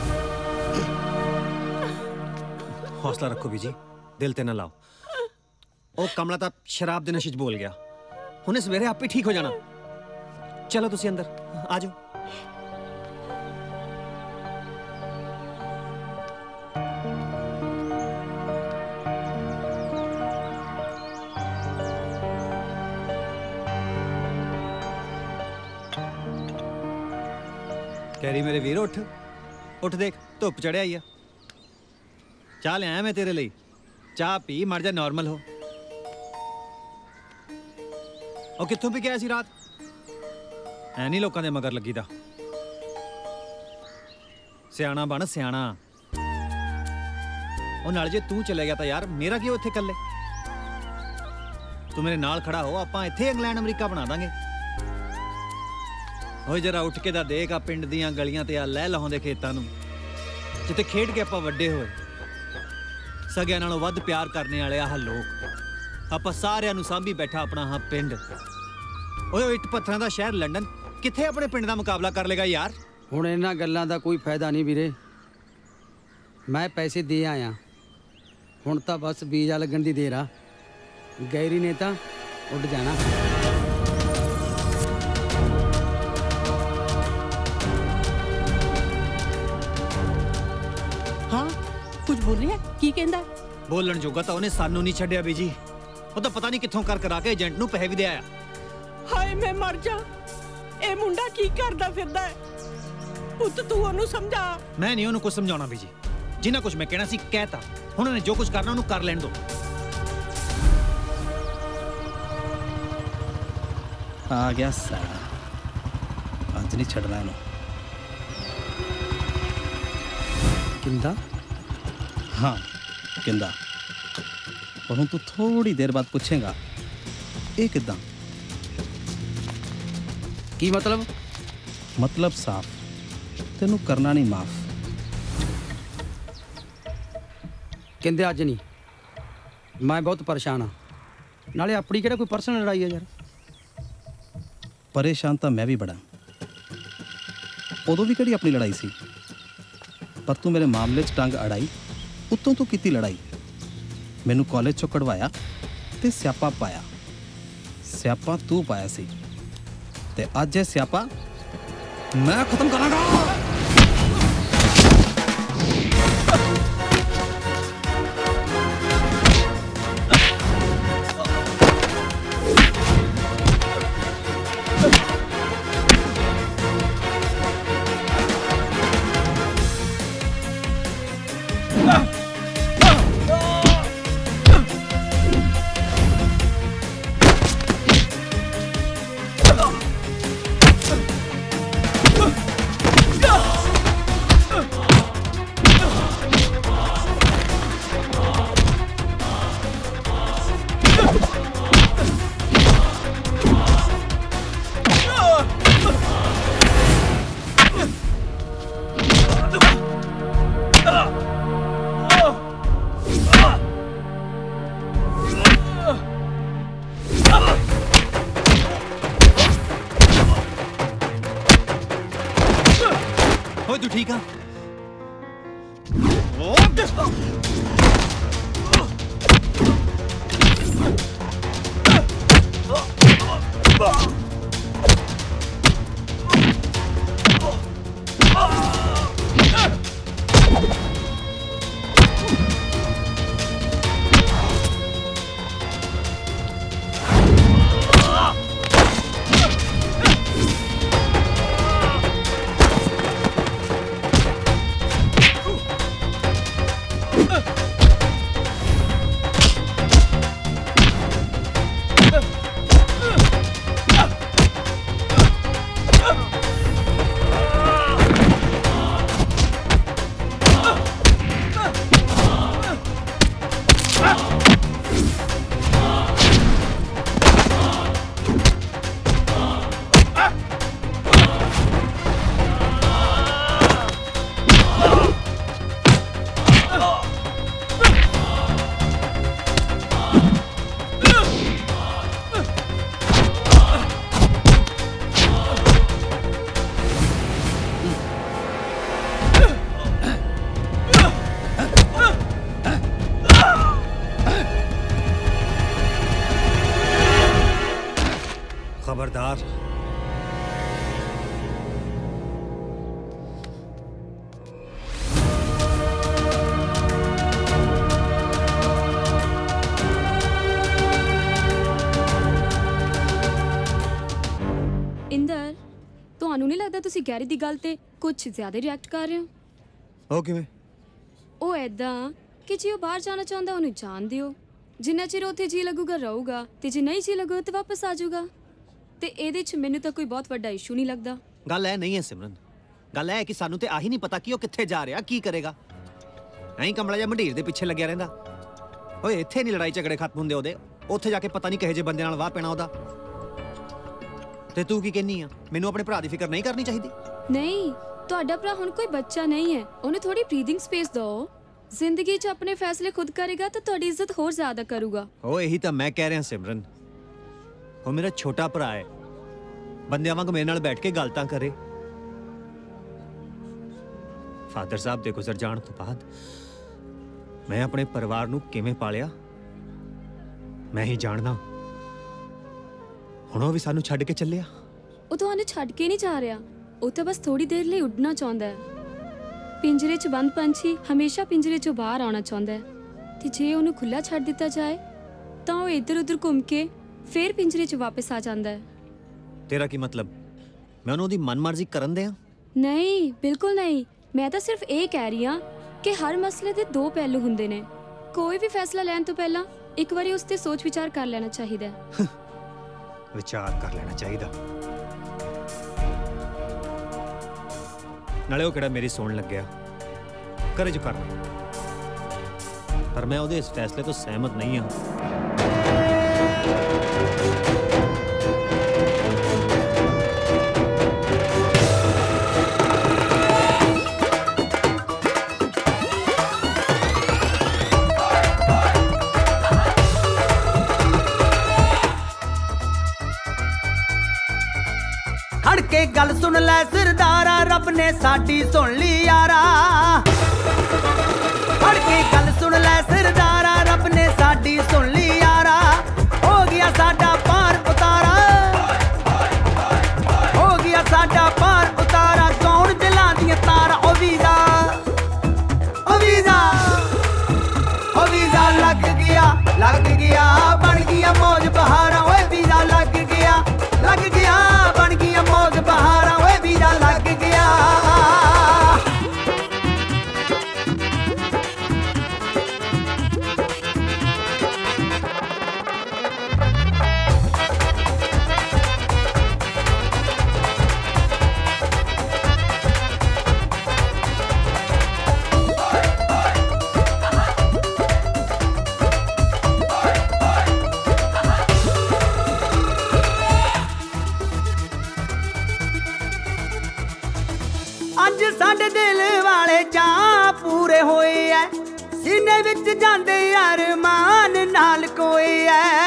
Q: ਹੌਸਲਾ ਰੱਖੋ ਬੀਜੀ, ਦਿਲ ਤੇ ਨਾ ਲਾਓ। ਉਹ ਕਮਲਾ ਤਾਂ ਸ਼ਰਾਬ ਦੇ ਨਸ਼ੇ 'ਚ ਬੋਲ ਗਿਆ, ਹੁਣੇ ਸਵੇਰੇ ਆਪੇ ਠੀਕ ਹੋ ਜਾਣਾ। ਚਲੋ ਤੁਸੀਂ ਅੰਦਰ ਆ ਜਾਓ। ਕੈਰੀ ਮੇਰੇ ਵੀਰ ਉੱਠ, ਉੱਠ ਦੇਖ ਧੁੱਪ ਚੜਿਆ ਹੀ ਆ। ਚਾਹ ਲਿਆਇਆ ਮੈਂ ਤੇਰੇ ਲਈ, ਚਾਹ ਪੀ, ਮਰ ਜਾ ਨਾਰਮਲ ਹੋ। ਉਹ ਕਿੱਥੋਂ ਵੀ ਗਿਆ ਸੀ ਰਾਤ? ਐ ਨਹੀਂ ਲੋਕਾਂ ਦੇ ਮਗਰ ਲੱਗੀਦਾ। ਸਿਆਣਾ ਬਣ ਸਿਆਣਾ। ਉਹ ਨਾਲ ਜੇ ਤੂੰ ਚਲੇ ਗਿਆ ਤਾਂ ਯਾਰ ਮੇਰਾ ਕੀ ਉੱਥੇ ਇਕੱਲੇ? ਤੂੰ ਮੇਰੇ ਨਾਲ ਖੜਾ ਹੋ, ਆਪਾਂ ਇੱਥੇ ਇੰਗਲੈਂਡ ਅਮਰੀਕਾ ਬਣਾ ਦਾਂਗੇ। ਓਏ ਜਰਾ ਉੱਠ ਕੇ ਤਾਂ ਦੇਖ ਆ ਪਿੰਡ ਦੀਆਂ ਗਲੀਆਂ ਤੇ ਆ ਲੈ ਲਾਉਂਦੇ ਖੇਤਾਂ ਨੂੰ, ਜਿੱਥੇ ਖੇਡ ਕੇ ਆਪਾਂ ਵੱਡੇ ਹੋਏ। ਸਗਿਆਂ ਨਾਲੋਂ ਵੱਧ ਪਿਆਰ ਕਰਨੇ ਵਾਲੇ ਆਹ ਲੋਕ। ਆਪਾਂ ਸਾਰਿਆਂ ਨੂੰ ਸਾਂਭੀ ਬੈਠਾ ਆਪਣਾ ਹਾਂ ਪਿੰਡ। ਓਏ ਇੱਟ ਪੱਥਰਾਂ ਦਾ ਸ਼ਹਿਰ ਲੰਡਨ ਕਿੱਥੇ ਆਪਣੇ ਪਿੰਡ ਦਾ ਮੁਕਾਬਲਾ ਕਰ ਲੇਗਾ ਯਾਰ?
J: ਹੁਣ ਇਹਨਾਂ ਗੱਲਾਂ ਦਾ ਕੋਈ ਫਾਇਦਾ ਨਹੀਂ ਵੀਰੇ। ਮੈਂ ਪੈਸੇ ਦੇ ਆਇਆ, ਹੁਣ ਤਾਂ ਬਸ ਵੀਜ਼ਾ ਲੱਗਣ ਦੀ ਦੇਰ ਆ। ਗੈਰੀ ਨੇ ਤਾਂ ਉੱਡ ਜਾਣਾ।
P: ਹਾਂ ਕੁਝ ਬੋਲਿਆ? ਕੀ ਕਹਿੰਦਾ?
Q: ਬੋਲਣ ਜੋਗਾ ਤਾਂ ਉਹਨੇ ਸਾਨੂੰ ਨਹੀਂ ਛੱਡਿਆ ਬੀਜੀ। ਉਹ ਤਾਂ ਪਤਾ ਨਹੀਂ ਕਿੱਥੋਂ ਕਰ ਕਰਾ ਕੇ ਏਜੰਟ ਨੂੰ ਪੈਸੇ ਵੀ ਦੇ ਆਇਆ।
P: ਹਾਏ ਮੈਂ ਮਰ ਜਾ, ਇਹ ਮੁੰਡਾ ਕੀ ਕਰਦਾ ਫਿਰਦਾ ਹੈ? ਪੁੱਤ ਤੂੰ ਉਹਨੂੰ ਸਮਝਾ।
Q: ਮੈਂ ਨਹੀਂ ਉਹਨੂੰ ਕੁਝ ਸਮਝਾਉਣਾ ਬੀਜੀ, ਜਿੰਨਾ ਕੁਝ ਮੈਂ ਕਹਿਣਾ ਸੀ ਕਹਿਤਾ। ਹੁਣ ਉਹਨੇ ਜੋ ਕੁਝ ਕਰਨਾ ਉਹਨੂੰ ਕਰ ਲੈਣ ਦਿਓ।
C: ਆ ਗਿਆ ਸਾਲਾ,
A: 'ਚ ਨਹੀਂ ਛੱਡਣਾ ਇਹਨੂੰ।
J: ਕਿੰਦਾ?
A: ਹਾਂ ਕਿੰਦਾ। ਪਰ ਹੁਣ ਤੂੰ ਥੋੜੀ ਦੇਰ ਬਾਅਦ ਪੁੱਛੇਗਾ ਇਹ ਕਿੱਦਾਂ।
J: ਕੀ ਮਤਲਬ?
A: ਮਤਲਬ ਸਾਫ਼, ਤੈਨੂੰ ਕਰਨਾ ਨਹੀਂ ਮਾਫ।
J: ਕਹਿੰਦੇ ਅੱਜ ਨਹੀਂ, ਮੈਂ ਬਹੁਤ ਪਰੇਸ਼ਾਨ ਹਾਂ। ਨਾਲੇ ਆਪਣੀ ਕਿਹੜਾ ਕੋਈ ਪਰਸਨਲ ਲੜਾਈ ਹੈ ਯਾਰ।
A: ਪਰੇਸ਼ਾਨ ਤਾਂ ਮੈਂ ਵੀ ਬੜਾ। ਉਦੋਂ ਵੀ ਕਿਹੜੀ ਆਪਣੀ ਲੜਾਈ ਸੀ, ਪਰ ਤੂੰ ਮੇਰੇ ਮਾਮਲੇ 'ਚ ਟੰਗ ਅੜਾਈ, ਉੱਤੋਂ ਤੂੰ ਕੀਤੀ ਲੜਾਈ। ਮੈਨੂੰ ਕਾਲਜ 'ਚੋਂ ਕਢਵਾਇਆ ਤੇ ਸਿਆਪਾ ਪਾਇਆ। ਸਿਆਪਾ ਤੂੰ ਪਾਇਆ ਸੀ ਤੇ ਅੱਜ ਇਹ ਸਿਆਪਾ ਮੈਂ ਖਤਮ ਕਰਾਂਗਾ। तू ठीक है? खबरदार।
S: ਇੰਦਰ, ਤੁਹਾਨੂੰ ਨਹੀਂ ਲੱਗਦਾ ਤੁਸੀਂ ਗੈਰੀ ਦੀ ਗੱਲ ਤੇ ਕੁਝ ਜ਼ਿਆਦਾ ਰਿਐਕਟ ਕਰ ਰਹੇ ਹੋ?
Q: ਉਹ ਕਿਵੇਂ?
S: ਉਹ ਐਦਾਂ ਕਿ ਜੇ ਉਹ ਬਾਹਰ ਜਾਣਾ ਚਾਹੁੰਦਾ ਉਹਨੂੰ ਜਾਣ ਦਿਓ। ਜਿੰਨਾ ਚਿਰ ਉੱਥੇ ਜੀ ਲੱਗੂਗਾ ਰਹੂਗਾ, ਤੇ ਜੇ ਨਹੀਂ ਜੀ ਲੱਗੂਗਾ ਤਾਂ ਵਾਪਸ ਆ ਜਾਊਗਾ। ਤੇ ਇਹਦੇ 'ਚ ਮੈਨੂੰ ਤਾਂ ਕੋਈ ਬਹੁਤ ਵੱਡਾ ਇਸ਼ੂ ਨਹੀਂ ਲੱਗਦਾ।
W: ਗੱਲ ਇਹ ਨਹੀਂ ਹੈ ਸਿਮਰਨ, ਗੱਲ ਇਹ ਹੈ ਕਿ ਸਾਨੂੰ ਤੇ ਆਹੀ ਨਹੀਂ ਪਤਾ ਕਿ ਉਹ ਕਿੱਥੇ ਜਾ ਰਿਹਾ, ਕੀ ਕਰੇਗਾ। ਐਂ ਕਮਲਾ ਜਿਹਾ ਮੰਡੀਰ ਦੇ ਪਿੱਛੇ ਲੱਗਿਆ ਰਹਿੰਦਾ। ਓਏ ਇੱਥੇ ਨਹੀਂ ਲੜਾਈ ਝਗੜੇ ਖਤਮ ਹੁੰਦੇ ਉਹਦੇ, ਉੱਥੇ ਜਾ ਕੇ ਪਤਾ ਨਹੀਂ ਕਿਹੋ ਜਿਹੇ ਬੰਦੇ ਨਾਲ ਵਾਹ ਪੈਣਾ ਉਹਦਾ। ਤੇ ਤੂੰ ਕੀ ਕਹਿੰਨੀ ਆ, ਮੈਨੂੰ ਆਪਣੇ ਭਰਾ ਦੀ ਫਿਕਰ ਨਹੀਂ ਕਰਨੀ ਚਾਹੀਦੀ?
S: ਨਹੀਂ, ਤੁਹਾਡਾ ਭਰਾ ਹੁਣ ਕੋਈ ਬੱਚਾ ਨਹੀਂ ਹੈ, ਉਹਨੂੰ ਥੋੜੀ ਬਰੀਥਿੰਗ ਸਪੇਸ ਦਿਓ। ਜ਼ਿੰਦਗੀ 'ਚ ਆਪਣੇ ਫੈਸਲੇ ਖੁਦ ਕਰੇਗਾ ਤਾਂ ਤੁਹਾਡੀ ਇੱਜ਼ਤ ਹੋਰ ਜ਼ਿਆਦਾ ਕਰੂਗਾ।
W: ਓ ਇਹੀ ਤਾਂ ਮੈਂ ਕਹਿ ਰਿਹਾ ਸਿਮਰਨ, ਉਹ ਮੇਰਾ ਛੋਟਾ ਭਰਾ ਹੈ, ਬੰਦਿਆਂ ਵਾਂਗ ਮੇਰੇ ਨਾਲ ਬੈਠ ਕੇ ਗੱਲ ਤਾਂ ਕਰੇ। ਫਾਦਰ ਸਾਹਿਬ ਦੇ ਗੁਜ਼ਰ ਜਾਣ ਤੋਂ ਬਾਅਦ ਮੈਂ ਆਪਣੇ ਪਰਿਵਾਰ ਨੂੰ ਕਿਵੇਂ ਪਾਲਿਆ ਮੈਂ ਹੀ ਜਾਣਦਾ। ਹੁਣ ਉਹ ਵੀ ਸਾਨੂੰ ਛੱਡ ਕੇ ਚੱਲਿਆ।
S: ਉਹ ਤੁਹਾਨੂੰ ਛੱਡ ਕੇ ਨਹੀਂ ਜਾ ਰਿਹਾ, ਉਹ ਤਾਂ ਬਸ ਥੋੜੀ ਦੇਰ ਲਈ ਉੱਡਣਾ ਚਾਹੁੰਦਾ ਹੈ। ਪਿੰਜਰੇ 'ਚ ਬੰਦ ਪੰਛੀ ਹਮੇਸ਼ਾ ਪਿੰਜਰੇ 'ਚੋਂ ਬਾਹਰ ਆਉਣਾ ਚਾਹੁੰਦਾ ਹੈ, ਤੇ ਜੇ ਉਹਨੂੰ ਖੁੱਲਾ ਛੱਡ ਦਿੱਤਾ ਜਾਏ ਤਾਂ ਉਹ ਇੱਧਰ ਉੱਧਰ ਘੁੰਮ ਕੇ ਫੇਰ ਪਿੰਜਰੇ 'ਚ ਵਾਪਸ ਆ ਜਾਂਦਾ ਹੈ।
W: ਤੇਰਾ ਕੀ ਮਤਲਬ, ਮੈਂ ਉਹਨੂੰ ਉਹਦੀ ਮਨਮਰਜ਼ੀ ਕਰਨ ਦਿਆਂ?
S: ਨਹੀਂ, ਬਿਲਕੁਲ ਨਹੀਂ। ਮੈਂ ਤਾਂ ਸਿਰਫ ਇਹ ਕਹਿ ਰਹੀ ਹਾਂ ਕਿ ਹਰ ਮਸਲੇ ਦੇ ਦੋ ਪਹਿਲੂ ਹੁੰਦੇ ਨੇ। ਕੋਈ ਵੀ ਫੈਸਲਾ ਲੈਣ ਤੋਂ ਪਹਿਲਾਂ ਇੱਕ ਵਾਰੀ ਉਸ ਤੇ ਸੋਚ ਵਿਚਾਰ ਕਰ ਲੈਣਾ ਚਾਹੀਦਾ ਹੈ।
W: ਵਿਚਾਰ ਕਰ ਲੈਣਾ ਚਾਹੀਦਾ। ਨਾਲੇ ਉਹ ਕਿਹੜਾ ਮੇਰੀ ਸੁਣ ਲੱਗਿਆ, ਕਰੇ ਜੋ ਕਰਨਾ। ਪਰ ਮੈਂ ਉਹਦੇ ਇਸ ਫੈਸਲੇ ਤੋਂ ਸਹਿਮਤ ਨਹੀਂ ਹਾਂ।
H: ਖੜ ਕੇ ਗੱਲ ਸੁਣ ਲੈ ਸਰਦਾਰਾ, ਰੱਬ ਨੇ ਸਾਡੀ ਸੁਣ ਲਈ ਯਾਰਾ। ਖੜ ਕੇ ਗੱਲ ਸੁਣ ਲੈ ਸਰਦਾਰਾ, ਰੱਬ ਨੇ ਸਾਡੀ ਸੁਣ ਲਈ ਯਾਰਾ। ਹੋ ਗਿਆ ਸਾਡਾ ਪਾਰ ਉਤਾਰਾ, ਹੋ ਗਿਆ ਸਾਡਾ ਪਾਰ ਉਤਾਰਾ। ਕੌਣ ਦਿਲਾਂ ਦੀਆਂ ਤਾਰਾਂ, ਉਹ ਵੀਜ਼ਾ, ਉਹ ਵੀਜ਼ਾ, ਉਹ ਵੀਜ਼ਾ ਲੱਗ ਗਿਆ, ਲੱਗ ਗਿਆ, ਬਣ ਗਿਆ ਮੌਜ ਬਹਾਰਾਂ। ਓਏ ਵੀਜ਼ਾ ਲੱਗ ਗਿਆ, ਲੱਗ ਗਿਆ, ਬਣ ਗਿਆ ਮੌਜ ਬਹਾਰਾਂ। ਓਏ ਵੀਜ਼ਾ ਲੱਗ ਗਿਆ। ਅੱਜ ਸਾਡੇ ਦਿਲ ਵਾਲੇ ਚਾਅ ਪੂਰੇ ਹੋਏ ਐ, ਸੀਨੇ ਵਿੱਚ ਜਾਂਦੇ ਅਰਮਾਨ ਨਾਲ ਕੋਏ ਐ।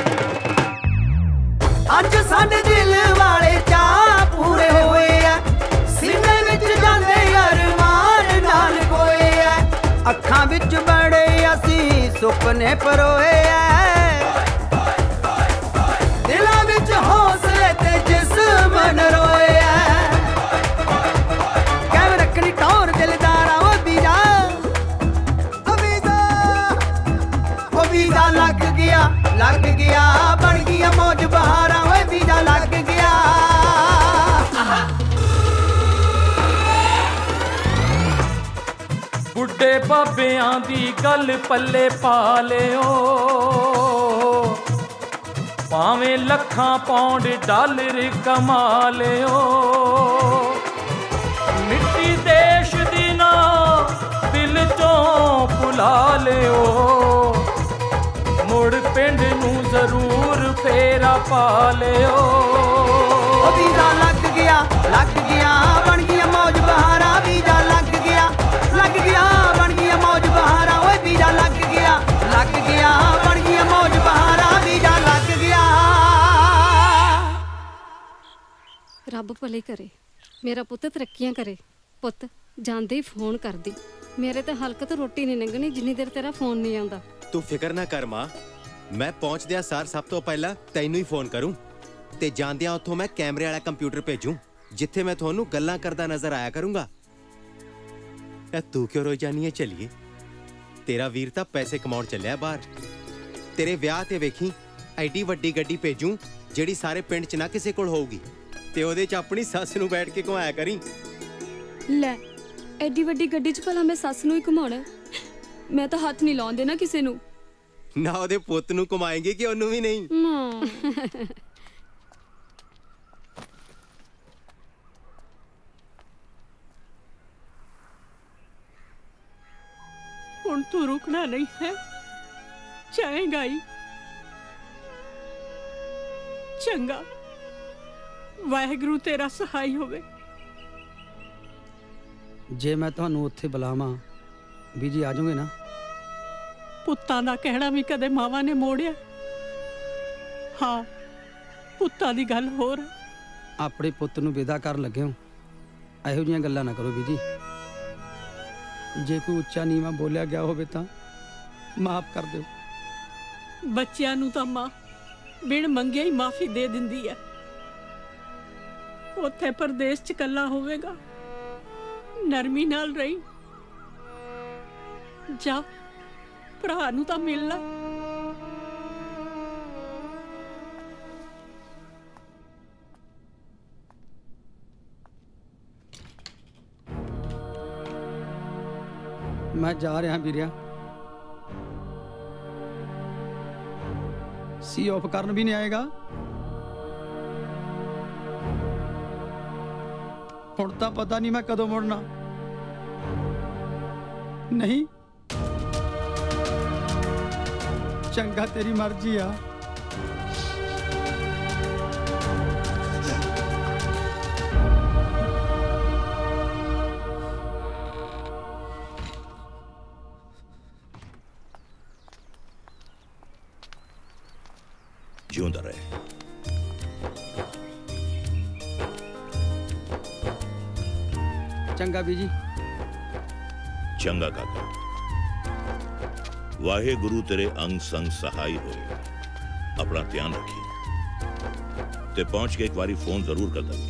H: ਅੱਜ ਸਾਡੇ ਦਿਲ ਵਾਲੇ ਚਾਅ ਪੂਰੇ ਹੋਏ ਐ, ਸੀਨੇ ਵਿੱਚ ਜਾਂਦੇ ਅਰਮਾਨ ਨਾਲ ਕੋਏ ਐ। ਅੱਖਾਂ ਵਿੱਚ ਬੜੇ ਅਸੀਂ ਸੁਪਨੇ ਪਰੋਏ ਐ, ਦਿਲਾਂ ਵਿੱਚ ਹੌਸਲੇ ਤੇ ਜਿਸਮ ਨਰੋਏ ਐ। ਟੌਰ ਦਿਲਦਾਰਾ, ਉਹ ਵੀਜ਼ਾ, ਉਹ ਵੀਜ਼ਾ, ਉਹ ਵੀਜ਼ਾ ਲੱਗ ਗਿਆ, ਲੱਗ ਗਿਆ, ਬਣ ਗਿਆ ਮੌਜ ਬਹਾਰਾਂ। ਓਏ ਵੀਜ਼ਾ ਲੱਗ ਗਿਆ।
M: ਬੁੱਢੇ ਬਾਬਿਆਂ ਦੀ ਗੱਲ ਪੱਲੇ ਪਾ ਲਿਓ, ਭਾਵੇਂ ਲੱਖਾਂ ਪੌਂਡ ਡਾਲਰ ਕਮਾ ਲਿਓ। ਮਿੱਟੀ ਦੇਸ਼ ਦੀ ਨਾ ਦਿਲ ਚੋਂ ਭੁਲਾ ਲਿਓ, ਮੁੜ ਪਿੰਡ ਨੂੰ ਜ਼ਰੂਰ ਫੇਰਾ ਪਾ ਲਿਓ।
H: ਉਹ ਵੀਜ਼ਾ ਲੱਗ ਗਿਆ, ਲੱਗ ਗਿਆ, ਬਣ ਗਿਆ ਮੌਜ ਬਹਾਰਾਂ। ਵੀਜ਼ਾ ਲੱਗ ਗਿਆ, ਲੱਗ ਗਿਆ, ਬਣ ਗਿਆ ਮੌਜ ਬਹਾਰਾਂ। ਓਏ ਵੀਜ਼ਾ ਲੱਗ ਗਿਆ, ਲੱਗ ਗਿਆ, ਬਣ ਗਿਆ ਮੌਜ ਬਹਾਰਾਂ। ਵੀਜ਼ਾ ਲੱਗ ਗਿਆ।
O: ਰੱਬ ਭਲੇ ਕਰੇ, ਮੇਰਾ ਪੁੱਤ ਤਰੱਕੀਆਂ ਕਰੇ। ਪੁੱਤ ਜਾਂਦੇ ਹੀ ਫੋਨ ਕਰਦੀ, ਮੇਰੇ ਤੇ ਹਲਕ ਤੋਂ ਰੋਟੀ ਨਹੀਂ ਲੰਘਣੀ ਜਿੰਨੀ ਦੇਰ ਤੇਰਾ ਫੋਨ ਨਹੀਂ ਆਉਂਦਾ।
E: ਤੂੰ ਫਿਕਰ ਨਾ ਕਰ ਮਾਂ, ਮੈਂ ਪਹੁੰਚਦਿਆਂ ਸਾਰ ਸਭ ਤੋਂ ਪਹਿਲਾਂ ਤੈਨੂੰ ਹੀ ਫੋਨ ਕਰੂੰ ਤੇ ਜਾਂਦਿਆਂ ਉੱਥੋਂ ਮੈਂ ਕੈਮਰੇ ਵਾਲਾ ਕੰਪਿਊਟਰ ਭੇਜੂੰ, ਜਿੱਥੇ ਮੈਂ ਤੁਹਾਨੂੰ ਗੱਲਾਂ ਕਰਦਾ ਨਜ਼ਰ ਆਇਆ ਕਰੂੰਗਾ। ਐ ਤੂੰ ਕਿਉਂ ਰੋਈ ਜਾਨੀ ਹੈ? ਚੱਲੀਏ, ਤੇਰਾ ਵੀਰ ਤਾਂ ਪੈਸੇ ਕਮਾਉਣ ਚੱਲਿਆ ਬਾਹਰ। ਤੇਰੇ ਵਿਆਹ ਤੇ ਵੇਖੀ ਐਡੀ ਵੱਡੀ ਗੱਡੀ ਭੇਜੂੰ ਜਿਹੜੀ ਸਾਰੇ ਪਿੰਡ 'ਚ ਨਾ ਕਿਸੇ ਕੋਲ ਹੋਊਗੀ, ਤੇ ਉਹਦੇ 'ਚ ਆਪਣੀ ਸੱਸ ਨੂੰ ਬੈਠ ਕੇ ਘੁਮਾਇਆ ਕਰੀ।
S: ਲੈ, ਐਡੀ ਵੱਡੀ ਗੱਡੀ 'ਚ ਭਲਾ ਮੈਂ ਸੱਸ ਨੂੰ ਹੀ ਘੁਮਾਉਣਾ? ਮੈਂ ਤਾਂ ਹੱਥ ਨਹੀਂ ਲਾਉਣ ਦੇਣਾ ਕਿਸੇ ਨੂੰ।
E: ਨਾ ਉਹਦੇ ਪੁੱਤ ਨੂੰ ਘੁਮਾਏਂਗੇ ਕਿ ਉਹਨੂੰ ਵੀ ਨਹੀਂ?
P: ਹੁਣ ਤੂੰ ਰੁਕਣਾ ਨਹੀਂ ਹੈ, ਚਾਹੇਗਾ ਹੀ। ਚੰਗਾ, ਵਾਹਿਗੁਰੂ ਤੇਰਾ ਸਹਾਈ ਹੋਵੇ।
J: ਜੇ ਮੈਂ ਤੁਹਾਨੂੰ ਉੱਥੇ ਬੁਲਾਵਾਂ, ਬੀਜੀ ਆ ਜਾਓਗੇ ਨਾ?
P: ਪੁੱਤਾਂ ਦਾ ਕਹਿਣਾ ਵੀ ਕਦੇ ਮਾਵਾਂ ਨੇ ਮੋੜਿਆ? ਹਾਂ, ਪੁੱਤਾਂ ਦੀ ਗੱਲ ਹੋਰ।
J: ਆਪਣੇ ਪੁੱਤ ਨੂੰ ਵਿਦਾ ਕਰਨ ਲੱਗੇ ਹੋ, ਇਹੋ ਜਿਹੀਆਂ ਗੱਲਾਂ ਨਾ ਕਰੋ ਬੀਜੀ। ਜੇ ਕੋਈ ਉੱਚਾ ਨੀਵਾਂ ਬੋਲਿਆ ਗਿਆ ਹੋਵੇ ਤਾਂ ਮਾਫ ਕਰ ਦਿਓ।
P: ਬੱਚਿਆਂ ਨੂੰ ਤਾਂ ਮਾਂ ਬਿਨ ਮੰਗਿਆ ਹੀ ਮਾਫੀ ਦੇ ਦਿੰਦੀ ਹੈ। ਉੱਥੇ ਪਰਦੇਸ 'ਚ ਇਕੱਲਾ ਹੋਵੇਗਾ, ਨਰਮੀ ਨਾਲ ਰਹੀ। ਜਾ, ਭਰਾ ਨੂੰ ਤਾਂ ਮਿਲ ਲੈ।
J: ਮੈਂ ਜਾ ਰਿਹਾ ਵੀਰਿਆ। ਸੀ ਆਫ ਕਰਨ ਵੀ ਨਹੀਂ ਆਏਗਾ। ਹੁਣ ਤਾਂ ਪਤਾ ਨਹੀਂ ਮੈਂ ਕਦੋਂ ਮੁੜਨਾ। ਨਹੀਂ ਚੰਗਾ, ਤੇਰੀ ਮਰਜ਼ੀ ਆ।
B: ਜਿਉਂਦਾ ਰਹੇ।
J: ਚੰਗਾ ਬੀਜੀ।
B: ਚੰਗਾ ਕਾਕਾ। ਵਾਹਿਗੁਰੂ ਤੇਰੇ ਅੰਗ ਸੰਗ ਸਹਾਈ ਹੋਏ। ਆਪਣਾ ਧਿਆਨ ਰੱਖੀ ਤੇ ਪਹੁੰਚ ਕੇ ਇੱਕ ਵਾਰੀ ਫੋਨ ਜ਼ਰੂਰ ਕਰ ਦੇਵੀਂ।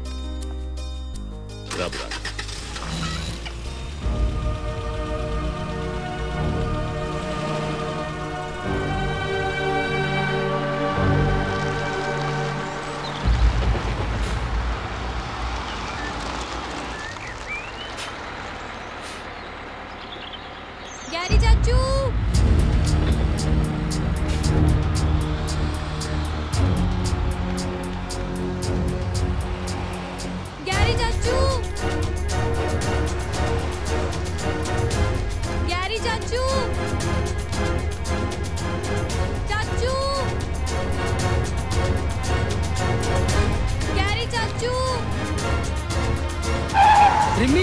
B: ਰੱਬ ਰਾਖਾ।
S: गैरी चाचू, गैरी चाचू, गैरी चाचू, चाचू, गैरी चाचू।
J: रिमी,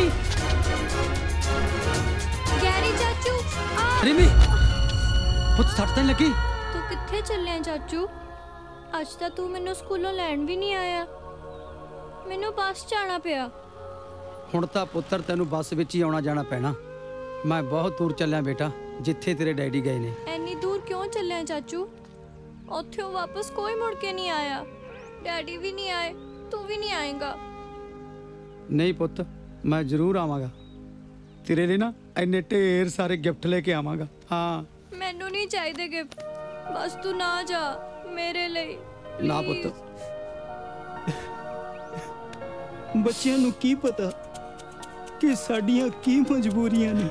S: गैरी चाचू
J: रिमी, ਪੁੱਤ ਸੱਟ ਤਾਂ ਨੀ ਲੱਗੀ?
S: ਤੂੰ ਕਿੱਥੇ ਚੱਲਿਆ ਚਾਚੂ? ਅੱਜ ਤਾਂ ਤੂੰ ਮੈਨੂੰ ਸਕੂਲੋਂ ਲੈਣ ਵੀ ਨਹੀਂ ਆਇਆ। ਮੈਨੂੰ ਬੱਸ ਜਾਣਾ ਪਿਆ।
J: ਹੁਣ ਤਾਂ ਪੁੱਤਰ ਤੈਨੂੰ ਬੱਸ ਵਿੱਚ ਹੀ ਆਉਣਾ ਜਾਣਾ ਪੈਣਾ। ਮੈਂ ਬਹੁਤ ਦੂਰ ਚੱਲਿਆ ਬੇਟਾ, ਜਿੱਥੇ ਤੇਰੇ ਡੈਡੀ ਗਏ ਨੇ।
S: ਐਨੀ ਦੂਰ ਕਿਉਂ ਚੱਲਿਆ ਚਾਚੂ? ਉੱਥੋਂ ਵਾਪਸ ਕੋਈ ਮੁੜ ਕੇ ਨਹੀਂ ਆਇਆ। ਡੈਡੀ ਵੀ ਨਹੀਂ ਆਏ, ਤੂੰ ਵੀ ਨਹੀਂ ਆਏਗਾ।
J: ਨਹੀਂ ਪੁੱਤ, ਮੈਂ ਜ਼ਰੂਰ ਆਵਾਂਗਾ। ਤੇਰੇ ਲਈ ਨਾ ਇੰਨੇ ਢੇਰ ਸਾਰੇ ਗਿਫਟ ਲੈ ਕੇ ਆਵਾਂਗਾ। ਹਾਂ।
S: ਮੈਨੂੰ ਨਹੀਂ ਚਾਹੀਦੇ ਗਿਫਟ, ਬਸ ਤੂੰ ਨਾ ਜਾ ਮੇਰੇ ਲਈ।
J: ਨਾ ਪੁੱਤ, ਬੱਚਿਆਂ ਨੂੰ ਕੀ ਪਤਾ ਕਿ ਸਾਡੀਆਂ ਕੀ ਮਜਬੂਰੀਆਂ ਨੇ।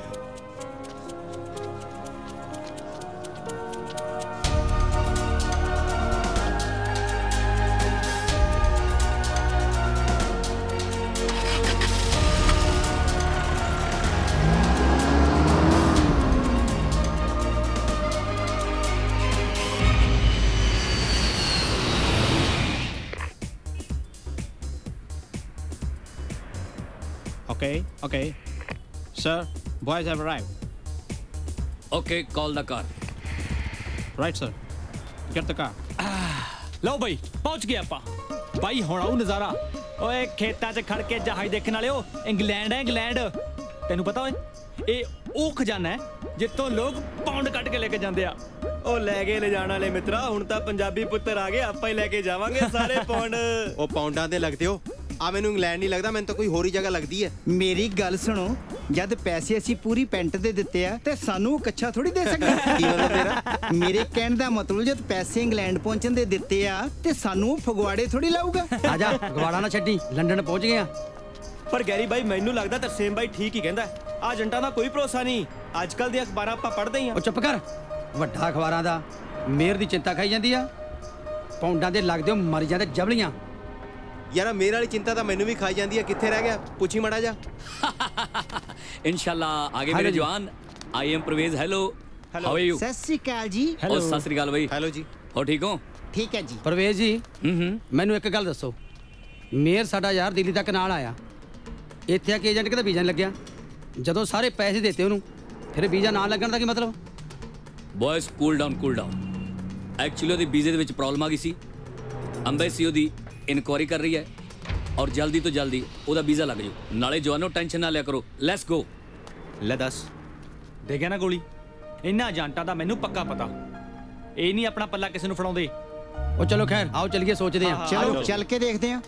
F: Okay. Sir, boys have arrived.
C: Okay, call the car.
F: Right, sir. Get the car.
C: ਲਓ ਬਈ, ਪਹੁੰਚ ਗਏ ਆਪਾਂ। ਬਾਈ ਹੁਣ ਆਉ ਨਜ਼ਾਰਾ। ਓਏ ਖੇਤਾਂ 'ਚ ਖੜ ਕੇ ਜਹਾਜ਼ ਦੇਖਣ ਵਾਲਿਓ, ਇੰਗਲੈਂਡ ਹੈ ਇੰਗਲੈਂਡ। ਤੈਨੂੰ ਪਤਾ ਓਏ, ਇਹ ਉਹ ਖਜ਼ਾਨਾ ਹੈ ਜਿੱਥੋਂ ਲੋਕ ਪਾਉਂਡ ਕੱਢ ਕੇ ਲੈ ਕੇ ਜਾਂਦੇ ਆ।
N: ਉਹ ਲੈ ਕੇ ਲੈ ਜਾਣ ਵਾਲੇ ਮਿੱਤਰਾ, ਹੁਣ ਤਾਂ ਪੰਜਾਬੀ ਪੁੱਤਰ ਆ ਗਏ, ਆਪਾਂ ਹੀ ਲੈ ਕੇ ਜਾਵਾਂਗੇ ਸਾਰੇ ਪਾਉਂਡ।
E: ਉਹ ਪਾਉਂਡਾਂ ਦੇ ਲੱਗਦੇ ਹੋ ਆ, ਮੈਨੂੰ ਇੰਗਲੈਂਡ ਨਹੀਂ ਲੱਗਦਾ, ਮੈਨੂੰ ਤਾਂ ਕੋਈ ਹੋਰ ਹੀ ਜਗ੍ਹਾ ਲੱਗਦੀ ਹੈ।
F: ਮੇਰੀ ਗੱਲ ਸੁਣੋ, ਜਦ ਪੈਸੇ ਅਸੀਂ ਪੂਰੀ ਪੈਂਟ ਦੇ ਦਿੱਤੇ ਆ ਤੇ ਸਾਨੂੰ ਉਹ ਕੱਚਾ ਥੋੜੀ ਦੇ ਸਕਦਾ। ਕੀ ਮਤਲਬ ਤੇਰਾ? ਮੇਰੇ ਕਹਿਣ ਦਾ ਮਤਲਬ ਜਦ ਪੈਸੇ ਇੰਗਲੈਂਡ ਪਹੁੰਚਣ ਦੇ ਦਿੱਤੇ ਆ ਤੇ ਸਾਨੂੰ ਉਹ ਫਗਵਾੜੇ ਥੋੜੀ ਲਾਊਗਾ।
J: ਆ ਜਾ, ਫਗਵਾੜਾ ਨਾ ਛੱਡੀ, ਲੰਡਨ ਪਹੁੰਚ ਗਏ ਆ।
N: ਪਰ ਗੈਰੀ ਬਾਈ, ਮੈਨੂੰ ਲੱਗਦਾ ਤਰਸੇਮ ਬਾਈ ਠੀਕ ਹੀ ਕਹਿੰਦਾ। ਆ ਏਜੰਟਾਂ ਦਾ ਕੋਈ ਭਰੋਸਾ ਨਹੀਂ। ਅੱਜ ਕੱਲ ਦੀਆਂ ਅਖਬਾਰਾਂ ਆਪਾਂ ਪੜ੍ਹਦੇ ਹੀ ਆ।
J: ਉਹ ਚੁੱਪ ਕਰ, ਵੱਡਾ ਅਖਬਾਰਾਂ ਦਾ ਮੇਰ ਦੀ ਚਿੰਤਾ ਖਾਈ ਜਾਂਦੀ ਆ। ਪੌਂਡਾਂ ਦੇ ਲੱਗਦੇ ਹੋ ਮਰ ਜਾਂਦੇ ਜਬਲੀਆਂ।
E: ਯਾਰ ਮੇਰੇ ਵਾਲੀ ਚਿੰਤਾ ਤਾਂ ਮੈਨੂੰ ਵੀ ਖਾਈ ਜਾਂਦੀ ਹੈ। ਕਿੱਥੇ ਰਹਿ ਗਿਆ? ਪੁੱਛੀ ਮੜਾ ਜਾ।
M: ਇਨਸ਼ਾਅੱਲਾ ਆਗੇ ਮੇਰੇ ਜਵਾਨ। I am Parvez. Hello, how are you?
F: Sat Sri ਅਕਾਲ ਜੀ।
M: ਉਹ ਸਤਿ ਸ੍ਰੀ ਅਕਾਲ ਬਾਈ।
E: ਹੈਲੋ ਜੀ।
M: ਹੋ ਠੀਕ ਹੋ?
F: ਠੀਕ ਹੈ ਜੀ।
J: ਪ੍ਰਵੇਸ਼ ਜੀ, ਮੈਨੂੰ ਇੱਕ ਗੱਲ ਦੱਸੋ। ਮੇਰ ਸਾਡਾ ਯਾਰ ਦਿੱਲੀ ਤੱਕ ਨਾਲ ਆਇਆ, ਇੱਥੇ ਆ ਕੇ ਏਜੰਟ ਕਿਤੇ ਵੀਜ਼ਾ ਨਹੀਂ ਲੱਗਿਆ। ਜਦੋਂ ਸਾਰੇ ਪੈਸੇ ਦਿੱਤੇ ਉਹਨੂੰ, ਫਿਰ ਵੀਜ਼ਾ ਨਾ ਲੱਗਣ ਦਾ ਕੀ ਮਤਲਬ?
M: ਬॉयਜ਼ ਕੂਲ ਡਾਊਨ। ਐਕਚੁਅਲੀ ਉਹਦੀ ਵੀਜ਼ੇ ਦੇ ਵਿੱਚ ਪ੍ਰੋਬਲਮ ਆ ਗਈ ਸੀ। ਅੰਬੈਸੀ ਉਹਦੀ ਇਨਕੁਆਇਰੀ ਕਰ ਰਹੀ ਹੈ ਔਰ ਜਲਦੀ ਤੋਂ ਜਲਦੀ ਉਹਦਾ ਵੀਜ਼ਾ ਲੱਗ ਜਾਊ। ਨਾਲੇ ਜਵਾਨੋ ਟੈਨਸ਼ਨ ਨਾ ਲਿਆ ਕਰੋ। Let's go.
C: ਲੈ ਦੱਸ, ਦੇ ਗਿਆ ਨਾ ਗੋਲੀ। ਇਹਨਾਂ ਏਜੰਟਾਂ ਦਾ ਮੈਨੂੰ ਪੱਕਾ ਪਤਾ, ਇਹ ਨਹੀਂ ਆਪਣਾ ਪੱਲਾ ਕਿਸੇ ਨੂੰ ਫੜਾਉਂਦੇ।
J: ਉਹ ਚਲੋ ਖੈਰ, ਆਓ ਚੱਲੀਏ, ਸੋਚਦੇ ਹਾਂ।
F: ਚਲੋ ਚੱਲ ਕੇ ਦੇਖਦੇ ਹਾਂ।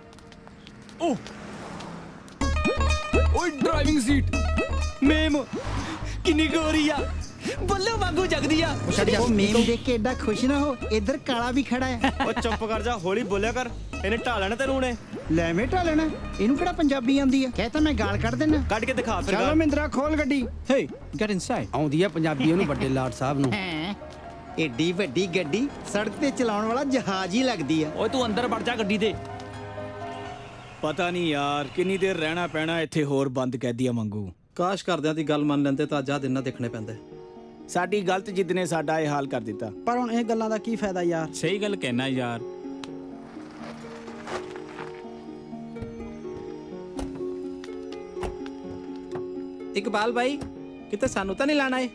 C: ਓਏ ਡਰਾਈਵਿੰਗ ਸੀਟ ਮੇਮ ਕਿੰਨੀ ਗੋਰੀ ਆ, ਬੱਲੇ ਵਾਂਗੂ ਜਗਦੀ ਆ।
F: ਉਹ ਮੇਮ ਦੇਖ ਕੇ ਐਡਾ ਖੁਸ਼ ਨਾ ਹੋ, ਇੱਧਰ ਕਾਲਾ ਵੀ ਖੜਾ ਹੈ।
N: ਉਹ ਚੁੱਪ ਕਰ ਜਾ, ਹੌਲੀ ਬੋਲਿਆ ਕਰ, ਇਹਨੇ ਢਾ ਲੈਣਾ ਤੈਨੂੰ ਨੇ।
F: ਲੈ ਮੈਂ ਢਾ ਲੈਣਾ, ਇਹਨੂੰ ਕਿਹੜਾ ਪੰਜਾਬੀ ਆਉਂਦੀ ਹੈ? ਕਹਿ ਤਾਂ ਮੈਂ ਗਾਲ ਕੱਢ ਦੇਣਾ।
N: ਕੱਢ ਕੇ ਦਿਖਾ ਫਿਰ।
F: ਚਲੋ ਮਿੰਦਰਾ, ਖੋਲ ਗੱਡੀ।
J: Hey get inside. ਆਉਂਦੀ ਆ ਪੰਜਾਬੀ ਉਹਨੂੰ, ਵੱਡੇ ਲਾਟ ਸਾਹਿਬ ਨੂੰ।
F: ਏਡੀ ਵੱਡੀ ਗੱਡੀ ਸੜਕ ਤੇ ਚਲਾਉਣ ਵਾਲਾ ਜਹਾਜ਼ ਹੀ ਲੱਗਦੀ ਆ।
C: ਓਏ ਤੂੰ ਅੰਦਰ ਵੜ ਜਾ ਗੱਡੀ ਦੇ। ਪਤਾ ਨਹੀਂ ਯਾਰ ਕਿੰਨੀ ਦੇਰ ਰਹਿਣਾ ਪੈਣਾ ਇੱਥੇ ਹੋਰ ਬੰਦ ਕੈਦੀਆਂ ਵਾਂਗੂ।
A: ਕਾਸ਼ ਕਰਦਿਆਂ ਦੀ ਗੱਲ ਮੰਨ ਲੈਂਦੇ ਤਾਂ ਅੱਜ ਆਹ ਦਿਨ ਨਾ ਦੇਖਣੇ ਪੈਂਦੇ।
C: ਸਾਡੀ ਗਲਤ ਜਿੱਦ ਨੇ ਸਾਡਾ ਇਹ ਹਾਲ ਕਰ ਦਿੱਤਾ।
F: ਪਰ ਹੁਣ ਇਹ ਗੱਲਾਂ ਦਾ ਕੀ ਫਾਇਦਾ ਯਾਰ।
C: ਸਹੀ ਗੱਲ ਕਹਿਣਾ ਯਾਰ।
A: ਇਕਬਾਲ ਭਾਈ ਕਿਤੇ ਸਾਨੂੰ ਤਾਂ ਨਹੀਂ ਲਾਣਾ ਏ?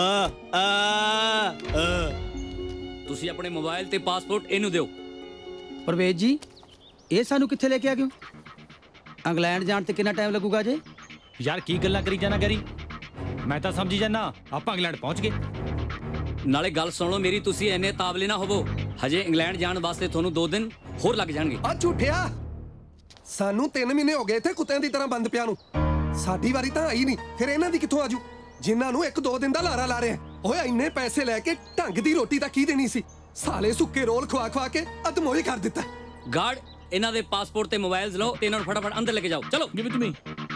D: ਤੁਸੀਂ ਆਪਣੇ ਮੋਬਾਈਲ ਤੇ ਪਾਸਪੋਰਟ ਇਹਨੂੰ ਦਿਓ।
J: ਪਰਵੇਜ਼ ਜੀ ਇਹ ਸਾਨੂੰ ਕਿੱਥੇ ਲੈ ਕੇ ਆ ਗਏ? ਇੰਗਲੈਂਡ ਜਾਣ ਤੇ ਕਿੰਨਾ ਟਾਈਮ ਲੱਗੂਗਾ ਜੇ?
C: ਯਾਰ ਕੀ ਗੱਲਾਂ ਕਰੀ ਜਾਣਾ ਗੈਰੀ, ਮੈਂ ਤਾਂ ਸਮਝੀ ਜਾਣਾ ਆਪਾਂ ਇੰਗਲੈਂਡ ਪਹੁੰਚ ਗਏ।
D: ਨਾਲੇ ਗੱਲ ਸੁਣੋ ਮੇਰੀ, ਤੁਸੀਂ ਐਨੇ ਤਾਵਲੇ ਨਾ ਹੋਵੋ। ਹਜੇ ਇੰਗਲੈਂਡ ਜਾਣ ਵਾਸਤੇ ਤੁਹਾਨੂੰ 2 ਦਿਨ ਹੋਰ ਲੱਗ ਜਾਣਗੇ।
I: ਆ ਝੂਠਿਆ, ਸਾਨੂੰ 3 ਮਹੀਨੇ ਹੋ ਗਏ ਇੱਥੇ ਕੁੱਤਿਆਂ ਦੀ ਤਰ੍ਹਾਂ ਬੰਦ ਪਿਆ ਨੂੰ। ਸਾਡੀ ਵਾਰੀ ਤਾਂ ਆਈ ਨਹੀਂ, ਫਿਰ ਇਹਨਾਂ ਦੀ ਕਿੱਥੋਂ ਆਜੂ ਜਿਨ੍ਹਾਂ ਨੂੰ 1-2 ਦਿਨ ਦਾ ਲਾਰਾ ਲਾ ਰਿਹਾ। ਓਏ ਇੰਨੇ ਪੈਸੇ ਲੈ ਕੇ ਢੰਗ ਦੀ ਰੋਟੀ ਤਾਂ ਕੀ ਦੇਣੀ ਸੀ? ਸਾਲੇ ਸੁੱਕੇ ਰੋਲ ਖਵਾ ਖਵਾ ਕੇ ਅਦਮੋਈ ਕਰ ਦਿੱਤਾ।
D: ਗਾਰਡ ਇਹਨਾਂ ਦੇ ਪਾਸਪੋਰਟ ਤੇ ਮੋਬਾਈਲਸ ਲਓ ਤੇ ਇਹਨਾਂ ਨੂੰ ਫਟਾਫਟ ਅੰਦਰ ਲੈ ਕੇ ਜਾਓ। ਚਲੋ
U: ਗਿਵ ਇਟ ਟੂ ਮੀ।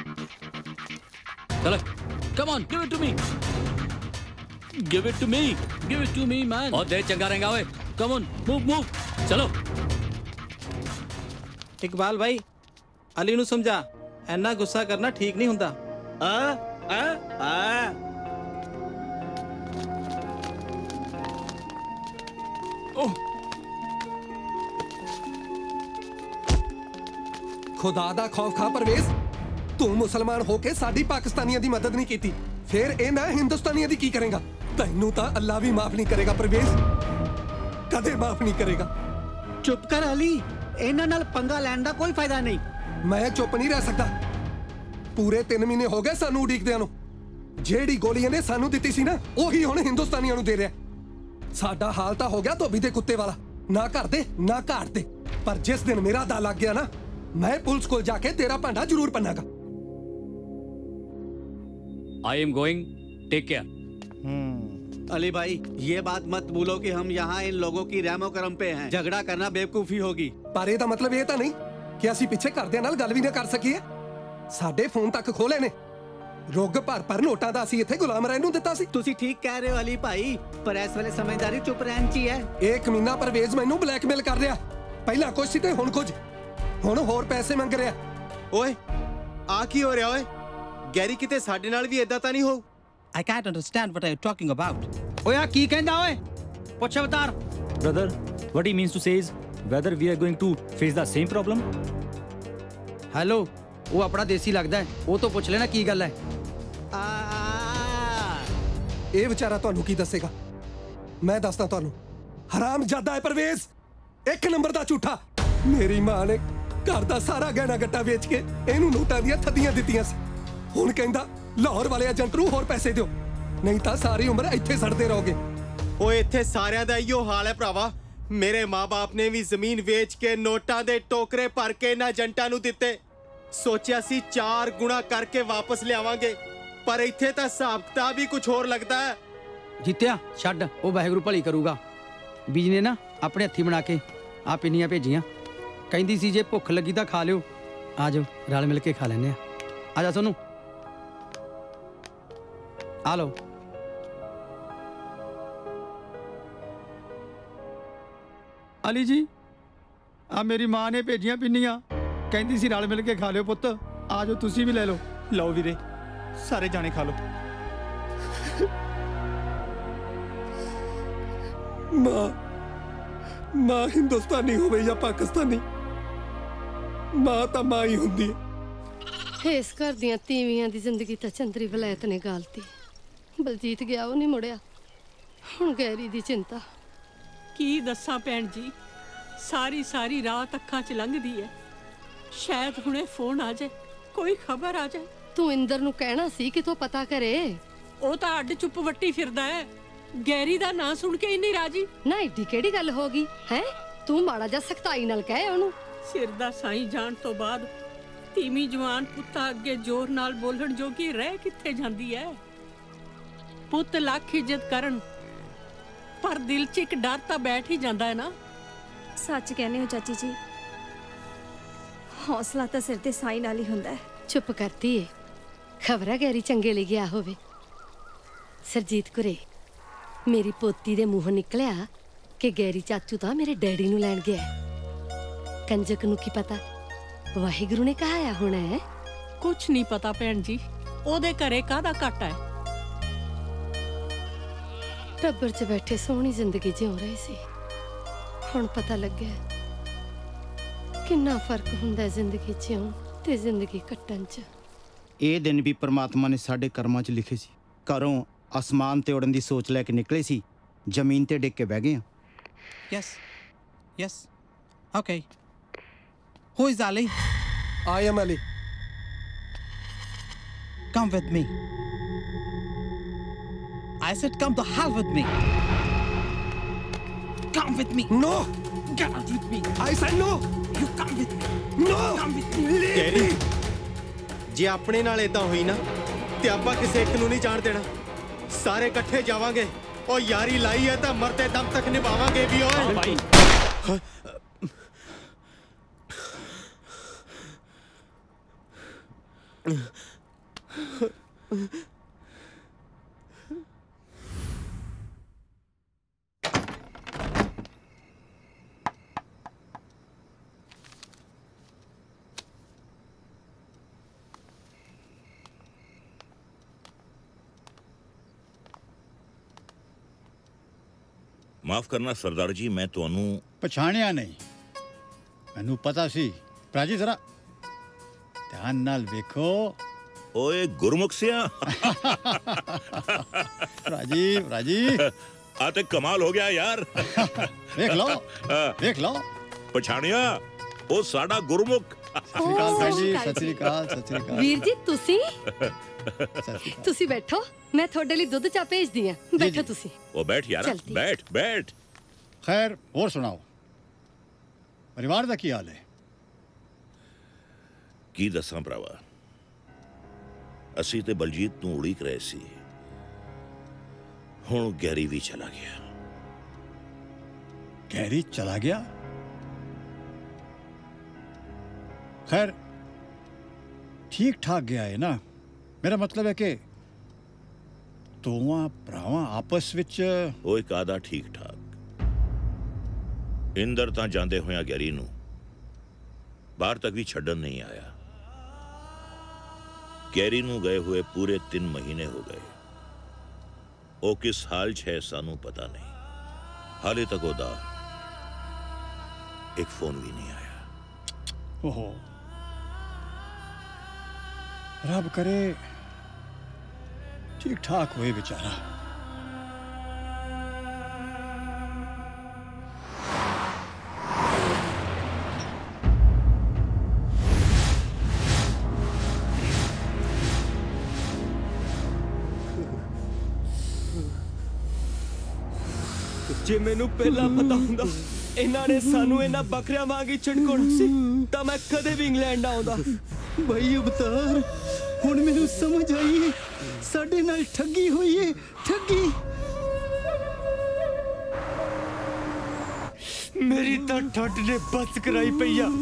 D: ਚਲੋ
U: come on give it to me. Give it to me, give it to me ਮੈਨ।
D: ਉਹ ਦੇ ਚੰਗਾ ਰਹੇਗਾ ਓਏ।
U: Come on move move.
D: ਚਲੋ
A: ਇਕਬਾਲ ਭਾਈ ਅਲੀ ਨੂੰ ਸਮਝਾ, ਇੰਨਾ ਗੁੱਸਾ ਕਰਨਾ ਠੀਕ ਨਹੀਂ ਹੁੰਦਾ।
I: ਖੁਦਾ ਦਾ ਖੌਫ ਖਾ ਪਰਵੇਜ਼, ਤੂੰ ਮੁਸਲਮਾਨ ਹੋ ਕੇ ਸਾਡੀ ਪਾਕਿਸਤਾਨੀਆਂ ਦੀ ਮਦਦ ਨਹੀਂ ਕੀਤੀ, ਫਿਰ ਇਹ ਨਾ ਹਿੰਦੁਸਤਾਨੀਆਂ ਦੀ ਕੀ ਕਰੇਗਾ? ਤੈਨੂੰ ਤਾਂ ਅੱਲਾ ਵੀ ਮਾਫ ਨਹੀਂ ਕਰੇਗਾ ਪਰਵੇਜ਼, ਕਦੇ ਮਾਫ ਨਹੀਂ ਕਰੇਗਾ।
J: ਚੁੱਪ ਕਰ ਅਲੀ, ਇਹਨਾਂ ਨਾਲ ਪੰਗਾ ਲੈਣ ਦਾ ਕੋਈ ਫਾਇਦਾ ਨਹੀਂ।
I: ਮੈਂ ਚੁੱਪ ਨਹੀਂ ਰਹਿ ਸਕਦਾ। ਪੂਰੇ 3 ਮਹੀਨੇ ਹੋ ਗਏ ਸਾਨੂੰ ਉਡੀਕਦਿਆਂ ਨੂੰ। ਜਿਹੜੀ ਗੋਲੀ ਇਹਨੇ ਸਾਨੂੰ ਦਿੱਤੀ ਸੀ ਨਾ, ਉਹੀ ਹੁਣ ਹਿੰਦੁਸਤਾਨੀਆਂ ਨੂੰ ਦੇ ਰਿਹਾ। ਸਾਡਾ ਹਾਲ ਤਾਂ ਹੋ ਗਿਆ ਧੋਬੀ ਦੇ ਕੁੱਤੇ ਵਾਲਾ, ਨਾ ਘਰ ਦੇ ਨਾ ਘਾਟ ਦੇ। ਪਰ ਜਿਸ ਦਿਨ ਮੇਰਾ ਦਾ ਲੱਗ ਗਿਆ ਨਾ, मैं पुलिस को जाके तेरा भांडा जरूर पन्नागा।
D: I am going, take care.
L: Ali भाई ये बात मत भूलो कि हम यहाँ इन लोगों की रहमो करम पे हैं। झगड़ा करना बेवकूफी होगी।
I: पर ਇਹਦਾ मतलब ਇਹ ਤਾਂ ਨਹੀਂ ਕਿ ਅਸੀਂ ਪਿੱਛੇ ਘਰਦਿਆਂ ਨਾਲ ਗੱਲ ਵੀ ਨਾ ਕਰ ਸਕੀਏ। ਸਾਡੇ ਫੋਨ ਤੱਕ ਖੋਲੇ ਨੇ। ਰੁੱਗ ਭਰ ਨੋਟਾਂ ਦਾ ਅਸੀਂ ਇੱਥੇ ਗੁਲਾਮ ਰਹਿਣ ਨੂੰ ਦਿੱਤਾ ਸੀ।
L: ਤੁਸੀਂ ਠੀਕ ਕਹਿ ਰਹੇ ਹੋ ਅਲੀ ਭਾਈ, ਪਰ ਇਸ ਵੇਲੇ ਸਮਝਦਾਰੀ ਚੁੱਪ ਰਹਿਣ ਚ ਹੀ ਹੈ।
I: ਇੱਕ ਮਹੀਨਾ ਪਰਵੇਜ਼ ਮੈਨੂੰ ਬਲੈਕਮੇਲ ਕਰ ਰਿਹਾ। ਪਹਿਲਾਂ ਕੁਝ ਸੀ ਤੇ ਹੁਣ ਕੁਝ, ਹੁਣ ਹੋਰ ਪੈਸੇ ਮੰਗ ਰਿਹਾ।
E: ਓਏ ਆ ਕੀ ਹੋ ਰਿਹਾ ਓਏ? ਗੈਰੀ ਕਿਤੇ ਸਾਡੇ ਨਾਲ ਵੀ ਇਦਾਂ ਤਾਂ ਨਹੀਂ ਹੋ?
A: I can't understand what you're talking about.
J: ਓਏ ਆ ਕੀ ਕਹਿੰਦਾ ਓਏ? ਪੁੱਛ Avtar.
C: Brother, what he means to say is whether we are going to face the same problem.
J: Hello, ਉਹ ਆਪਣਾ ਦੇਸੀ ਲੱਗਦਾ ਹੈ, ਉਹ ਤੋਂ ਪੁੱਛ ਲੈਣਾ ਕੀ ਗੱਲ ਹੈ।
I: ਇਹ ਵਿਚਾਰਾ ਤੁਹਾਨੂੰ ਕੀ ਦੱਸੇਗਾ? ਮੈਂ ਦੱਸਦਾ ਤੁਹਾਨੂੰ। ਹਰਾਮਜ਼ਾਦਾ ਹੈ ਪਰਵੇਜ਼, 1 ਨੰਬਰ ਦਾ ਝੂਠਾ। ਮੇਰੀ ਮਾਂ ਨੇ ਘਰ ਦਾ ਸਾਰਾ ਗਹਿਣਾ ਗੱਟਾ ਵੇਚ ਕੇ ਇਹਨੂੰ ਨੋਟਾਂ ਦੀਆਂ ਥੱਦੀਆਂ ਦਿੱਤੀਆਂ ਸੀ। ਹੁਣ ਕਹਿੰਦਾ ਲਾਹੌਰ ਵਾਲੇ ਏਜੰਟ ਨੂੰ ਹੋਰ ਪੈਸੇ ਦਿਓ, ਨਹੀਂ ਤਾਂ ਸਾਰੀ ਉਮਰ ਇੱਥੇ ਸੜਦੇ ਰਹੋਗੇ।
E: ਓਏ ਇੱਥੇ ਸਾਰਿਆਂ ਦਾ ਇਹੋ ਹਾਲ ਹੈ ਭਰਾਵਾ। ਮੇਰੇ ਮਾਂ-ਬਾਪ ਨੇ ਵੀ ਜ਼ਮੀਨ ਵੇਚ ਕੇ ਨੋਟਾਂ ਦੇ ਟੋਕਰੇ ਭਰ ਕੇ ਇਹਨਾਂ ਏਜੰਟਾਂ ਨੂੰ ਦਿੱਤੇ। ਸੋਚਿਆ ਸੀ 4 ਗੁਣਾ ਕਰਕੇ ਵਾਪਸ ਲਿਆਵਾਂਗੇ, ਪਰ ਇੱਥੇ ਤਾਂ ਹਿਸਾਬ ਕਿਤਾਬ ਹੀ ਕੁਝ ਹੋਰ ਲੱਗਦਾ ਹੈ।
J: ਜਿੱਤਿਆ ਛੱਡ, ਉਹ ਵਾਹਿਗੁਰੂ ਭਲੀ ਕਰੂਗਾ। ਬੀਜ ਨੇ ਨਾ ਆਪਣੇ ਹੱਥੀ ਬਣਾ ਕੇ ਆ ਪਿੰਨੀਆਂ ਭੇਜੀਆਂ। ਕਹਿੰਦੀ ਸੀ ਜੇ ਭੁੱਖ ਲੱਗੀ ਤਾਂ ਖਾ ਲਿਓ। ਆ ਜਾਓ ਰਲ ਮਿਲ ਕੇ ਖਾ ਲੈਂਦੇ ਆ। ਆ ਜਾ ਸੋਨੂੰ, ਆ ਲਓ। ਅਲੀ ਜੀ ਆ ਮੇਰੀ ਮਾਂ ਨੇ ਭੇਜੀਆਂ ਪਿੰਨੀਆਂ, ਕਹਿੰਦੀ ਸੀ ਰਲ ਮਿਲ ਕੇ ਖਾ ਲਿਓ ਪੁੱਤ। ਆ ਜਾਓ ਤੁਸੀਂ ਵੀ ਲੈ ਲਓ।
C: ਲਓ ਵੀਰੇ, ਸਾਰੇ ਜਾਣੇ ਖਾ ਲਓ।
I: ਮਾਂ ਹਿੰਦੁਸਤਾਨੀ ਹੋਵੇ ਜਾਂ ਪਾਕਿਸਤਾਨੀ, ਮਾਂ ਤਾਂ ਮਾਂ ਹੀ ਹੁੰਦੀ ਹੈ।
V: ਇਸ ਘਰ ਦੀਆਂ ਤੀਵੀਆਂ ਦੀ ਜ਼ਿੰਦਗੀ ਤਾਂ ਚੰਦਰੀ ਵਲੈਤ ਨੇ ਗਾਲਤੀ। ਬਲਜੀਤ ਗਿਆ, ਉਹ ਨਹੀਂ ਮੁੜਿਆ। ਹੁਣ ਗੈਰੀ ਦੀ ਚਿੰਤਾ।
P: ਕੀ ਦੱਸਾਂ ਭੈਣ ਜੀ, ਸਾਰੀ ਰਾਤ ਅੱਖਾਂ 'ਚ ਲੰਘਦੀ ਹੈ। ਸ਼ਾਇਦ ਹੁਣੇ ਫੋਨ ਆ ਜਾਏ, ਕੋਈ ਖਬਰ ਆ ਜਾਏ।
V: ਤੂੰ ਇੰਦਰ ਨੂੰ ਕਹਿਣਾ ਸੀ ਕਿ ਤੂੰ ਪਤਾ ਕਰੇ।
P: ਉਹ ਤਾਂ ਅੱਡ ਚੁੱਪ ਵੱਟੀ ਫਿਰਦਾ ਹੈ। ਗੈਰੀ ਦਾ ਨਾਂ ਸੁਣ ਕੇ ਹੀ ਨਹੀਂ ਰਾਜੀ।
V: ਨਾ ਏਡੀ ਕਿਹੜੀ ਗੱਲ ਹੋ ਗਈ ਹੈ? ਤੂੰ ਮਾੜਾ ਜਿਹਾ ਸਖਤਾਈ ਨਾਲ ਕਹਿ ਉਹਨੂੰ।
P: ਸਿਰ ਦਾ ਸਾਈਂ ਜਾਣ ਤੋਂ ਬਾਅਦ ਤੀਵੀਂ ਜਵਾਨ ਪੁੱਤਾਂ ਅੱਗੇ ਜ਼ੋਰ ਨਾਲ ਬੋਲਣ ਜੋਗੀ ਰਹਿ ਕਿੱਥੇ ਜਾਂਦੀ ਹੈ? ਪੁੱਤ ਲੱਖ ਇੱਜ਼ਤ ਕਰਨ, ਪਰ ਦਿਲ 'ਚ ਇੱਕ ਡਰ ਤਾਂ ਬੈਠ ਹੀ ਜਾਂਦਾ ਹੈ ਨਾ।
S: ਸੱਚ ਕਹਿੰਦੇ ਹੋ ਚਾਚੀ ਜੀ, ਹੌਸਲਾ ਤਾਂ ਸਿਰ ਤੇ ਸਾਈਂ ਨਾਲ ਹੀ ਹੁੰਦਾ ਹੈ।
V: ਚੁੱਪ ਕਰਤੀ ਏ, ਖਬਰ ਹੈ ਗੈਰੀ ਚੰਗੇ ਲਈ ਗਿਆ ਹੋਵੇ। ਸਰਜੀਤ ਕੁਰੇ, ਮੇਰੀ ਪੋਤੀ ਦੇ ਮੂੰਹੋਂ ਨਿਕਲਿਆ ਕਿ ਗੈਰੀ ਚਾਚੂ ਤਾਂ ਮੇਰੇ ਡੈਡੀ ਨੂੰ ਲੈਣ ਗਿਆ। ਕੰਜਕ ਨੂੰ ਕੀ ਪਤਾ वाहिगुरु ने कहाया होना है।
P: कुछ नहीं पता भैन जी, ओदे घरे काहदा घाटा है।
V: टब्बर च बैठे सोहनी जिंदगी जिउ रहे सी, हुण पता लग्या किन्ना फर्क हुंदा है जिंदगी जिउ ते जिंदगी कट्टण च।
F: ਇਹ ਦਿਨ ਵੀ ਪ੍ਰਮਾਤਮਾ ਨੇ ਸਾਡੇ ਕਰਮਾਂ 'ਚ ਲਿਖੇ ਸੀ। ਘਰੋਂ ਅਸਮਾਨ ਤੇ ਉੜਨ ਦੀ ਸੋਚ ਲੈ ਕੇ ਨਿਕਲੇ ਸੀ, ਜ਼ਮੀਨ ਤੇ ਡਿੱਗ ਕੇ ਬਹਿ ਗਏ ਆ।
A: Yes. Yes. Okay. Who is Ali?
I: I am Ali.
A: Come with me. I said come to hell with me. Come with me.
I: No.
A: Get out with me.
I: I said no.
A: You come with me.
I: No.
A: Come with me.
E: Kerry, ਜੇ ਆਪਣੇ ਨਾਲ ਇਦਾਂ ਹੋਈ ਨਾ ਤੇ ਆਪਾਂ ਕਿਸੇ ਇੱਕ ਨੂੰ ਨਹੀਂ ਜਾਣ ਦੇਣਾ। ਸਾਰੇ ਇਕੱਠੇ ਜਾਵਾਂਗੇ। ਉਹ ਯਾਰੀ ਲਾਈ ਹੈ ਤਾਂ ਮਰਦੇ ਦਮ ਤੱਕ ਨਿਭਾਵਾਂਗੇ ਵੀ ਓਏ।
C: ਹਾਂ ਭਾਈ।
B: माफ करना सरदार जी, मैं ਤੁਹਾਨੂੰ
K: ਪਛਾਣਿਆ ਨਹੀਂ। ਮੈਨੂੰ ਪਤਾ ਸੀ। ਰਾਜੀ ਜ਼ਰਾ ਧਿਆਨ ਨਾਲ ਵੇਖੋ।
B: ਓਏ ਗੁਰਮੁਖ ਸਿਆ।
K: ਰਾਜੀਵ ਰਾਜੀ
B: ਆ ਤੇ ਕਮਾਲ ਹੋ ਗਿਆ ਯਾਰ।
K: ਵੇਖ ਲਓ ਵੇਖ ਲਓ।
B: ਪਛਾਣਿਆ? ਉਹ ਸਾਡਾ ਗੁਰਮੁਖ।
K: ਸਤਿ ਸ਼੍ਰੀ ਅਕਾਲ ਭੈਣ ਜੀ। ਸਤਿ ਸ਼੍ਰੀ ਅਕਾਲ। ਸਤਿ ਸ਼੍ਰੀ ਅਕਾਲ
V: ਵੀਰ ਜੀ ਤੁਸੀਂ ਬੈਠੋ, ਮੈਂ ਤੁਹਾਡੇ ਲਈ ਦੁੱਧ ਚਾਹ ਭੇਜਦੀ ਆ। ਬੈਠੋ ਤੁਸੀਂ।
B: ਉਹ ਬੈਠ ਯਾਰ, ਬੈਠ ਬੈਠ।
K: ਖੈਰ ਹੋਰ ਸੁਣਾਓ, ਪਰਿਵਾਰ ਦਾ ਕੀ ਹਾਲ ਹੈ?
B: ਕੀ ਦੱਸਾਂ ਭਰਾਵਾ, ਅਸੀਂ ਤੇ ਬਲਜੀਤ ਨੂੰ ਉਡੀਕ ਰਹੇ ਸੀ। ਹੁਣ ਗੈਰੀ ਵੀ ਚਲਾ ਗਿਆ।
K: ਗੈਰੀ ਚਲਾ ਗਿਆ? खैर ठीक ठाक गया है ना। मेरा मतलब है कि दोवां भरावां आपस विच
B: ओए कादा ठीक ठाक। इंदर तां जांदे होया गैरी नूं बाहर तक भी छड्डन नहीं आया। गैरी नूं गए हुए पूरे 3 महीने हो गए। ओ किस हाल च है सानू पता नहीं। हाले तक ओदा एक फोन भी नहीं आया।
K: ओहो, रब करे ठीक ठाक होए बेचारा।
N: ਜੇ ਮੈਨੂੰ ਪਹਿਲਾਂ ਪਤਾ ਹੁੰਦਾ ਇਹਨਾਂ ਨੇ ਸਾਨੂੰ ਇਹਨਾਂ ਬੱਕਰਿਆਂ ਵਾਂਗੀ ਝਟਕਾਉਣਾ ਸੀ ਤਾਂ ਮੈਂ ਕਦੇ ਵੀ ਇੰਗਲੈਂਡ ਨਾ ਆਉਂਦਾ।
F: ਭਾਈ ਅਵਤਾਰ, ਹੁਣ ਮੈਨੂੰ ਸਮਝ ਆਈ ਸਾਡੇ ਨਾਲ ਠੱਗੀ ਹੋਈ ਏ, ਠੱਗੀ।
N: ਮੇਰੀ ਤਾਂ ਠੱਡ ਨੇ ਬਸ ਕਰਾਈ ਪਈ ਆ।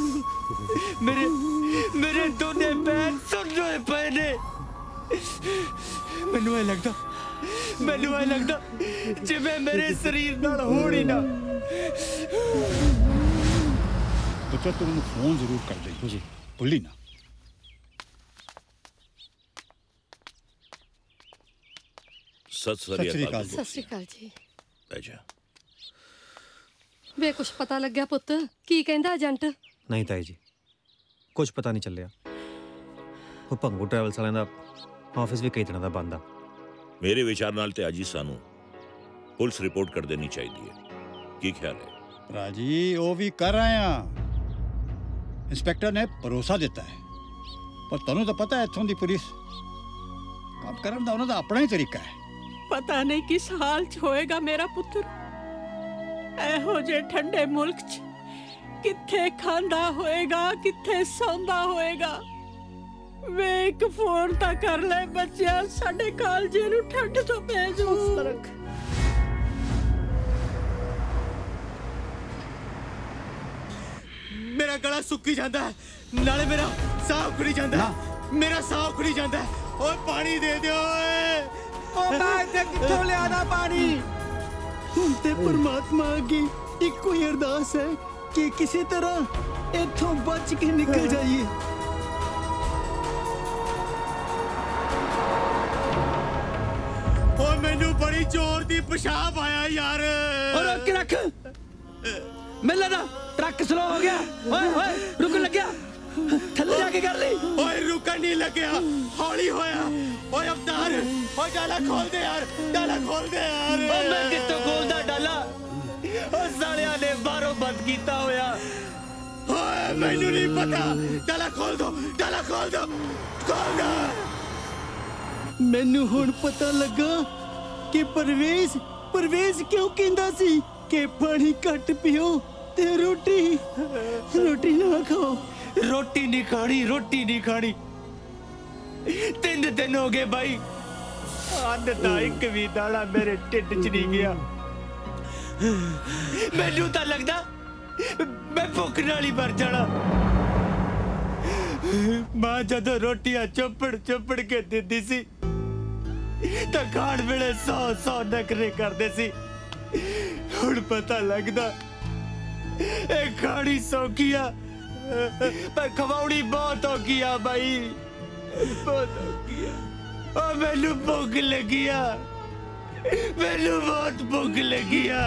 N: ਮੇਰੇ ਦੋਨੇ ਪੈਰ ਸੁੱਜੇ ਪਏ ਨੇ। ਮੈਨੂੰ ਐ ਲੱਗਦਾ ਜਿਵੇਂ ਮੇਰੇ ਸਰੀਰ ਨਾਲ ਹੋਣ ਹੀ ਨਾ।
K: पुत्र तुम फोन जरूर कर दे जी, भूली ना।
B: सत श्री
V: अकाल जी।
B: बैजा
V: ਵੇ ਕੁਛ ਪਤਾ ਲੱਗਿਆ ਪੁੱਤ? ਕੀ ਕਹਿੰਦਾ ਏਜੰਟ?
Q: ਨਹੀਂ ਤਾਈ ਜੀ, ਕੁਝ ਪਤਾ ਨਹੀਂ ਚੱਲਿਆ। ਉਹ ਭੰਗੂ ਟਰੈਵਲਸ ਵਾਲਿਆਂ ਦਾ ਆਫਿਸ ਵੀ ਕਈ ਦਿਨਾਂ ਦਾ ਬੰਦ ਆ।
B: ਮੇਰੇ ਵਿਚਾਰ ਨਾਲ ਤੇ ਅੱਜ ਹੀ ਸਾਨੂੰ ਪੁਲਿਸ ਰਿਪੋਰਟ ਕਰ ਦੇਣੀ ਚਾਹੀਦੀ ਹੈ। ਕੀ ਖਿਆਲ ਹੈ?
K: राजी वो भी कर रहे हैं। इंस्पेक्टर ने भरोसा दिता है, पर तुहानू तो पता है इत्थों दी पुलिस काम करन दा उन्हां दा अपना ही तरीका है।
P: पता नहीं किस हाल च होएगा मेरा पुत्र। एहो जे ठंडे मुल्क च किथे खांदा होएगा, किथे सौंदा होएगा। वे एक फोन ता कर ले बच्चिया, साडे कालजे नू ठंड तो भेजो।
E: मेरा गला सुक्की जाता है, नाले मेरा साह उखड़ी जाता है, मेरा साह उखड़ी जाता है। ओए पानी दे दो ओए।
F: ओ मैं इत्थे कित्थों लियादा पानी? हुण ते परमात्मा अगे इक्को ही अरदास है कि किसी तरह इत्थों बच के निकल जाइए।
G: ओ मैनू बड़ी जोर दी पेशाब आया यार।
J: और रोक के रख। मिल लगा ट्रक स्लो हो गया। ओए ओए रुक लग गया। थल्ले जाके कर ली।
G: ओए रुकन नहीं लग्या, हौली होया। ओए अवतार, ओए डाला खोल दे यार, डाला खोल दे यार।
N: ओ मैं कित्तों खोलदा डाला? ओ सालिया ने बाहरों बंद कीता होया।
G: ओए मैनू नहीं पता, डाला खोल दो, डाला खोल दो, खोल दो।
F: मैनू हुण पता लगा कि परवेज क्यों कहंदा सी कि पानी घट पियो ते रोटी ना खाओ।
N: रोटी नहीं खानी, रोटी नहीं खानी। 3 दिन हो गए भाई, अन्न दा एक भी दाना मेरे ढिड च नहीं गया। मैनू तां लगदा मैं भुख नाल ही मर जाना। मां जदों रोटियां चुपड़ के दिंदी सी तां खाण वेले 100 नखरे करदे सी। हुण पता लगदा ਇਹ ਖਾਣੀ ਸੌਖੀ ਆ ਪਰ ਖਵਾਉਣੀ ਬਹੁਤ ਔਖੀ ਆ ਬਾਈ, ਬਹੁਤ ਔਖੀ ਆ। ਓ ਮੈਨੂੰ ਭੁੱਖ ਲੱਗੀ ਆ, ਮੈਨੂੰ ਬਹੁਤ ਭੁੱਖ ਲੱਗੀ ਆ।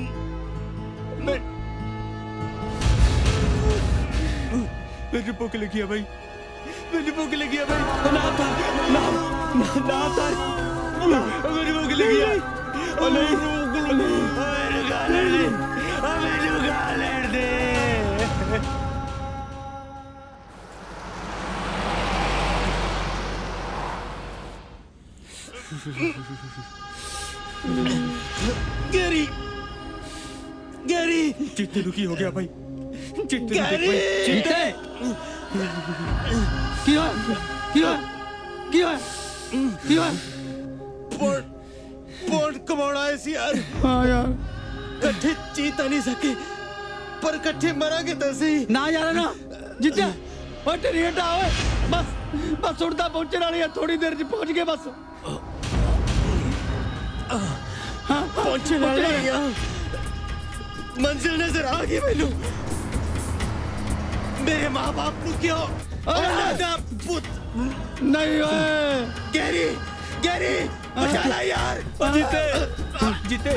N: ਮੈਨੂੰ ਭੁੱਖ ਲੱਗੀ ਆ ਬਾਈ, ਮੈਨੂੰ ਭੁੱਖ ਲੱਗੀ ਆ ਬਾਈ। ਨਾ ਤਾਰ ਨਾ ਮੈਨੂੰ ਭੁੱਖ ਲੱਗੀ ਆ। ਓ ਨਹੀਂ ਓਏ ਗਾ ਲੈ ਲੈ, ਓ ਮੈਨੂੰ ਗਾ ਲੈਣ ਦੇ। गैरी चित्ते ਨੂੰ ਕੀ ਹੋ ਗਿਆ ਭਾਈ? चित्ते ਨੂੰ देख भाई, चित्ते
J: ਕੀ ਹੋਇਆ?
G: पोर्ट कमाना है सी यार।
J: हाँ यार,
G: कट्ठे जीता नहीं सके पर कट्ठे मरांगे तो सही।
J: ना यार ना जित्ते ओए तेरी हटा ओए, बस उड़ता पहुंचने वाली है, थोड़ी देर च पहुंच गए बस।
G: हाँ पहुंचने वाले हैं, मंजिल नजर आ गई मैनू। मेरे माँ बाप को क्यों पुत
J: नहीं ओए
G: गैरी बचा ला यार।
N: जीते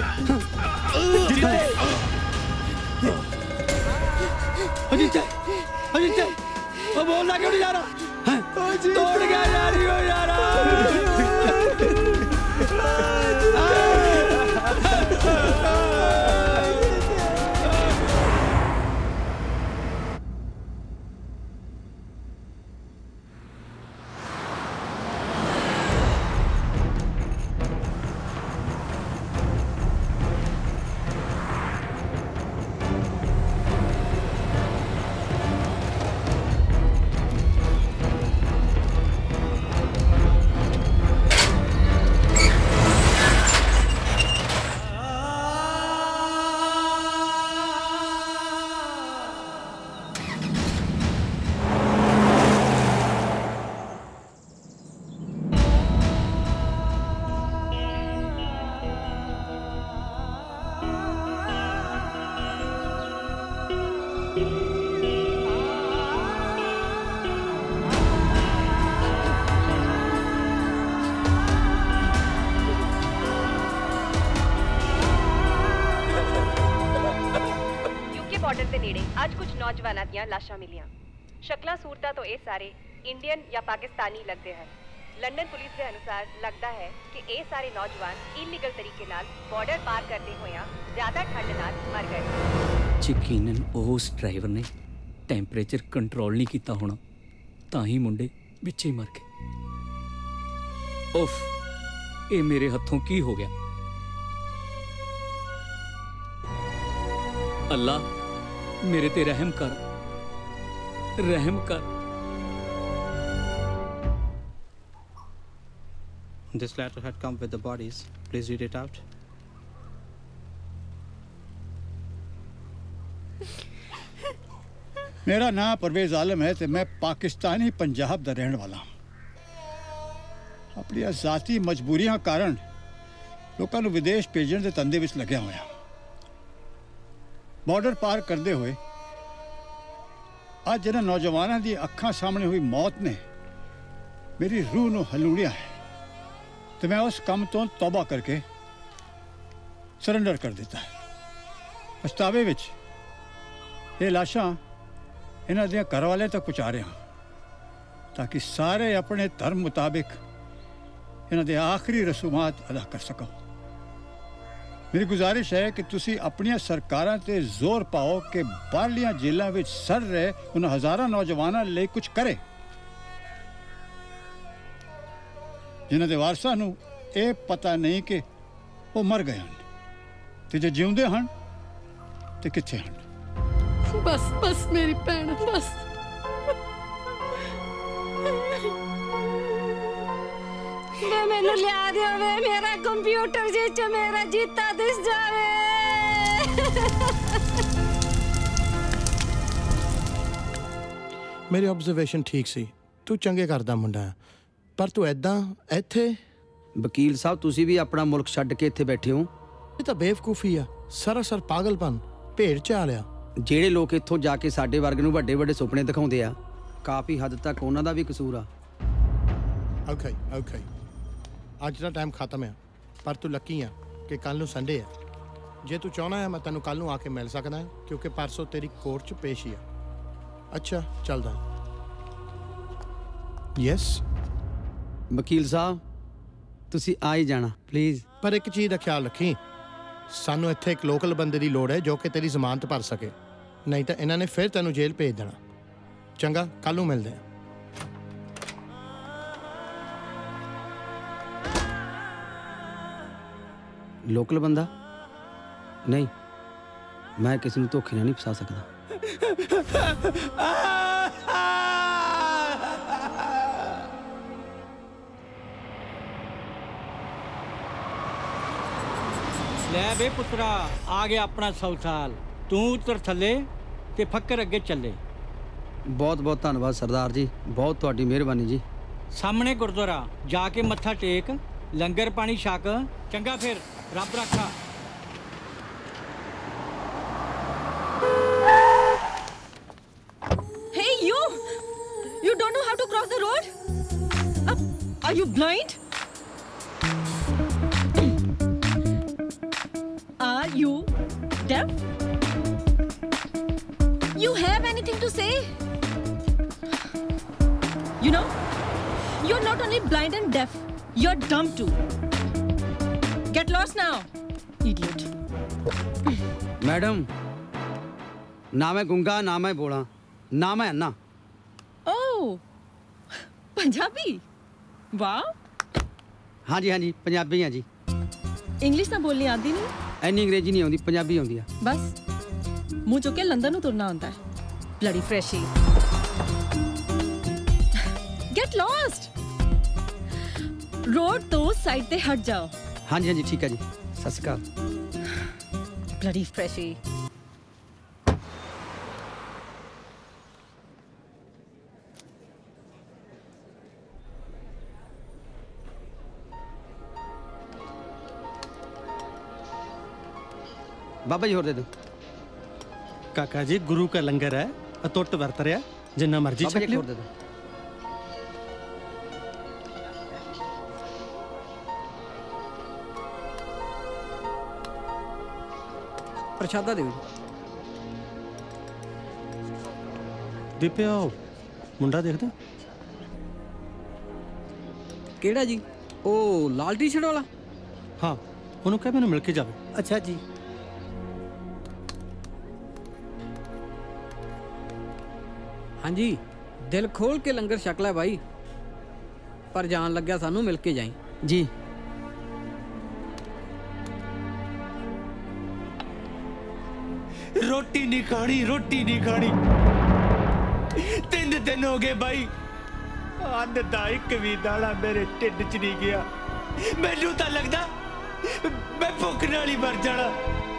J: वो बोलना क्यों नहीं जा रहा? तोड़ गया यार
R: नौजवानों ਦੀਆਂ ਲਾਸ਼ਾਂ ਮਿਲੀਆਂ। ਸ਼ਕਲਾਂ ਸੂਰਤਾਂ ਤੋਂ ਇਹ ਸਾਰੇ ਇੰਡੀਅਨ ਜਾਂ ਪਾਕਿਸਤਾਨੀ ਲੱਗਦੇ ਹਨ। ਲੰਡਨ ਪੁਲਿਸ ਦੇ ਅਨੁਸਾਰ ਲੱਗਦਾ ਹੈ ਕਿ ਇਹ ਸਾਰੇ ਨੌਜਵਾਨ ਇਲੀਗਲ ਤਰੀਕੇ ਨਾਲ ਬਾਰਡਰ ਪਾਰ ਕਰਦੇ ਹੋਇਆਂ ਜ਼ਿਆਦਾ ਠੰਡ ਨਾਲ ਮਰ ਗਏ।
D: ਯਕੀਨਨ ਉਸ ਡਰਾਈਵਰ ਨੇ ਟੈਂਪਰੇਚਰ ਕੰਟਰੋਲ ਨਹੀਂ ਕੀਤਾ ਹੋਣਾ, ਤਾਂ ਹੀ ਮੁੰਡੇ ਵਿੱਚੇ ਮਰ ਗਏ। ਉਫ, ਇਹ ਮੇਰੇ ਹੱਥੋਂ ਕੀ ਹੋ ਗਿਆ? ਅੱਲਾ मेरे ते रहम कर।
A: This letter had come with the bodies. Please read it out.
K: मेरा नाम परवेज आलम है ते मैं पाकिस्तानी पंजाब दा रहने वाला हूं। अपनी ज़ाती मजबूरियां कारण लोगों को विदेश भेजने के धंधे विच लग्या होया। बॉर्डर पार करते हुए ਅੱਜ ਇਹਨਾਂ ਨੌਜਵਾਨਾਂ ਦੀ ਅੱਖਾਂ ਸਾਹਮਣੇ ਹੋਈ ਮੌਤ ਨੇ ਮੇਰੀ ਰੂਹ ਨੂੰ ਹਲੂੜਿਆ ਹੈ ਤੇ ਮੈਂ ਉਸ ਕੰਮ ਤੋਂ ਤੌਬਾ ਕਰਕੇ ਸਰੈਂਡਰ ਕਰ ਦਿੱਤਾ ਹੈ। ਪਛਤਾਵੇ ਵਿੱਚ ਇਹ ਲਾਸ਼ਾਂ ਇਹਨਾਂ ਦੇ ਘਰ ਵਾਲੇ ਤੱਕ ਪਹੁੰਚਾ ਰਿਹਾ ਤਾਂ ਕਿ ਸਾਰੇ ਆਪਣੇ ਧਰਮ ਮੁਤਾबिक ਇਹਨਾਂ ਦੇ ਆਖਰੀ ਰਸੂਮਾਤ ਅਦਾ ਕਰ ਸਕੋ। ਮੇਰੀ ਗੁਜ਼ਾਰਿਸ਼ ਹੈ ਕਿ ਤੁਸੀਂ ਆਪਣੀਆਂ ਸਰਕਾਰਾਂ ਤੇ ਜ਼ੋਰ ਪਾਓ ਕਿ ਬਾਹਰਲੀਆਂ ਜੇਲ੍ਹਾਂ ਵਿੱਚ ਸੜ ਰਹੇ ਉਹਨਾਂ ਹਜ਼ਾਰਾਂ ਨੌਜਵਾਨਾਂ ਲਈ ਕੁਝ ਕਰੇ ਜਿਨ੍ਹਾਂ ਦੇ ਵਾਰਸਾਂ ਨੂੰ ਇਹ ਪਤਾ ਨਹੀਂ ਕਿ ਉਹ ਮਰ ਗਏ ਹਨ ਤੇ ਜੇ ਜਿਉਂਦੇ ਹਨ ਤੇ ਕਿੱਥੇ ਹਨ।
V: बस बस मेरी भैन बस वे मैनू लिया दियो वे मेरा कंप्यूटर जे च मेरा जीता दिस जावे।
H: मेरी ऑब्जर्वेशन ठीक सी तू चंगे करदा मुंडा पर तू ऐदां ਇੱਥੇ
J: ਵਕੀਲ ਸਾਹਿਬ ਤੁਸੀਂ ਵੀ ਆਪਣਾ ਮੁਲਕ ਛੱਡ ਕੇ ਇੱਥੇ ਬੈਠੇ ਹੋ।
H: ਇਹ ਤਾਂ ਬੇਵਕੂਫੀ ਆ ਸਰਾਸਰ ਪਾਗਲਪਨ ਭੇਡ ਚਾਲਿਆ।
J: ਜਿਹੜੇ ਲੋਕ ਇੱਥੋਂ ਜਾ ਕੇ ਸਾਡੇ ਵਰਗ ਨੂੰ ਵੱਡੇ ਵੱਡੇ ਸੁਪਨੇ ਦਿਖਾਉਂਦੇ ਆ ਕਾਫੀ ਹੱਦ ਤੱਕ ਉਹਨਾਂ ਦਾ ਵੀ ਕਸੂਰ ਆ।
H: ਓਕੇ ਓਕੇ ਅੱਜ ਦਾ ਟਾਈਮ ਖਤਮ ਆ ਪਰ ਤੂੰ ਲੱਕੀ ਆ ਕਿ ਕੱਲ ਨੂੰ ਸੰਡੇ ਆ। ਜੇ ਤੂੰ ਚਾਹਣਾ ਹੈ ਮੈਂ ਤੈਨੂੰ ਕੱਲ ਨੂੰ ਆ ਕੇ ਮਿਲ ਸਕਦਾ ਕਿਉਂਕਿ ਪਰਸੋਂ ਤੇਰੀ ਕੋਰਟ 'ਚ ਪੇਸ਼ੀ ਆ। ਅੱਛਾ ਚੱਲਦਾ। ਯੈਸ
J: ਵਕੀਲ ਸਾਹਿਬ ਤੁਸੀਂ ਆ ਹੀ ਜਾਣਾ ਪਲੀਜ਼।
H: ਪਰ ਇੱਕ ਚੀਜ਼ ਦਾ ਖਿਆਲ ਰੱਖੀ ਸਾਨੂੰ ਇੱਥੇ ਇੱਕ ਲੋਕਲ ਬੰਦੇ ਦੀ ਲੋੜ ਹੈ ਜੋ ਕਿ ਤੇਰੀ ਜ਼ਮਾਨਤ ਭਰ ਸਕੇ ਨਹੀਂ ਤਾਂ ਇਹਨਾਂ ਨੇ ਫਿਰ ਤੈਨੂੰ ਜੇਲ੍ਹ ਭੇਜ ਦੇਣਾ। ਚੰਗਾ ਕੱਲ ਨੂੰ ਮਿਲਦੇ ਆ।
J: ਲੋਕਲ ਬੰਦਾ ਨਹੀਂ ਮੈਂ ਕਿਸੇ ਨੂੰ ਧੋਖੇ ਨਾਲ ਨਹੀਂ ਫਸਾ ਸਕਦਾ।
T: ਲੈ ਬੇ ਪੁੱਤਰਾ ਆ ਗਿਆ ਆਪਣਾ 100 ਸਾਲ ਤੂੰ ਉਤਰ ਥੱਲੇ ਤੇ ਫੱਕਰ ਅੱਗੇ ਚੱਲੇ।
J: ਬਹੁਤ ਬਹੁਤ ਧੰਨਵਾਦ ਸਰਦਾਰ ਜੀ ਬਹੁਤ ਤੁਹਾਡੀ ਮਿਹਰਬਾਨੀ ਜੀ।
T: ਸਾਹਮਣੇ ਗੁਰਦੁਆਰਾ ਜਾ ਕੇ ਮੱਥਾ ਟੇਕ ਲੰਗਰ ਪਾਣੀ ਛਕ ਚੰਗਾ ਫਿਰ ਰੱਬ ਰੱਖਾ।
W: Hey you don't know how to cross the road? Are you blind? Are you deaf? You have anything to say? You know, you're not only blind and deaf, you're dumb too. Get lost now, idiot.
J: Madam ना मैं गुंगा ना मैं बोला ना मैं अन्ना।
W: Oh, Punjabi? वाह।
J: हाँ जी पंजाबी हाँ जी।
W: इंग्लिश ना बोलनी आती नहीं?
J: ਇੰਨੀ ਅੰਗਰੇਜ਼ੀ ਨਹੀਂ ਆਉਂਦੀ ਪੰਜਾਬੀ ਆਉਂਦੀ ਆ।
W: बस मुंह चुक के लंदन ਨੂੰ ਤੁਰਨਾ ਹੁੰਦਾ ਹੈ। Bloody freshie. Get lost. Road तो साइड ਤੇ ਹਟ ਜਾਓ।
J: हाँ जी ठीक है जी सत श्री अकाल।
W: Bloody freshie.
J: बाबा जी होर दे दो।
X: काका जी गुरु का लंगर है अतुट वरत रहा जिन्ना मर्जी
J: बाबा जी
X: छक लियो।
J: होर दे दो। प्रशादा दे
X: दीपिया मुंडा देखदा
T: ਕਿਹੜਾ ਜੀ ਉਹ ਲਾਲ ਟੀ-ਸ਼ਰਟ ਵਾਲਾ?
X: हाँ ਉਹਨੂੰ ਕਹਿ ਮੈਨੂੰ ਮਿਲ ਕੇ ਜਾਵੇ।
T: ਅੱਛਾ ਜੀ। ਹਾਂਜੀ ਦਿਲ ਖੋਲ ਕੇ ਲੰਗਰ ਛਕ ਲੈ ਭਾਈ ਪਰ ਜਾਣ ਲੱਗਿਆ ਸਾਨੂੰ ਮਿਲ ਕੇ ਜਾਈ।
J: ਜੀ
N: रोटी नहीं खानी रोटी नहीं खानी 3 दिन हो गए भाई अंद दा एक भी दाना मेरे ढिड च नहीं गया मैनू तो लगदा मैं भुख नाल ही मर जाना।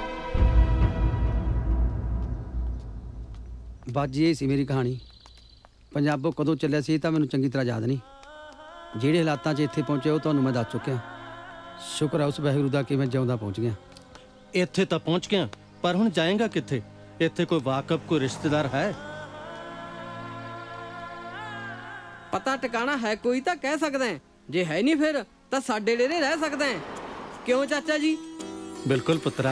J: ਬਾਜੀ ਇਹ ਸੀ ਮੇਰੀ ਕਹਾਣੀ। ਪੰਜਾਬੋਂ ਕਦੋਂ ਚੱਲਿਆ ਸੀ ਇਹ ਤਾਂ ਮੈਨੂੰ ਚੰਗੀ ਤਰ੍ਹਾਂ ਯਾਦ ਨਹੀਂ। ਜਿਹੜੇ ਹਾਲਾਤਾਂ 'ਚ ਇੱਥੇ ਪਹੁੰਚੇ ਉਹ ਤੁਹਾਨੂੰ ਮੈਂ ਦੱਸ ਚੁੱਕਿਆ। ਸ਼ੁਕਰ ਹੈ ਉਸ ਵਾਹਿਗੁਰੂ ਦਾ ਕਿ ਮੈਂ ਜਿਉਂਦਾ ਪਹੁੰਚ ਗਿਆ।
X: ਇੱਥੇ ਤਾਂ ਪਹੁੰਚ ਗਿਆ ਪਰ ਹੁਣ ਜਾਏਗਾ ਕਿੱਥੇ? ਇੱਥੇ ਕੋਈ ਵਾਕਫ ਕੋਈ ਰਿਸ਼ਤੇਦਾਰ ਹੈ?
T: पता टिकाना है कोई तो कह सकते हैं, जे है नहीं फिर तो साडे डेरे रह सकते हैं। क्यों चाचा जी?
X: बिल्कुल पुत्रा।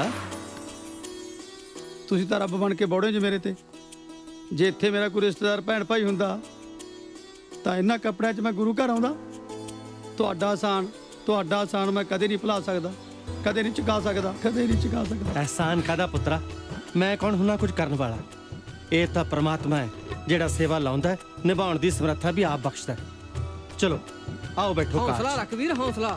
L: ਤੁਸੀਂ ਤਾਂ ਰੱਬ ਬਣ ਕੇ ਬੋੜੇ ਜੇ ਮੇਰੇ ਤੇ। ਜੇ ਇੱਥੇ ਮੇਰਾ ਕੋਈ ਰਿਸ਼ਤੇਦਾਰ ਭੈਣ ਭਾਈ ਹੁੰਦਾ ਤਾਂ ਇਹਨਾਂ ਕੱਪੜਿਆਂ 'ਚ ਮੈਂ ਗੁਰੂ ਘਰ ਆਉਂਦਾ। ਤੁਹਾਡਾ ਆਸਾਨ ਮੈਂ ਕਦੇ ਨਹੀਂ ਭੁਲਾ ਸਕਦਾ, ਕਦੇ ਨਹੀਂ ਚੁਕਾ ਸਕਦਾ, ਕਦੇ ਨਹੀਂ ਚੁਕਾ ਸਕਦਾ।
X: एहसान कादा पुत्रा, मैं कौन हुना कुछ करने वाला? ये तो परमात्मा है जेड़ा सेवा लाउंदा है, निभाउण दी समर्था भी आप बख्शदा है। चलो आओ बैठो।
T: हौसला रख वीर, हौसला।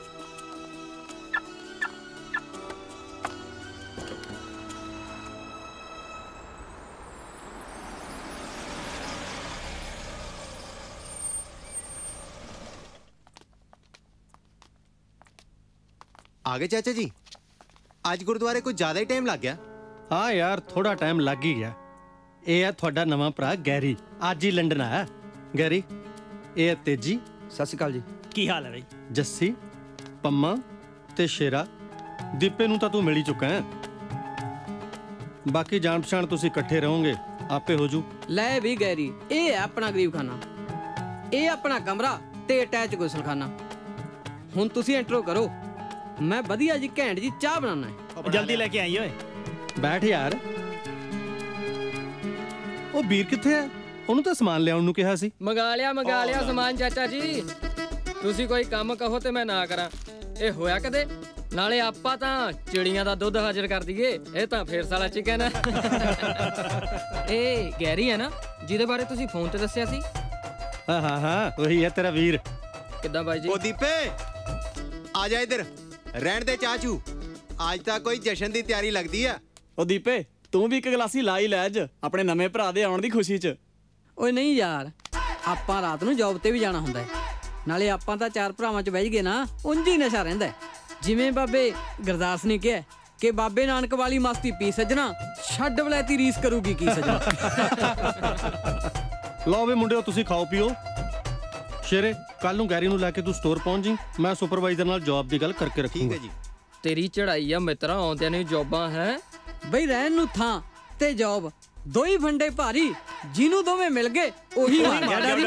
E: आ गए चाचा जी? आज गुरुद्वारे कुछ ज्यादा ही टाइम लग गया।
X: हाँ यार, थोड़ा टाइम लग ही गया। ये है थोड़ा नवा भरा गैरी, आज ही लंडन आया। गैरी, ये है तेजी।
C: सत श्री अकाल जी।
X: की हाल है भाई? जस्सी, पम्मा ते शेरा। दीपे नूं तां तू मिल ही चुका है। बाकी जान पछाण तुसीं इकट्ठे रहोगे, आपे हो जू।
T: ले भी गैरी, ये है अपना गरीब खाना, ये अपना कमरा ते अटैच गुसलखाना। हुण तुसीं एंट्रो करो, मैं बढ़िया जी घैंट जी चाह बनाना है।
C: जल्दी लेके आई ओए।
X: बैठ यार। ਉਹ ਵੀਰ ਕਿੱਥੇ ਹੈ? ਉਹਨੂੰ ਤਾਂ ਸਮਾਨ ਲਿਆਉਣ ਨੂੰ ਕਿਹਾ ਸੀ।
M: ਮੰਗਾ ਲਿਆ ਸਮਾਨ ਚਾਚਾ ਜੀ। ਤੁਸੀਂ ਕੋਈ ਕੰਮ ਕਹੋ ਤੇ ਮੈਂ ਨਾ ਕਰਾਂ, ਇਹ ਹੋਇਆ ਕਦੇ? ਨਾਲੇ ਆਪਾਂ ਤਾਂ ਚਿੜੀਆਂ ਦਾ ਦੁੱਧ ਹਾਜ਼ਰ ਕਰ ਦਈਏ, ਇਹ ਤਾਂ ਫੇਰ ਸਾਲਾ ਚਿਕਨ ਹੈ। ਇਹ ਗੈਰੀ ਹੈ ਨਾ ਜਿਹਦੇ ਬਾਰੇ ਤੁਸੀਂ ਫੋਨ ਤੇ ਦੱਸਿਆ ਸੀ?
X: ਹਾਂ ਉਹੀ ਹੈ ਤੇਰਾ ਵੀਰ।
M: ਕਿੱਦਾਂ ਬਾਈ ਜੀ?
E: ਉਹ ਦੀਪੇ ਆ ਜਾ ਇੱਧਰ। ਰਹਿਣ ਦੇ ਚਾਚੂ, ਅੱਜ ਤਾਂ ਕੋਈ ਜਸ਼ਨ ਦੀ ਤਿਆਰੀ ਲੱਗਦੀ ਆ।
C: ਉਹ ਦੀਪੇ ਤੂੰ ਵੀ ਇੱਕ ਗਲਾਸੀ ਲਾ ਹੀ ਲੈ ਅੱਜ ਆਪਣੇ ਨਵੇਂ ਭਰਾ ਦੇ ਆਉਣ ਦੀ ਖੁਸ਼ੀ 'ਚ।
T: ਓਏ ਨਹੀਂ ਯਾਰ, ਆਪਾਂ ਰਾਤ ਨੂੰ ਜੌਬ ਤੇ ਵੀ ਜਾਣਾ ਹੁੰਦਾ ਹੈ, ਨਾਲੇ ਆਪਾਂ ਤਾਂ ਚਾਰ ਭਰਾਵਾਂ 'ਚ ਬਹਿ ਗਏ ਨਾ, ਉਂਝ ਹੀ ਨਸ਼ਾ ਰਹਿੰਦਾ। ਜਿਵੇਂ ਬਾਬੇ ਗੁਰਦਾਸ ਨੇ ਕਿਹਾ ਕਿ ਬਾਬੇ ਨਾਨਕ ਵਾਲੀ ਮਸਤੀ ਪੀ ਸੱਜਣਾ, ਛੱਡ ਵਲੈਤੀ ਰੀਸ ਕਰੂਗੀ ਕੀ ਸੱਜਣਾ।
X: ਲਓ ਵੇ ਮੁੰਡਿਓ, ਤੁਸੀਂ ਖਾਓ ਪੀਓ। ਸ਼ੇਰੇ, ਕੱਲ ਨੂੰ ਗੈਰੀ ਨੂੰ ਲੈ ਕੇ ਤੂੰ ਸਟੋਰ ਪਹੁੰਚ ਜੀ, ਮੈਂ ਸੁਪਰਵਾਈਜ਼ਰ ਨਾਲ ਜੌਬ ਦੀ ਗੱਲ ਕਰਕੇ ਰੱਖੂੰਗਾ।
E: ਠੀਕ ਹੈ ਜੀ।
M: ਤੇਰੀ ਚੜਾਈ ਆ ਮਿੱਤਰਾ, ਆਉਂਦਿਆਂ ਨੇ ਜੌਬਾਂ ਹੈ
T: ਬਈ। ਰਹਿਣ ਨੂੰ ਥਾਂ ਤੇ ਜੌਬ, ਦੋ ਹੀ ਫੰਡੇ ਭਾਰੀ, ਜਿਹਨੂੰ ਦੋਵੇਂ ਮਿਲ ਗਏ ਉਹੀ ਮਾਰ ਗਿਆ ਡੈਡੀ।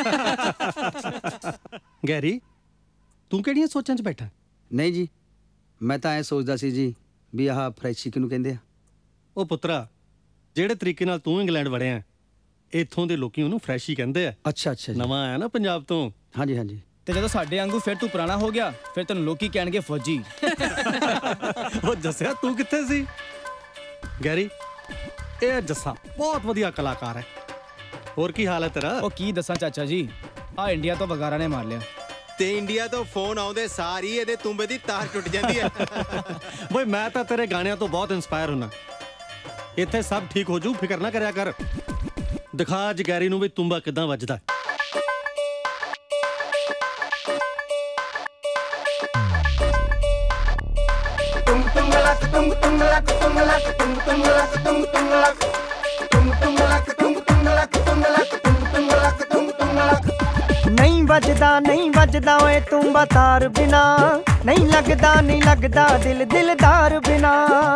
X: ਗੈਰੀ, ਤੂੰ ਕਿਹੜੀਆਂ ਸੋਚਾਂ 'ਚ ਬੈਠਾ?
J: ਨਹੀਂ ਜੀ, ਮੈਂ ਤਾਂ ਐ ਸੋਚਦਾ ਸੀ ਜੀ ਵੀ ਆਹ ਫਰੈਸ਼ੀ ਕਿਹਨੂੰ ਕਹਿੰਦੇ ਆ।
X: ਉਹ ਪੁੱਤਰਾ, ਜਿਹੜੇ ਤਰੀਕੇ ਨਾਲ ਤੂੰ ਇੰਗਲੈਂਡ ਵੜਿਆ, ਇੱਥੋਂ ਦੇ ਲੋਕੀ ਉਹਨੂੰ ਫਰੈਸ਼ ਹੀ ਕਹਿੰਦੇ ਆ।
J: ਅੱਛਾ ਜੀ।
X: ਨਵਾਂ ਆਇਆ ਨਾ ਪੰਜਾਬ ਤੋਂ।
J: ਹਾਂਜੀ।
C: ਤੇ ਜਦੋਂ ਸਾਡੇ ਵਾਂਗੂ ਫਿਰ ਤੂੰ ਪੁਰਾਣਾ ਹੋ ਗਿਆ, ਫਿਰ ਤੈਨੂੰ ਲੋਕੀ ਕਹਿਣਗੇ ਫੌਜੀ।
X: ਉਹ ਜੱਸਿਆ ਤੂੰ ਕਿੱਥੇ ਸੀ? ਗੈਰੀ, ਇਹ ਜੱਸਾ ਬਹੁਤ ਵਧੀਆ ਕਲਾਕਾਰ ਹੈ। ਹੋਰ ਕੀ ਹਾਲ ਹੈ ਤੇਰਾ?
C: ਉਹ ਕੀ ਦੱਸਾਂ ਚਾਚਾ ਜੀ, ਆ ਇੰਡੀਆ ਤੋਂ ਵਗਾਰਾ ਨੇ ਮਾਰ ਲਿਆ।
E: ਤੇ ਇੰਡੀਆ ਤੋਂ ਫੋਨ ਆਉਂਦੇ ਸਾਰੀ ਇਹਦੇ ਤੁੰਬੇ ਦੀ ਤਾਰ ਟੁੱਟ ਜਾਂਦੀ ਹੈ।
X: ਬਈ ਮੈਂ ਤਾਂ ਤੇਰੇ ਗਾਣਿਆਂ ਤੋਂ ਬਹੁਤ ਇਨਸਪਾਇਰ ਹੁੰਨਾ। ਇੱਥੇ ਸਭ ਠੀਕ ਹੋ ਜੂ, ਫਿਕਰ ਨਾ ਕਰਿਆ ਕਰ। ਦਿਖਾ ਅੱਜ ਗੈਰੀ ਨੂੰ ਵੀ ਤੁੰਬਾ ਕਿੱਦਾਂ ਵੱਜਦਾ।
O: नहीं वजदा ओए तुंबा तार बिना, नहीं लगदा दिल दिलदार बिना।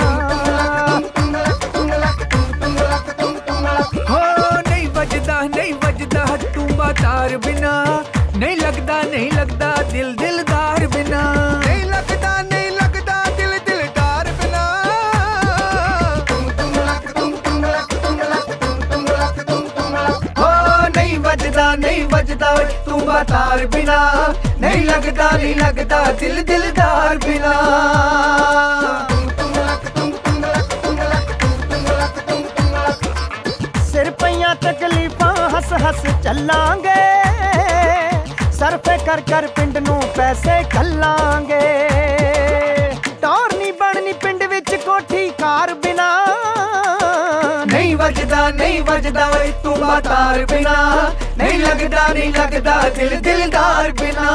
U: हो नहीं वजदा तुंबा तार बिना, नहीं लगदा दिल दिलदार बिना। नहीं लगदा दिल दिलदार बिना। हो नहीं वजदा तुंबा तार बिना, नहीं लगदा दिल दिलदार बिना।
O: सिर पईयां तकलीफां हस हस चलांगे, सरफे कर पिंड नूं पैसे कल्लांगे। टौर नहीं बननी पिंड विच कोठी कार बिना। नहीं वजदा ओए तुंबा तार बिना, नहीं लगदा दिल दिलदार बिना।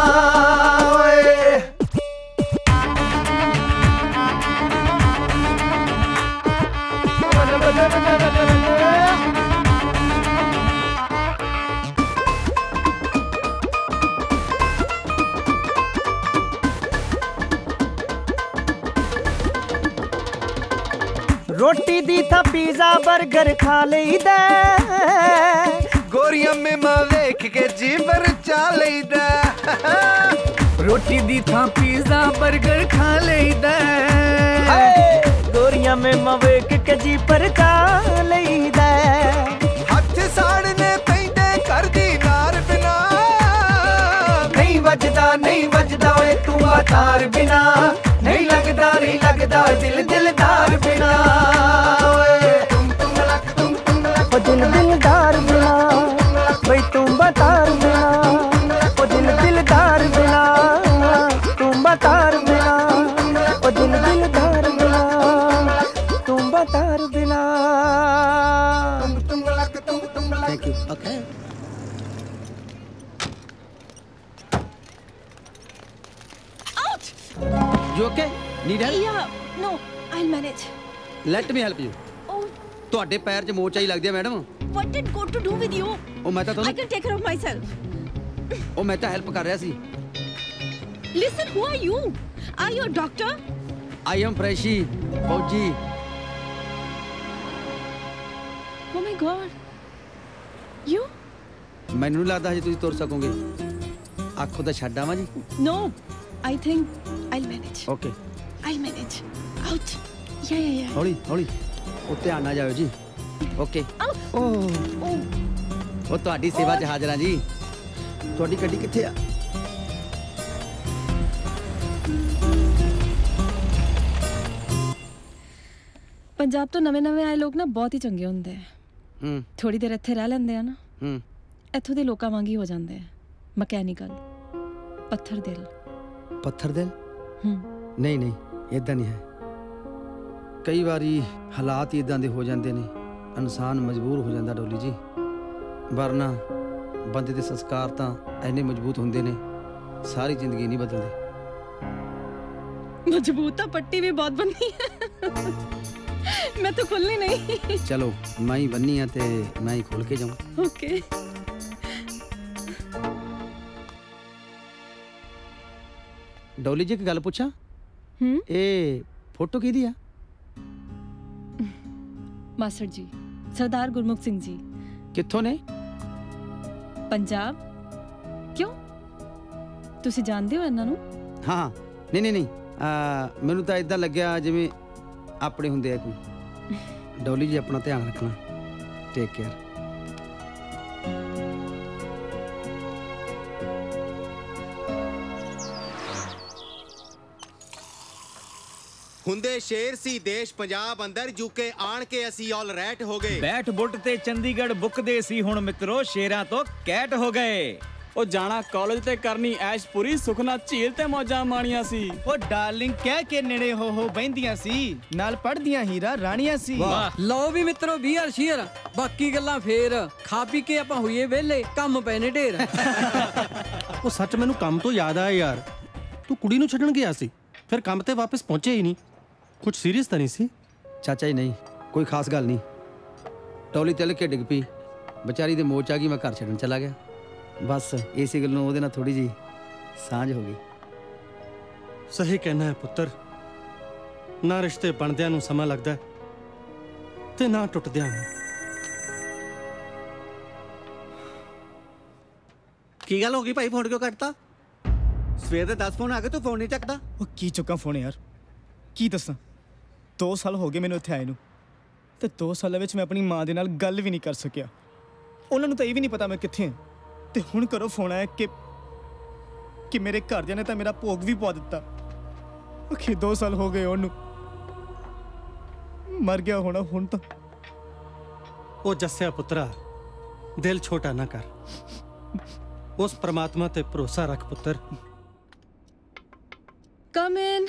O: रोटी दी था पिज़्ज़ा बर्गर खा लईदा,
U: गोरियां मेमा वेख के जी पर चा लईदा रोटी दी थां पिज़्ज़ा बर्गर खा लईदा
O: गोरियां मेमा वेख के जी पर चा लईदा
U: हथ साड़ने पैंदे कर दी नार बिना नहीं वजदा ओए तू तार बिना नहीं लगदा दिल दिलदार बिना
O: ओ दिल दिलदार बिना भाई तुम बतार बिना ओ दिल दिलदार बिना तुम बतार बिना ओ दिल दिलदार बिना तुम बतार बिना
J: thank you okay You okay? Need help?
W: Yeah, no, I'll manage.
J: Let me help you.
W: Oh,
J: ਤੁਹਾਡੇ ਪੈਰ 'ਚ ਮੋਚ ਆਈ ਲੱਗਦੀ ਹੈ madam.
W: what did God to do with you?
J: ਉਹ ਮੈਂ ਤਾਂ
W: I can take care of myself.
J: ਉਹ ਮੈਂ ਤਾਂ ਹੈਲਪ ਕਰ ਰਿਹਾ ਸੀ।
W: Listen, who are you? Are you a doctor?
J: I am Freshi, ਫੌਜੀ।
W: Oh my God. You?
J: ਮੈਨੂੰ ਨਹੀਂ ਲੱਗਦਾ ਹਜੇ ਤੁਸੀਂ ਤੁਰ ਸਕੋਗੇ। ਆਖੋ ਤਾਂ ਛੱਡ ਆਵਾਂ ਜੀ।
W: No, I think I'll manage.
J: Okay.
W: I'll manage. Out. Yeah.
J: ਹੌਲੀ ਹੌਲੀ ਉਹ ਧਿਆਨ ਨਾਲ ਜਾਇਓ ਜੀ। ਓਕੇ ਉਹ ਤੁਹਾਡੀ ਸੇਵਾ 'ਚ ਹਾਜ਼ਰ ਹਾਂ ਜੀ। ਤੁਹਾਡੀ ਗੱਡੀ ਕਿੱਥੇ ਆ?
W: ਪੰਜਾਬ ਤੋਂ ਨਵੇਂ ਆਏ ਲੋਕ ਨਾ ਬਹੁਤ ਹੀ ਚੰਗੇ ਹੁੰਦੇ ਆ। ਥੋੜੀ ਦੇਰ ਇੱਥੇ ਰਹਿ ਲੈਂਦੇ ਆ ਨਾ, ਇੱਥੋਂ ਦੇ ਲੋਕਾਂ ਵਾਂਗ ਹੀ ਹੋ ਜਾਂਦੇ ਆ। ਮਕੈਨੀਕਲ, ਪੱਥਰ ਦਿਲ।
J: ਪੱਥਰ ਦਿਲ? ਨਹੀਂ ਇਦਾਂ ਨਹੀਂ ਹੈ। ਕਈ ਵਾਰੀ ਹਾਲਾਤ ਹੀ ਇਦਾਂ ਦੇ ਹੋ ਜਾਂਦੇ ਨੇ, ਇਨਸਾਨ ਮਜਬੂਰ ਹੋ ਜਾਂਦਾ ਡੋਲੀ ਜੀ। ਵਰਨਾ ਬੰਦੇ ਦੇ ਸੰਸਕਾਰ ਤਾਂ ਐਨੇ ਮਜ਼ਬੂਤ ਹੁੰਦੇ ਨੇ, ਸਾਰੀ ਜ਼ਿੰਦਗੀ ਨਹੀਂ ਬਦਲਦੇ।
W: मजबूत तो पट्टी भी बहुत बननी है। मैं तो खुलनी नहीं।
J: चलो मैं ही बननी है ते मैं ही खोल के जाऊं।
W: ओके।
J: डोली जी की गल पूछा? ए फोटो की दी है?
W: मास्टर जी, सरदार गुरमुख सिंह जी।
J: कित्थों ने?
W: पंजाब। क्यों? तुसी जानदे हो इन्हां नूं?
J: हाँ नहीं मैनू तो इदा लग्या जिवें अपने हुंदे आ कोई। डोली जी अपना ध्यान रखना। Take care.
E: ਹੁੰਦੇ ਸ਼ੇਰ ਸੀ ਦੇਸ਼ ਪੰਜਾਬ ਅੰਦਰ ਜੁਕੇ ਆਣ ਕੇ ਅਸੀਂ ਆਲ ਰੈਟ ਹੋ ਗਏ।
C: ਬੈਠ ਬੁੱਟ ਤੇ ਚੰਡੀਗੜ੍ਹ ਬੁੱਕਦੇ ਸੀ, ਹੁਣ ਮਿੱਤਰੋ ਸ਼ੇਰਾਂ ਤੋਂ ਕੈਟ ਹੋ ਗਏ। ਉਹ ਜਾਣਾ ਕਾਲਜ ਤੇ ਕਰਨੀ ਐਸ਼ ਪੂਰੀ, ਸੁਖਨਾ ਝੀਲ ਤੇ ਮੌਜਾਂ ਮਾਣੀਆਂ ਸੀ।
B: ਉਹ ਡਾਰਲਿੰਗ ਕਹਿ ਕੇ ਨੇੜੇ ਹੋ ਬੈਂਦੀਆਂ ਸੀ, ਨਾਲ ਪੜਦੀਆਂ ਹੀਰਾ ਰਾਣੀਆਂ ਸੀ।
T: ਲਓ ਵੀ ਮਿੱਤਰੋ ਬੀਅਰ ਸ਼ੀਅਰ, ਬਾਕੀ ਗੱਲਾਂ ਫੇਰ। ਖਾ ਪੀ ਕੇ ਆਪਾਂ ਹੋਈਏ ਵਿਹਲੇ, ਕੰਮ ਪਏ ਨੇ ਢੇਰ।
A: ਉਹ ਸੱਚ ਮੈਨੂੰ ਕੰਮ ਤੋਂ ਯਾਦ ਆਇਆ ਯਾਰ, ਤੂੰ ਕੁੜੀ ਨੂੰ ਛੱਡਣ ਗਿਆ ਸੀ, ਫਿਰ ਕੰਮ ਤੇ ਵਾਪਸ ਪਹੁੰਚਿਆ ਹੀ ਨਹੀਂ। ਕੁਝ ਸੀਰੀਅਸ ਤਾਂ ਨਹੀਂ ਸੀ?
J: ਚਾਚਾ ਜੀ ਨਹੀਂ, ਕੋਈ ਖਾਸ ਗੱਲ ਨਹੀਂ। ਟੋਲੀ ਤਿਲ ਕੇ ਡਿੱਗ ਪਈ, ਵਿਚਾਰੀ ਦੇ ਮੋਚ ਆ ਗਈ, ਮੈਂ ਘਰ ਛੱਡਣ ਚਲਾ ਗਿਆ। ਬਸ ਇਸੇ ਗੱਲ ਨੂੰ ਉਹਦੇ ਨਾਲ ਥੋੜੀ ਜੀ ਸਾਂਝ ਹੋ ਗਈ।
A: ਸਹੀ ਕਹਿਣਾ ਹੈ ਪੁੱਤਰ, ਨਾ ਰਿਸ਼ਤੇ ਬਣਦਿਆਂ ਨੂੰ ਸਮਾਂ ਲੱਗਦਾ ਤੇ ਨਾ ਟੁੱਟਦਿਆਂ ਨੂੰ।
L: ਕੀ ਗੱਲ ਹੋ ਗਈ ਭਾਈ, ਫੋਨ ਕਿਉਂ ਕੱਟਤਾ? ਸਵੇਰ ਦੇ 10 ਫੋਨ ਆ ਗਏ, ਤੂੰ ਫੋਨ ਨਹੀਂ ਚੱਕਦਾ।
B: ਉਹ ਕੀ ਚੁੱਕਾਂ ਫੋਨ ਯਾਰ, ਕੀ ਦੱਸਾਂ। 2 ਸਾਲ ਹੋ ਗਏ ਮੈਨੂੰ ਇੱਥੇ ਆਏ ਨੂੰ, ਤੇ 2 ਸਾਲਾਂ ਵਿੱਚ ਮੈਂ ਆਪਣੀ ਮਾਂ ਦੇ ਨਾਲ ਗੱਲ ਵੀ ਨਹੀਂ ਕਰ ਸਕਿਆ। ਉਹਨਾਂ ਨੂੰ ਤਾਂ ਇਹ ਵੀ ਨਹੀਂ ਪਤਾ ਮੈਂ ਕਿੱਥੇ ਹਾਂ। ਤੇ ਹੁਣ ਕਰੋ ਫੋਨ ਆਇਆ ਕਿ ਮੇਰੇ ਘਰਦਿਆਂ ਨੇ ਤਾਂ ਮੇਰਾ ਭੋਗ ਵੀ ਪਵਾ ਦਿੱਤਾ। ਕਿ 2 ਸਾਲ ਹੋ ਗਏ ਉਹਨੂੰ, ਮਰ ਗਿਆ ਹੋਣਾ ਹੁਣ ਤਾਂ।
A: ਉਹ ਜੱਸਿਆ ਪੁੱਤਰਾ, ਦਿਲ ਛੋਟਾ ਨਾ ਕਰ, ਉਸ ਪ੍ਰਮਾਤਮਾ ਤੇ ਭਰੋਸਾ ਰੱਖ ਪੁੱਤਰ।
W: Come in.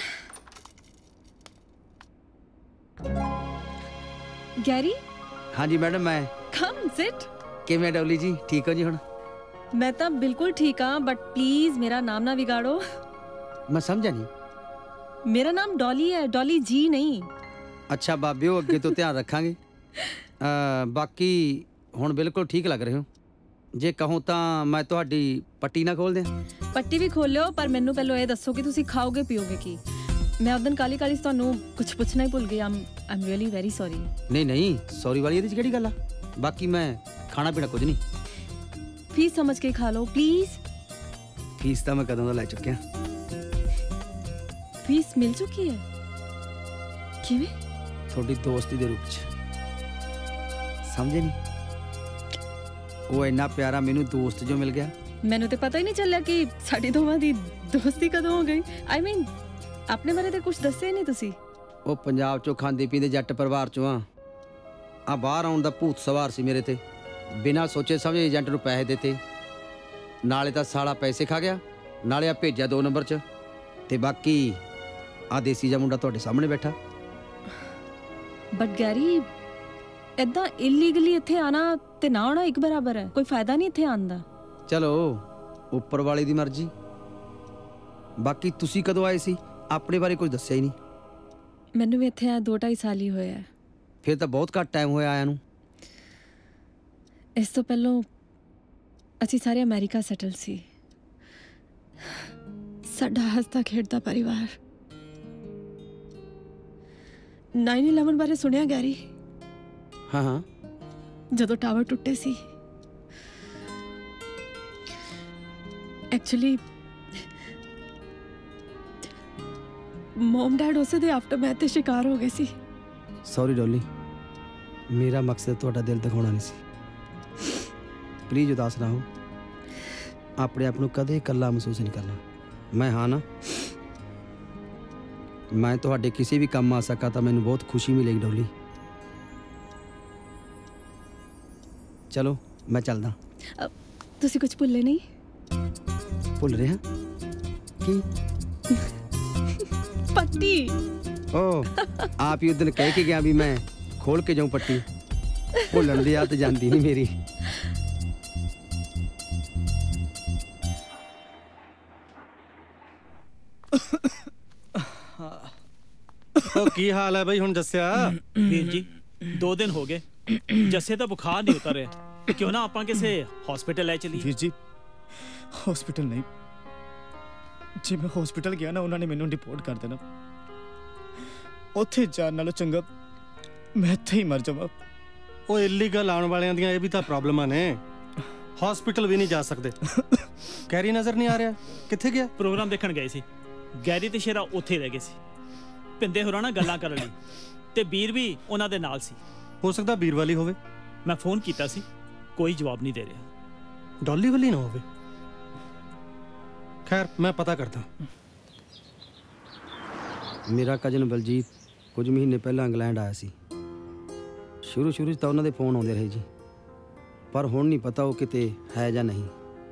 W: Gary?
J: हाँ जी मैडम, मैं।
W: Come sit.
J: किवें डोली जी, ठीक हो जी हुण?
W: मैं तो बिल्कुल ठीक हाँ, बट प्लीज मेरा नाम ना बिगाड़ो।
J: मैं समझा नहीं।
W: मेरा नाम डॉली है, डॉली जी नहीं।
J: अच्छा बाबियो, अगे तो ध्यान रखांगे। बाकी हुण बिल्कुल ठीक लग रहे हो। जे कहूँ तो मैं तुहाडी पट्टी ना खोल दें?
W: पट्टी भी खोलो, पर मैनू पहलो ये दसो कि तुसी खाओगे पियोगे की। मैं उस दिन काली काली तुहानू कुछ पूछना ही भुल गई। I am really very sorry.
J: नहीं सॉरी वाली इहदे च किहड़ी गल आ। बाकी मैं खाना पीना कुछ नहीं।
W: फीस समझ के खा लो प्लीज।
J: फीस तो मैं कदों दा लै चुकिया।
W: फीस मिल चुकी है? किवें?
J: थोड़ी दोस्ती दे रूप च, समझे नहीं? वो इन्ना प्यारा मैनू दोस्त जो मिल गया।
W: मैनू तो पता ही नहीं चलिया कि साडी दोवां दी दोस्ती कदों हो गई। आई मीन अपने बारे तो कुछ दस्से नहीं तुसी।
J: वो पंजाब चों खांदे पींदे जट परिवार चों आ बाहर आउण दा भूत सवार सी मेरे ते। बिना सोचे समझे एजेंट नूं पैसे देते, नाले तां साला पैसे खा गया, नाले आ भेजिया 2 नंबर च, ते बाकी आ देसी जा मुंडा तुहाडे सामने बैठा।
W: बट गैरी इदां इलीगली इत्थे आना ते ना आना एक बराबर है, कोई फायदा नहीं इत्थे आन दा।
J: चलो उपर वाले दी मर्जी। बाकी तुसी कदों आए सी? अपने बारे कुछ दस्सिया ही नहीं।
W: मैनू भी इत्थे 2-2.5 साल ही होया है।
J: फिर तो बहुत घट टाइम होया आया नूं।
W: इस तो पहलों असी सारे अमेरिका सैटल सी। साडा हसदा खेडदा परिवार। 9/11 बारे सुनिया गैरी?
J: हाँ हाँ।
W: जदों टावर टुटे सी। एक्चुअली मॉम डैड उसे दे आफ्टरमैथ दे शिकार हो गए सी।
J: सॉरी डॉली, मेरा मकसद तुहाडा दिल दिखाना नहीं सी। प्लीज उदास ना हो, अपने आप नूं कदे इकल्ला महसूस नहीं करना। मैं हाँ ना, मैं तुहाडे किसी भी काम आ सका तो मैनूं बहुत खुशी मिलेगी डॉली। चलो मैं चलदा।
W: तुसी कुछ भुल्ले नहीं?
J: भुल रहे हैं की?
W: पट्टी।
J: ओ आप ही उदन कह के गया भी मैं खोल के जाऊं पट्टी। भुलन दी आदत जांदी नहीं मेरी।
X: तो की हाल है भाई हुण दस्सिया?
I: वीर जी 2 दिन हो गए जस्से दा बुखार नहीं उतर रहा। क्यों ना आपां किसे हॉस्पिटल ले चली?
B: वीर जी हॉस्पिटल नहीं, जे मैं हॉस्पिटल गया ना उन्होंने मैनू रिपोर्ट कर देना। उत्थे जाण नालों चंगा मैं इत्थे ही मर जावां।
X: ਉਹ ਇਲੀਗਲ ਆਉਣ ਵਾਲਿਆਂ ਦੀਆਂ ਇਹ ਵੀ ਤਾਂ ਪ੍ਰੋਬਲਮਾਂ ਨੇ। ਹਸਪੀਟਲ ਵੀ ਨਹੀਂ ਜਾ ਸਕਦੇ। ਕੈਰੀ ਨਜ਼ਰ ਨਹੀਂ ਆ ਰਿਹਾ, ਕਿੱਥੇ ਗਿਆ?
I: ਪ੍ਰੋਗਰਾਮ ਦੇਖਣ ਗਏ ਸੀ। ਗੈਰੀ ਤੇ ਸ਼ੇਰਾ ਉੱਥੇ ਰਹਿ ਗਏ ਸੀ, ਪਿੰਦੇ ਹੋਰਾਂ ਨਾਲ ਗੱਲਾਂ ਕਰਨ ਲਈ, ਤੇ ਵੀਰ ਵੀ ਉਹਨਾਂ ਦੇ ਨਾਲ ਸੀ।
X: ਹੋ ਸਕਦਾ ਵੀਰ ਵਾਲੀ ਹੋਵੇ।
I: ਮੈਂ ਫੋਨ ਕੀਤਾ ਸੀ, ਕੋਈ ਜਵਾਬ ਨਹੀਂ ਦੇ ਰਿਹਾ।
X: ਡੌਲੀ ਵਾਲੀ ਨਾ ਹੋਵੇ। ਖੈਰ ਮੈਂ ਪਤਾ ਕਰਦਾ।
J: ਮੇਰਾ ਕਜ਼ਨ ਬਲਜੀਤ ਕੁਝ ਮਹੀਨੇ ਪਹਿਲਾਂ ਇੰਗਲੈਂਡ ਆਇਆ ਸੀ। ਸ਼ੁਰੂ ਸ਼ੁਰੂ 'ਚ ਤਾਂ ਉਹਨਾਂ ਦੇ ਫੋਨ ਆਉਂਦੇ ਰਹੇ ਜੀ, ਪਰ ਹੁਣ ਨਹੀਂ ਪਤਾ ਉਹ ਕਿਤੇ ਹੈ ਜਾਂ ਨਹੀਂ।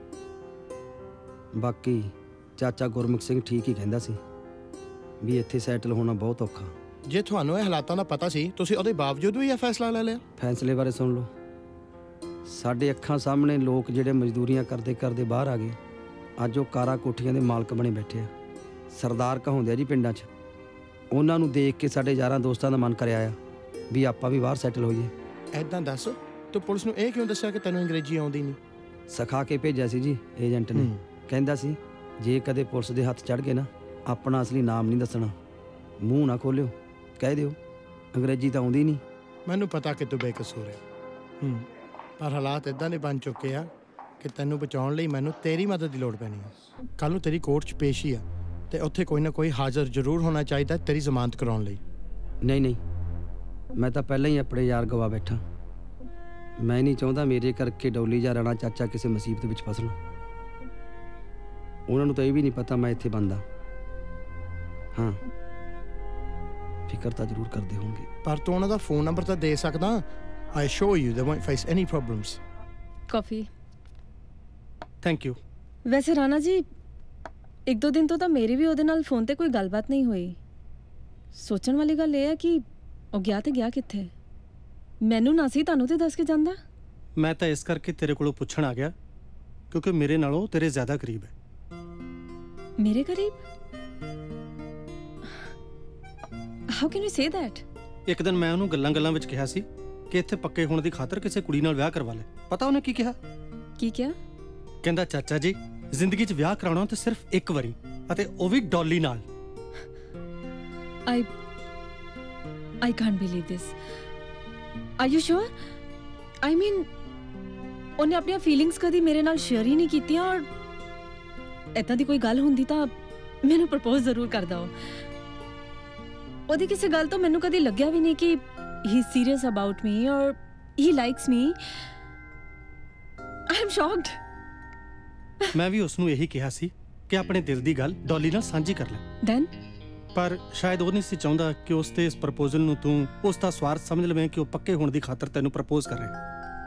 J: ਬਾਕੀ ਚਾਚਾ ਗੁਰਮੁਖ ਸਿੰਘ ਠੀਕ ਹੀ ਕਹਿੰਦਾ ਸੀ ਵੀ ਇੱਥੇ ਸੈਟਲ ਹੋਣਾ ਬਹੁਤ ਔਖਾ।
H: ਜੇ ਤੁਹਾਨੂੰ ਇਹ ਹਾਲਾਤਾਂ ਦਾ ਪਤਾ ਸੀ, ਤੁਸੀਂ ਉਹਦੇ ਬਾਵਜੂਦ ਵੀ ਇਹ ਫੈਸਲਾ ਲੈ ਲਿਆ?
J: ਫੈਸਲੇ ਬਾਰੇ ਸੁਣ ਲਓ। ਸਾਡੇ ਅੱਖਾਂ ਸਾਹਮਣੇ ਲੋਕ ਜਿਹੜੇ ਮਜ਼ਦੂਰੀਆਂ ਕਰਦੇ ਕਰਦੇ ਬਾਹਰ ਆ ਗਏ, ਅੱਜ ਉਹ ਕਾਰਾਂ ਕੋਠੀਆਂ ਦੇ ਮਾਲਕ ਬਣੇ ਬੈਠੇ ਆ। ਸਰਦਾਰ ਕਹਾਉਂਦੇ ਆ ਜੀ ਪਿੰਡਾਂ 'ਚ। ਉਹਨਾਂ ਨੂੰ ਦੇਖ ਕੇ ਸਾਡੇ ਯਾਰਾਂ ਦੋਸਤਾਂ ਦਾ ਮਨ ਕਰਿਆ ਆ ਵੀ ਆਪਾਂ ਵੀ ਬਾਹਰ ਸੈਟਲ ਹੋਈਏ।
H: ਐਦਾਂ ਦੱਸ, ਤੂੰ ਪੁਲਿਸ ਨੂੰ ਇਹ ਕਿਉਂ ਦੱਸਿਆ ਕਿ ਤੈਨੂੰ ਅੰਗਰੇਜ਼ੀ ਆਉਂਦੀ ਨਹੀਂ?
J: ਸਿਖਾ ਕੇ ਭੇਜਿਆ ਸੀ ਜੀ ਏਜੰਟ ਨੇ। ਕਹਿੰਦਾ ਸੀ ਜੇ ਕਦੇ ਪੁਲਿਸ ਦੇ ਹੱਥ ਚੜ ਗਏ ਨਾ, ਆਪਣਾ ਅਸਲੀ ਨਾਮ ਨਹੀਂ ਦੱਸਣਾ, ਮੂੰਹ ਨਾ ਖੋਲਿਓ, ਕਹਿ ਦਿਓ ਅੰਗਰੇਜ਼ੀ ਤਾਂ ਆਉਂਦੀ ਨਹੀਂ।
H: ਮੈਨੂੰ ਪਤਾ ਕਿ ਤੂੰ ਬੇਕਸੂਰ ਹੈ, ਪਰ ਹਾਲਾਤ ਇਦਾਂ ਦੇ ਬਣ ਚੁੱਕੇ ਆ ਕਿ ਤੈਨੂੰ ਬਚਾਉਣ ਲਈ ਮੈਨੂੰ ਤੇਰੀ ਮਦਦ ਦੀ ਲੋੜ ਪੈਣੀ ਹੈ। ਕੱਲ ਨੂੰ ਤੇਰੀ ਕੋਰਟ 'ਚ ਪੇਸ਼ੀ ਆ ਤੇ ਉੱਥੇ ਕੋਈ ਨਾ ਕੋਈ ਹਾਜ਼ਰ ਜ਼ਰੂਰ ਹੋਣਾ ਚਾਹੀਦਾ ਤੇਰੀ ਜ਼ਮਾਨਤ ਕਰਾਉਣ ਲਈ।
J: ਨਹੀਂ ਨਹੀਂ, ਮੈਂ ਤਾਂ ਪਹਿਲਾਂ ਹੀ ਆਪਣੇ ਯਾਰ ਗਵਾ ਬੈਠਾ। ਮੈਂ ਨਹੀਂ ਚਾਹੁੰਦਾ ਮੇਰੇ ਕਰਕੇ ਡੌਲੀ ਜਾਂ ਰਾਣਾ ਚਾਚਾ ਕਿਸੇ ਮੁਸੀਬਤ ਵਿੱਚ ਫਸਣ। ਉਹਨਾਂ ਨੂੰ ਤਾਂ ਇਹ ਵੀ ਨਹੀਂ ਪਤਾ ਮੈਂ ਇੱਥੇ ਬੰਦਾ। ਹਾਂ, ਫਿਕਰ ਤਾਂ ਜ਼ਰੂਰ ਕਰਦੇ ਹੋਣਗੇ।
H: ਪਰ ਤੂੰ ਉਹਨਾਂ ਦਾ ਫੋਨ ਨੰਬਰ ਤਾਂ ਦੇ ਸਕਦਾ। I show you they won't face any problems.
W: ਕਾਫੀ।
X: Thank you.
W: ਵੈਸੇ ਰਾਣਾ ਜੀ 1-2 ਦਿਨ ਤੋਂ ਤਾਂ ਮੇਰੀ ਵੀ ਉਹਦੇ ਨਾਲ ਫੋਨ ਤੇ ਕੋਈ ਗੱਲਬਾਤ ਨਹੀਂ ਹੋਈ। ਸੋਚਣ ਵਾਲੀ ਗੱਲ ਇਹ ਹੈ ਕਿ ਉਹ ਗਿਆ ਤੇ ਗਿਆ ਕਿੱਥੇ? ਮੈਨੂੰ ਨਾ ਸੀ ਤੁਹਾਨੂੰ ਤੇ ਦੱਸ ਕੇ ਜਾਂਦਾ।
X: ਮੈਂ ਤਾਂ ਇਸ ਕਰਕੇ ਤੇਰੇ ਕੋਲੋਂ ਪੁੱਛਣ ਆ ਗਿਆ ਕਿਉਂਕਿ ਮੇਰੇ ਨਾਲੋਂ ਤੇਰੇ ਜ਼ਿਆਦਾ ਕਰੀਬ ਹੈ।
W: ਮੇਰੇ ਕਰੀਬ? How can you say that?
X: ਇੱਕ ਦਿਨ ਮੈਂ ਉਹਨੂੰ ਗੱਲਾਂ ਵਿੱਚ ਕਿਹਾ ਸੀ ਕਿ ਇੱਥੇ ਪੱਕੇ ਹੋਣ ਦੀ ਖਾਤਰ ਕਿਸੇ ਕੁੜੀ ਨਾਲ ਵਿਆਹ ਕਰਵਾ ਲੈ। ਪਤਾ ਉਹਨੇ ਕੀ ਕਿਹਾ?
W: ਕੀ ਕਿਹਾ?
X: ਕਹਿੰਦਾ ਚਾਚਾ ਜੀ ਜ਼ਿੰਦਗੀ 'ਚ ਵਿਆਹ ਕਰਾਉਣਾ ਤੇ ਸਿਰਫ ਇੱਕ ਵਾਰੀ, ਅਤੇ ਉਹ ਵੀ ਡੌਲੀ ਨਾਲ। I can't believe this. Are you sure? I mean,
W: ਉਹਨੇ ਆਪਣੀਆਂ ਫੀਲਿੰਗਸ ਕਦੀ ਮੇਰੇ ਨਾਲ ਸ਼ੇਅਰ ਹੀ ਨਹੀਂ ਕੀਤੀਆਂ ਔਰ ਇਦਾਂ ਦੀ ਕੋਈ ਗੱਲ ਹੁੰਦੀ ਤਾਂ ਮੈਨੂੰ ਪ੍ਰਪੋਜ਼ ਜ਼ਰੂਰ ਕਰਦਾ ਉਹ। ਉਹਦੀ ਕਿਸੇ ਗੱਲ ਤੋਂ ਮੈਨੂੰ ਕਦੀ ਲੱਗਿਆ ਵੀ ਨਹੀਂ ਕਿ he is serious about me or he likes me. I am shocked.
X: ਮੈਂ ਵੀ ਉਸ ਨੂੰ ਇਹੀ ਕਿਹਾ ਸੀ ਕਿ ਆਪਣੇ ਦਿਲ ਦੀ ਗੱਲ ਡੋਲੀ ਨਾਲ ਸਾਂਝੀ ਕਰ ਲੈ।
W: ਦੈਨ
X: ਪਰ ਸ਼ਾਇਦ ਉਹ ਨਹੀਂ ਸੀ ਚਾਹੁੰਦਾ ਕਿ ਉਸ ਤੇ ਇਸ ਪ੍ਰਪੋਜ਼ਲ ਨੂੰ ਤੂੰ ਉਸ ਦਾ ਸਵਾਰਥ ਸਮਝ ਲਵੇਂ ਕਿ ਉਹ ਪੱਕੇ ਹੋਣ ਦੀ ਖਾਤਰ ਤੈਨੂੰ ਪ੍ਰਪੋਜ਼ ਕਰ ਰਿਹਾ।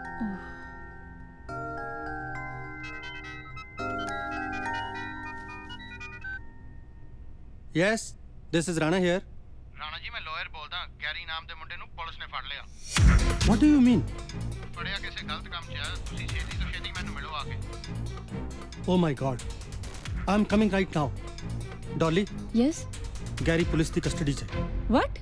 X: Yes this is Rana here.
H: Rana ji ਮੈਂ ਲਾਇਰ ਬੋਲਦਾ। ਗੈਰੀ ਨਾਮ ਦੇ ਮੁੰਡੇ ਨੂੰ ਪੁਲਿਸ ਨੇ ਫੜ ਲਿਆ।
X: What do you mean?
H: ਫੜਿਆ ਕਿਸੇ ਗਲਤ ਕੰਮ 'ਚ ਆ। ਤੁਸੀਂ ਛੇਤੀ ਤੋਂ ਛੇਤੀ ਮੈਨੂੰ ਮਿਲੋ ਆ ਕੇ।
X: Oh my God I am coming right now. Dolly.
W: Yes.
X: Gary police ਦੀ ਕਸਟਡੀ 'ਚ ਹੈ।
W: ਵਾਟ?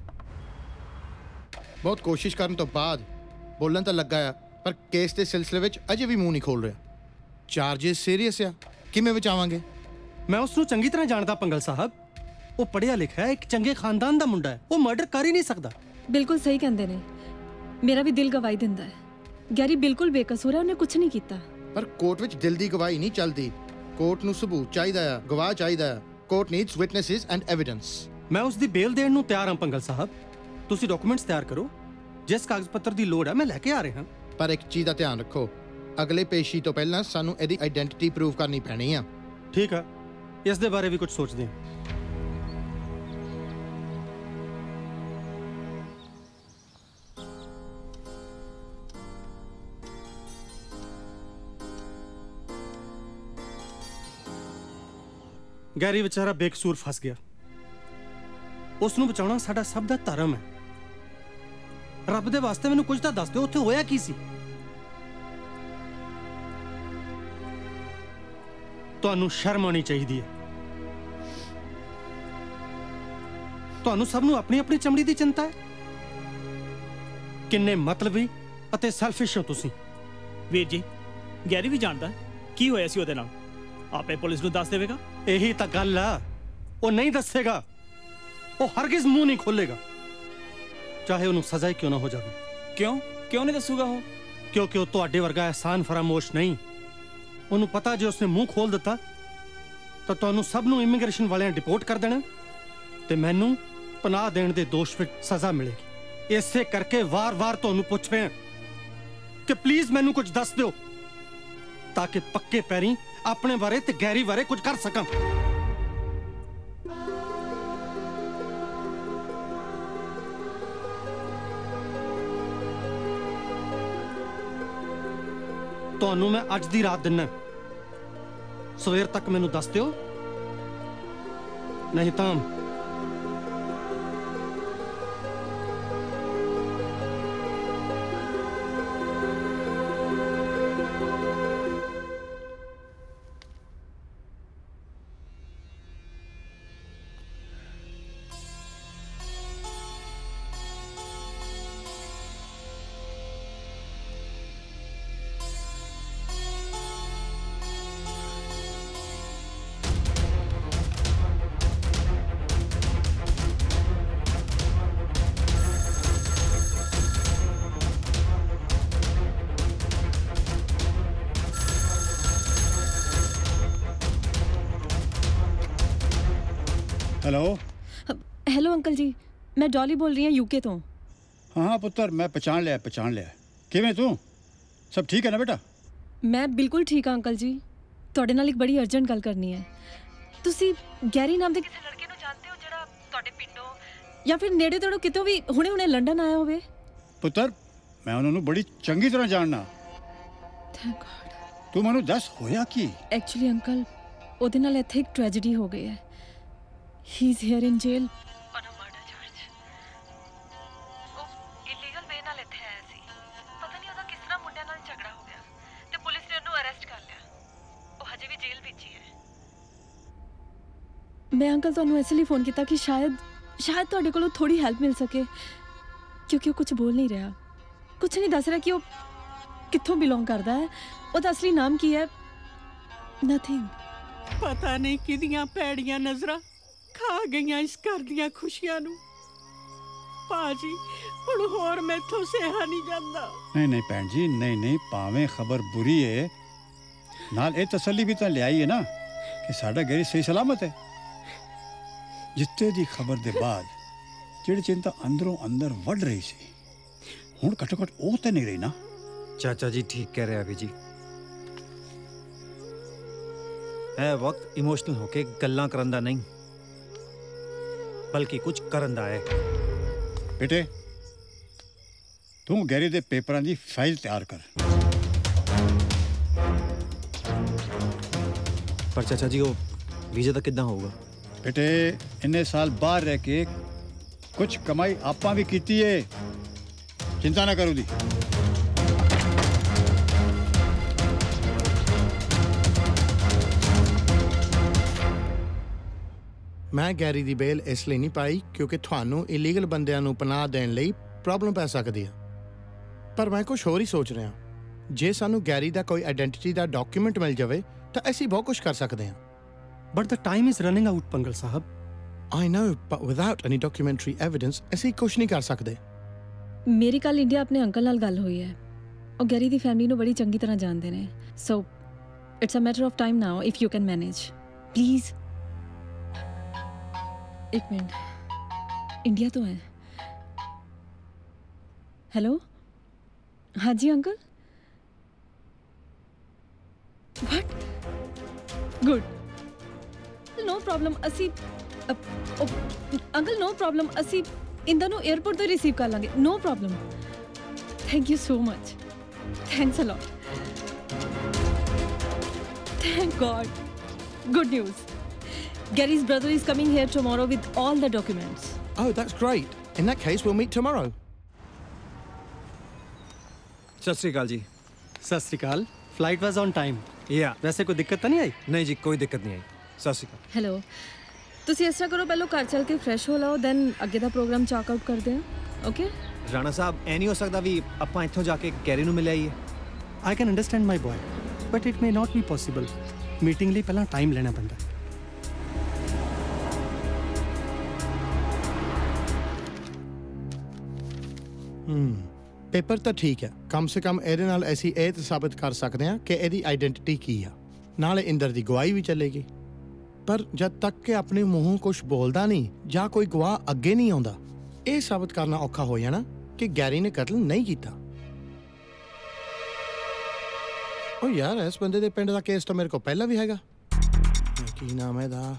H: ਬਹੁਤ ਕੋਸ਼ਿਸ਼ ਕਰਨ ਤੋਂ ਬਾਅਦ ਬੋਲਣ ਤਾਂ ਲੱਗਾ ਆ, ਪਰ ਕੇਸ ਦੇ ਸਿਲਸਿਲੇ ਵਿੱਚ ਅਜੇ ਵੀ ਮੂੰਹ ਨਹੀਂ ਖੋਲ ਰਿਹਾ। ਚਾਰजेस ਸੀਰੀਅਸ ਆ, ਕਿਵੇਂ ਬਚਾਵਾਂਗੇ?
X: ਮੈਂ ਉਸ ਨੂੰ ਚੰਗੀ ਤਰ੍ਹਾਂ ਜਾਣਦਾ ਪੰਗਲ ਸਾਹਿਬ। ਉਹ ਪੜ੍ਹਿਆ ਲਿਖਿਆ ਹੈ, ਇੱਕ ਚੰਗੇ ਖਾਨਦਾਨ ਦਾ ਮੁੰਡਾ ਹੈ। ਉਹ ਮਰਡਰ ਕਰ ਹੀ ਨਹੀਂ ਸਕਦਾ।
W: ਬਿਲਕੁਲ ਸਹੀ ਕਹਿੰਦੇ ਨੇ। ਮੇਰਾ ਵੀ ਦਿਲ ਗਵਾਹੀ ਦਿੰਦਾ ਹੈ। ਗੈਰੀ ਬਿਲਕੁਲ ਬੇਕਸੂਰ ਹੈ, ਉਹਨੇ ਕੁਝ ਨਹੀਂ ਕੀਤਾ।
H: ਪਰ ਕੋਰਟ ਵਿੱਚ ਦਿਲ ਦੀ ਗਵਾਹੀ ਨਹੀਂ ਚੱਲਦੀ। ਕੋਰਟ ਨੂੰ ਸਬੂਤ ਚਾਹੀਦਾ ਆ, ਗਵਾਹ ਚਾਹੀਦਾ ਆ। Court needs witnesses and evidence.
X: ਮੈਂ ਉਸ ਦੀ ਬੇਲ ਦੇਣ ਨੂੰ ਤਿਆਰ ਹਾਂ ਪੰਗਲ ਸਾਹਿਬ। ਤੁਸੀਂ ਡਾਕੂਮੈਂਟਸ ਤਿਆਰ ਕਰੋ। ਜਿਸ ਕਾਗਜ਼ ਪੱਤਰ ਦੀ ਲੋੜ ਹੈ ਮੈਂ ਲੈ ਕੇ ਆ ਰਿਹਾ ਹਾਂ।
H: ਪਰ ਇੱਕ ਚੀਜ਼ ਦਾ ਧਿਆਨ ਰੱਖੋ, ਅਗਲੇ ਪੇਸ਼ੀ ਤੋਂ ਪਹਿਲਾਂ ਸਾਨੂੰ ਇਹਦੀ ਆਇਡੈਂਟੀਟੀ ਪ੍ਰੂਵ ਕਰਨੀ ਪੈਣੀ ਆ।
X: ਠੀਕ ਆ, ਇਸ ਦੇ ਬਾਰੇ ਵੀ ਕੁਝ ਸੋਚਦੇ ਹਾਂ। ਗੈਰੀ ਵਿਚਾਰਾ ਬੇਕਸੂਰ ਫਸ ਗਿਆ। ਉਸ ਨੂੰ ਬਚਾਉਣਾ ਸਾਡਾ ਸਭ ਦਾ ਧਰਮ ਹੈ। ਰੱਬ ਦੇ ਵਾਸਤੇ ਮੈਨੂੰ ਕੁਝ ਤਾਂ ਦੱਸ ਦਿਓ, ਉੱਥੇ ਹੋਇਆ ਕੀ ਸੀ? ਤੁਹਾਨੂੰ ਸ਼ਰਮ ਆਉਣੀ ਚਾਹੀਦੀ ਹੈ। ਤੁਹਾਨੂੰ ਸਭ ਨੂੰ ਆਪਣੀ ਆਪਣੀ ਚਮੜੀ ਦੀ ਚਿੰਤਾ ਹੈ। ਕਿੰਨੇ ਮਤਲਬੀ ਅਤੇ ਸੈਲਫਿਸ਼ ਹੋ ਤੁਸੀਂ।
I: ਵੀਰ ਜੀ, ਗੈਰੀ ਵੀ ਜਾਣਦਾ ਕੀ ਹੋਇਆ ਸੀ ਉਹਦੇ ਨਾਲ। ਆਪੇ ਪੁਲਿਸ ਨੂੰ ਦੱਸ ਦੇਵੇਗਾ।
X: ਇਹੀ ਤਾਂ ਗੱਲ ਆ, ਉਹ ਨਹੀਂ ਦੱਸੇਗਾ। ਉਹ ਹਰਗਿਜ਼ ਮੂੰਹ ਨਹੀਂ ਖੋਲੇਗਾ, ਚਾਹੇ ਉਹਨੂੰ ਸਜ਼ਾ ਹੀ ਕਿਉਂ ਨਾ ਹੋ ਜਾਵੇ।
C: ਕਿਉਂ ਨਹੀਂ ਦੱਸੂਗਾ ਉਹ?
X: ਕਿਉਂਕਿ ਉਹ ਤੁਹਾਡੇ ਵਰਗਾ ਅਹਿਸਾਨ ਫਰਾਮੋਸ਼ ਨਹੀਂ। ਉਹਨੂੰ ਪਤਾ ਜੇ ਉਸਨੇ ਮੂੰਹ ਖੋਲ ਦਿੱਤਾ ਤਾਂ ਤੁਹਾਨੂੰ ਸਭ ਨੂੰ ਇਮੀਗ੍ਰੇਸ਼ਨ ਵਾਲਿਆਂ ਡਿਪੋਰਟ ਕਰ ਦੇਣਾ ਤੇ ਮੈਨੂੰ ਪਨਾਹ ਦੇਣ ਦੇ ਦੋਸ਼ ਵਿੱਚ ਸਜ਼ਾ ਮਿਲੇਗੀ। ਇਸੇ ਕਰਕੇ ਵਾਰ-ਵਾਰ ਤੁਹਾਨੂੰ ਪੁੱਛ ਰਿਹਾ ਕਿ ਪਲੀਜ਼ ਮੈਨੂੰ ਕੁਝ ਦੱਸ ਦਿਓ ਤਾਂ ਕਿ ਪੱਕੇ ਪੈਰੀਂ ਆਪਣੇ ਬਾਰੇ ਤੇ ਗੈਰੀ ਬਾਰੇ ਕੁਝ ਕਰ ਸਕਾਂ। ਤੁਹਾਨੂੰ ਮੈਂ ਅੱਜ ਦੀ ਰਾਤ ਦਿੰਨਾ, ਸਵੇਰ ਤੱਕ ਮੈਨੂੰ ਦੱਸ ਦਿਓ, ਨਹੀਂ ਤਾਂ
W: हेलो अंकल जी, मैं डॉली बोल रही हूँ यूके तो।
K: हाँ पुत्र, मैं पहचान लिया। किवें तू? सब ठीक है ना बेटा?
W: मैं बिल्कुल ठीक हाँ अंकल जी। ਤੁਹਾਡੇ ਨਾਲ ਇੱਕ ਬੜੀ ਅਰਜੈਂਟ ਗੱਲ ਕਰਨੀ ਹੈ। ਤੁਸੀਂ ਗੈਰੀ ਨਾਮ ਦੇ ਕਿਸੇ ਲੜਕੇ ਨੂੰ ਜਾਣਦੇ ਹੋ ਜਿਹੜਾ ਤੁਹਾਡੇ ਪਿੰਡੋਂ ਜਾਂ ਫਿਰ ਨੇੜੇ ਤੇੜੋਂ ਕਿਤੋਂ ਵੀ ਹੁਣੇ ਲੰਡਨ ਆਇਆ ਹੋਵੇ?
K: ਪੁੱਤਰ, ਮੈਂ ਉਹਨਾਂ ਨੂੰ ਬੜੀ ਚੰਗੀ ਤਰ੍ਹਾਂ ਜਾਣਨਾ।
W: Thank God.
K: ਤੂੰ ਮੈਨੂੰ ਦੱਸ ਹੋਇਆ ਕੀ?
W: ਐਕਚੁਅਲੀ ਅੰਕਲ, ਉਹਦੇ ਨਾਲ ਇੱਥੇ ਇੱਕ ਟ੍ਰੈਜੇਡੀ ਹੋ ਗਈ ਹੈ। He is here in jail on a murder charge. ਉਹ ਇਲੀਗਲ ਵੇ ਨਾਲ ਇੱਥੇ ਆਇਆ ਸੀ। ਪਤਾ ਨਹੀਂ ਉਹਦਾ ਕਿਸ ਤਰ੍ਹਾਂ ਮੁੰਡਿਆਂ ਨਾਲ ਝਗੜਾ ਹੋ ਗਿਆ ਤੇ ਪੁਲਿਸ ਨੇ ਉਹਨੂੰ ਅਰੈਸਟ ਕਰ ਲਿਆ। ਉਹ ਹਜੇ ਵੀ ਜੇਲ੍ਹ ਵਿੱਚ ਹੀ ਹੈ। ਮੈਂ ਅੰਕਲ ਤੁਹਾਨੂੰ ਇਸ ਲਈ ਫੋਨ ਕੀਤਾ ਕਿ ਸ਼ਾਇਦ ਤੁਹਾਡੇ ਕੋਲੋਂ ਥੋੜੀ ਹੈਲਪ ਮਿਲ ਸਕੇ, ਕਿਉਂਕਿ ਉਹ ਕੁਝ ਬੋਲ ਨਹੀਂ ਰਿਹਾ, ਕੁਝ ਨਹੀਂ ਦੱਸ ਰਿਹਾ ਕਿ ਉਹ ਕਿੱਥੋਂ ਬਿਲੋਂਗ ਕਰਦਾ ਹੈ, ਉਹਦਾ ਅਸਲੀ ਨਾਮ ਕੀ ਹੈ। ਨਥਿੰਗ।
F: ਪਤਾ ਨਹੀਂ ਕਿਹਦੀਆਂ ਭੈੜੀਆਂ ਨਜ਼ਰਾਂ ਖਾ ਗਈਆਂ ਇਸ ਘਰ ਦੀਆਂ ਖੁਸ਼ੀਆਂ ਨੂੰ। पाजी हुण होर मैथों सहा नहीं जांदा।
K: नहीं नहीं भैन जी, नहीं नहीं, भावें खबर बुरी है नाल ये तसल्ली भी तो लियाई है ना कि साडा गैरी सही सलामत है। जित्ते दी खबर दे बाद जिहड़ी चिंता अंदरों अंदर वड़ रही सी, हुण घट्टो घट्ट ओह ते नहीं रही ना।
P: चाचा जी ठीक कह रहे अभी जी। है वक्त इमोशनल होके गल्लां करन दा नहीं, बल्कि कुछ करन दा है।
K: बेटे तू गैरी दे पेपरां दी फाइल तैयार कर।
P: पर चाचा जी वो वीजा दा किद्दां होगा?
K: बेटे इन्ने साल बाहर रह के कुछ कमाई आपां भी कीती है, चिंता ना करो दी।
H: मैं गैरी दी बेल इसलिए नहीं पाई क्योंकि थानू इलीगल बंदियां नू पनाह देण लई प्रॉब्लम पै सकदी है। पर मैं कुछ होर ही सोच रहा, जे सानू गैरी दा कोई आइडेंटिटी दा डॉक्यूमेंट मिल जावे तो ਅਸੀਂ बहुत कुछ कर सकते हैं।
X: But the time is running out, पंगल साहब।
H: I know, but without any documentary evidence ਅਸੀਂ ਕੁਝ ਨਹੀਂ ਕਰ ਸਕਦੇ।
W: ਮੇਰੀ ਕੱਲ ਇੰਡੀਆ ਆਪਣੇ ਅੰਕਲ ਨਾਲ ਗੱਲ ਹੋਈ ਹੈ। ਉਹ ਗੈਰੀ ਦੀ ਫੈਮਿਲੀ ਨੂੰ ਬੜੀ ਚੰਗੀ ਤਰ੍ਹਾਂ ਜਾਣਦੇ ਨੇ। So it's a matter of time now if you can manage please. एक मिनट, इंडिया तो है। हेलो, हाँ जी uncle. What? Good, no problem. असी अंकल नो प्रॉब्लम, असी इंदा नु एयरपोर्ट तो रिसीव कर लांगे, no problem. Thank you so much, thanks a lot. Thank God, good news. Gary's brother is coming here tomorrow with all the documents.
H: Oh, that's great. In that case, we'll meet tomorrow.
P: सत श्री अकाल जी।
X: Sat Sri Akal. Flight was on time.
P: या
X: वैसे कोई दिक्कत तो नहीं आई?
P: नहीं जी, कोई दिक्कत नहीं आई। सत श्री अकाल।
W: हेलो, ਤੁਸੀਂ ਇਸ ਤਰ੍ਹਾਂ ਕਰੋ, ਪਹਿਲਾਂ ਘਰ ਚੱਲ ਕੇ ਫਰੈਸ਼ ਹੋ ਲਓ, ਦੈਨ ਅੱਗੇ ਦਾ ਪ੍ਰੋਗਰਾਮ ਚੈੱਕ ਆਊਟ ਕਰਦੇ ਹਾਂ। ਓਕੇ
P: ਰਾਣਾ ਸਾਹਿਬ, ਐ ਨਹੀਂ ਹੋ ਸਕਦਾ ਵੀ ਆਪਾਂ ਇੱਥੋਂ ਜਾ ਕੇ ਗੈਰੀ ਨੂੰ ਮਿਲ ਆਈਏ?
X: I can understand my boy, but it may not be possible. Meeting ਲਈ ਪਹਿਲਾਂ ਟਾਈਮ ਲੈਣਾ ਪੈਂਦਾ।
H: पेपर तो ठीक है, कम से कम ਇਹਦੇ ਨਾਲ ਅਸੀਂ ਇਹ ਤਾਂ ਸਾਬਤ ਕਰ ਸਕਦੇ ਹਾਂ ਕਿ ਇਹਦੀ ਆਇਡੈਂਟੀਟੀ ਕੀ ਆ, ਨਾਲੇ ਇੰਦਰ ਦੀ ਗਵਾਹੀ ਵੀ ਚੱਲੇਗੀ। ਪਰ ਜਦ ਤੱਕ ਕਿ ਆਪਣੇ ਮੂੰਹੋਂ ਕੁਝ ਬੋਲਦਾ ਨਹੀਂ ਜਾਂ ਕੋਈ ਗਵਾਹ ਅੱਗੇ ਨਹੀਂ ਆਉਂਦਾ, ਇਹ ਸਾਬਤ ਕਰਨਾ ਔਖਾ ਹੋ ਜਾਣਾ ਕਿ ਗੈਰੀ ਨੇ ਕਤਲ ਨਹੀਂ ਕੀਤਾ। ਓ ਯਾਰ, ਇਸ ਬੰਦੇ ਦੇ ਪਿੰਡ ਦਾ ਕੇਸ ਤਾਂ ਮੇਰੇ ਕੋਲ ਪਹਿਲਾਂ ਵੀ ਹੈਗਾ। ਕੀ ਨਾਮ ਹੈ ਇਹਦਾ?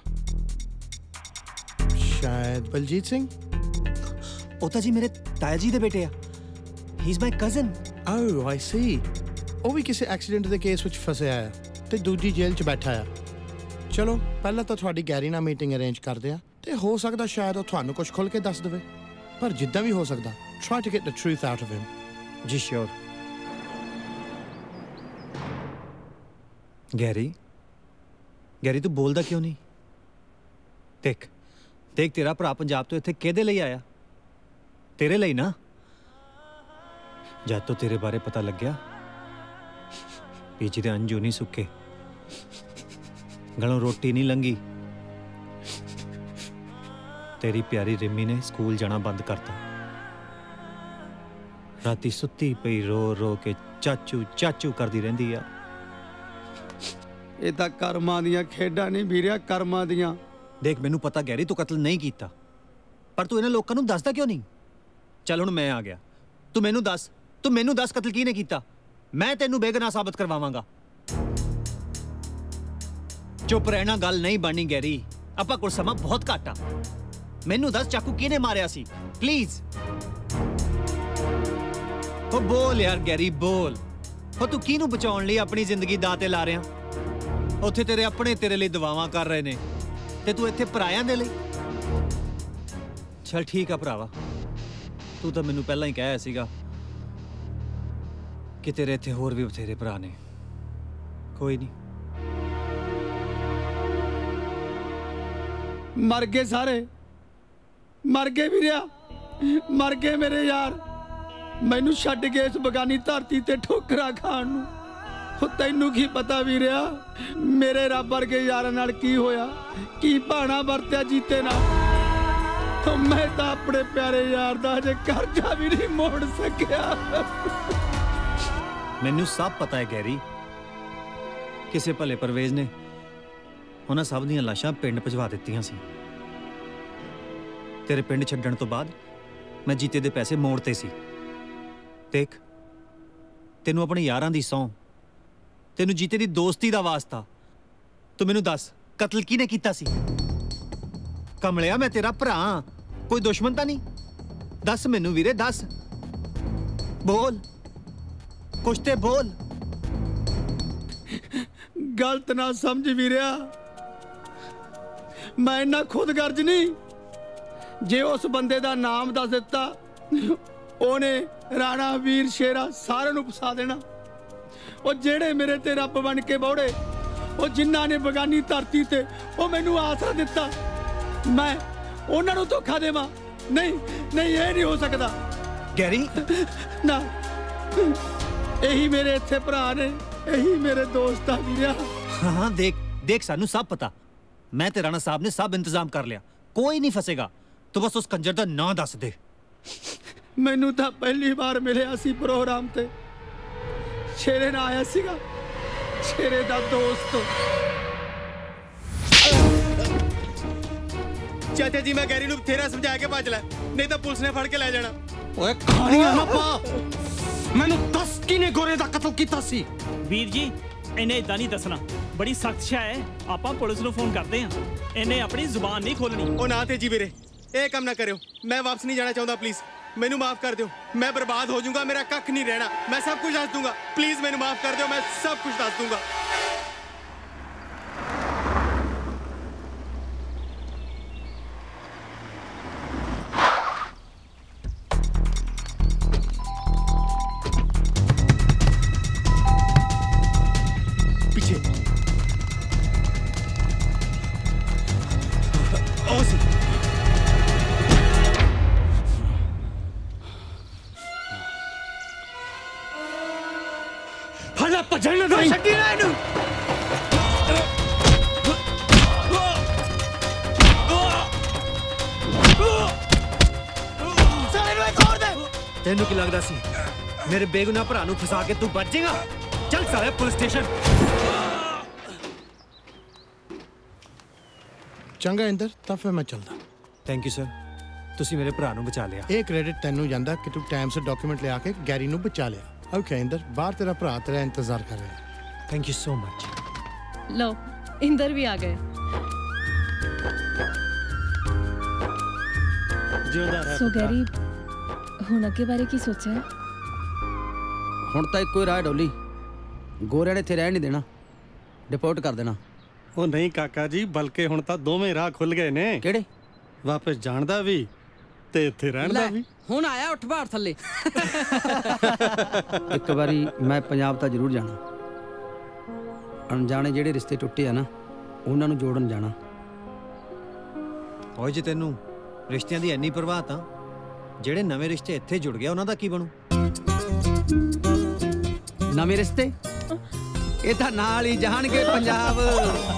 H: ਸ਼ਾਇਦ ਬਲਜੀਤ ਸਿੰਘ।
P: ਉਹ ਤਾਂ ਜੀ ਮੇਰੇ ਤਾਇਆ ਜੀ ਦੇ ਬੇਟੇ ਆ। He is my cousin.
H: Oh I see. ਉਹ ਵੀ ਕਿਸੇ ਐਕਸੀਡੈਂਟ ਦੇ ਕੇਸ ਵਿੱਚ ਫਸਿਆ ਆ ਤੇ ਦੂਜੀ ਜੇਲ੍ਹ 'ਚ ਬੈਠਾ ਆ। ਚਲੋ ਪਹਿਲਾਂ ਤਾਂ ਤੁਹਾਡੀ ਗੈਰੀ ਨਾਲ ਮੀਟਿੰਗ ਅਰੇਂਜ ਕਰਦੇ ਆ, ਤੇ ਹੋ ਸਕਦਾ ਸ਼ਾਇਦ ਉਹ ਤੁਹਾਨੂੰ ਕੁਝ ਖੁੱਲ੍ਹ ਕੇ ਦੱਸ ਦੇਵੇ। ਪਰ ਜਿੱਦਾਂ ਵੀ ਹੋ ਸਕਦਾ, try to get the truth out of him.
P: जी श्योर। गैरी, गैरी तू बोलदा क्यों नहीं? देख देख, तेरा भरा पंजाब तो इत्थे किहदे लई आया? तेरे ਲਈ ना। जद तो तेरे बारे पता लग गया, पीछे दे अंजू नहीं सुके, गलों रोटी नहीं लंघी, तेरी प्यारी रिमी ने स्कूल जाना बंद करता। राती सुत्ती पई रो रो के चाचू चाचू करदी रहिंदी आ।
L: ਇਹ ਤਾਂ ਕਰਮਾਂ ਦੀਆਂ ਖੇਡਾਂ ਨਹੀਂ ਵੀਰਿਆ, ਕਰਮਾਂ ਦੀਆਂ।
P: देख मैनू पता गैरी तू कत्ल नहीं कीता, पर तू इन्हां लोकां नूं दसदा क्यों नहीं? चल हुण मैं आ गया, तू मैनू दस कत्ल किहने कीता? मैं तैनू बेगुनाह साबित करवावांगा। चुप रहना गल नहीं बननी गैरी, आपां कोल समां बहुत घट आ। मैनू दस चाकू किहने मारिया सी, प्लीज। ओ बोल यार गैरी, बोल। ओ तू किहनूं बचाउण लई अपनी जिंदगी दाऽ ते ला रिहा? उत्थे तेरे अपने तेरे लिए दुआवां कर रहे ने ते तू इत्थे परायां दे लई। चल ठीक आ भरावा, तू तो मैनू पहला ही कहा सीगा कि तेरे इत्थे होर भी बथेरे भरा ने। कोई नहीं,
L: मर गए सारे, मर गए वीरिया, मर गए मेरे यार। मैनू छड्ड के इस बगानी धरती ते ठोकरा खाण नूं। तैनू की पता वीरिया, मेरे रब वर्गे यारां नाल की होया, की भाना वरत्या जीते नाल। मैं तो अपने प्यारे यार दा अजे कर्जा भी नहीं मोड़ सकिया।
P: मैनू सब पता है गैरी, किसी भले परवेज ने उन्हां सब दीयां लाशां पिंड पहुंचा दित्तियां सी। तेरे पिंड छड्डण तो बाद मैं जीते दे पैसे मोड़ते सी। देख तेनू अपने यारां दी सौं, तेनू जीते दी दोस्ती दा वास्ता, तू मैनू दस कत्ल किने कीता सी? कमलिया मैं तेरा भरा, कोई दुश्मन तां नहीं? दस मैनू वीरे, दस बोल, कुछ ते बोल।
L: गलत ना समझ वीरिया, मैं इन्ना खुदगर्ज नहीं। जे उस बंदे दा नाम दस दिता ओने राणा वीर शेरा सारे नू फसा देना। ओ जेड़े मेरे ते रब बन के बौड़े, ओ जिन्ना ने बगानी धरती ते ओ मैनू आसरा दिता, मैं उन्हां नू धोखा देवां? नहीं नहीं, ये नहीं हो सकदा
P: गैरी।
L: ना, यही मेरे इत्थे भरा ने, यही मेरे दोस्त आ वीरिया।
P: हाँ देख देख, सानू सब पता। मैं ते राणा साहब ने सब इंतजाम कर लिया, कोई नहीं फसेगा। तो बस उस कंजर दा नाम दस दे।
L: मैनू तो पहली बार मिलिया सी प्रोग्राम ते, शेरे ना आया सीगा, शेरे दा दोस्त।
E: चाचा जी मैं गैरी नू बथेरा समझा के भज लै, नहीं तो पुलिस ने फड़ के ले जाना।
X: ओए खानियां ना पा, मैनू दस किने गोरे दा कत्ल कीता सी?
I: ਵੀਰ ਜੀ ਇਹਨੇ ਇਦਾਂ ਨਹੀਂ ਦੱਸਣਾ, ਬੜੀ ਸਖਤ ਸ਼ਾ ਹੈ। ਆਪਾਂ ਪੁਲਿਸ ਨੂੰ ਫੋਨ ਕਰਦੇ ਹਾਂ, ਇਹਨੇ ਆਪਣੀ ਜ਼ੁਬਾਨ ਨਹੀਂ ਖੋਲਣੀ।
E: ਉਹ ਨਾ ਤੇ ਜੀ ਵੀਰੇ, ਇਹ ਕੰਮ ਨਾ ਕਰਿਓ, मैं वापस नहीं जाना चाहता। प्लीज मैनू माफ कर दो, मैं बर्बाद हो जाऊंगा, मेरा कख नहीं रहना, मैं सब कुछ दस दूंगा। प्लीज मैनू माफ कर दो, मैं सब कुछ दस दूंगा। पीछे
X: फला भजन ना दई,
E: छड्डी ना इनू।
P: तेनू की लगदा सी मेरे बेगुनाह भरा नू फसा के तू बच जाएगा? चल साले पुलिस स्टेशन।
H: चंगा इंदर, तां फिर मैं चलदा।
P: थैंक यू सर, तुसी मेरे भरा नू बचा लिया।
H: ਇਹ ਕ੍ਰੈਡਿਟ ਤੈਨੂੰ ਜਾਂਦਾ ਕਿ ਤੂੰ ਟਾਈਮ ਸਿਰ ਡਾਕੂਮੈਂਟ ਲਿਆ ਕੇ ਗੈਰੀ ਨੂੰ ਬਚਾ ਲਿਆ। ਓਕੇ ਇੰਦਰ, ਬਾਹਰ ਤੇਰਾ ਭਰਾ ਤੇਰਾ ਇੰਤਜ਼ਾਰ ਕਰ ਰਿਹਾ।
P: Thank you so much.
W: लो इंदर भी आ गए। सो गैरी हुण अगे बारे की सोचा है?
J: ਹੁਣ ਤਾਂ ਇੱਕੋ ਹੀ ਰਾਹ ਡੋਲੀ, ਗੋਰਿਆਂ ਨੇ ਇੱਥੇ ਰਹਿਣ ਨਹੀਂ ਦੇਣਾ, ਡਿਪੋਰਟ ਕਰ ਦੇਣਾ।
X: ਉਹ ਨਹੀਂ ਕਾਕਾ ਜੀ, ਬਲਕਿ ਹੁਣ ਤਾਂ ਦੋਵੇਂ ਰਾਹ ਖੁੱਲ ਗਏ ਨੇ।
J: ਕਿਹੜੇ?
X: ਵਾਪਸ ਜਾਣ ਦਾ ਵੀ ਤੇ ਇੱਥੇ ਰਹਿਣ ਦਾ ਵੀ।
T: ਹੁਣ ਆਇਆ ਉੱਠ ਬਾਹਰ ਥੱਲੇ।
J: ਇੱਕ ਵਾਰੀ ਮੈਂ ਪੰਜਾਬ ਤਾਂ ਜ਼ਰੂਰ ਜਾਣਾ। ਅਣਜਾਣੇ ਜਿਹੜੇ ਰਿਸ਼ਤੇ ਟੁੱਟੇ ਆ ਨਾ, ਉਹਨਾਂ ਨੂੰ ਜੋੜਨ ਜਾਣਾ।
P: ਓਏ ਜੇ ਤੈਨੂੰ ਰਿਸ਼ਤਿਆਂ ਦੀ ਇੰਨੀ ਪਰਵਾਹ ਤਾਂ ਜਿਹੜੇ ਨਵੇਂ ਰਿਸ਼ਤੇ ਇੱਥੇ ਜੁੜ ਗਏ ਉਹਨਾਂ ਦਾ ਕੀ ਬਣੂ?
J: ਨਵੇਂ ਰਿਸ਼ਤੇ ਇਹ ਤਾਂ ਨਾਲ ਹੀ ਜਾਣਗੇ ਪੰਜਾਬ।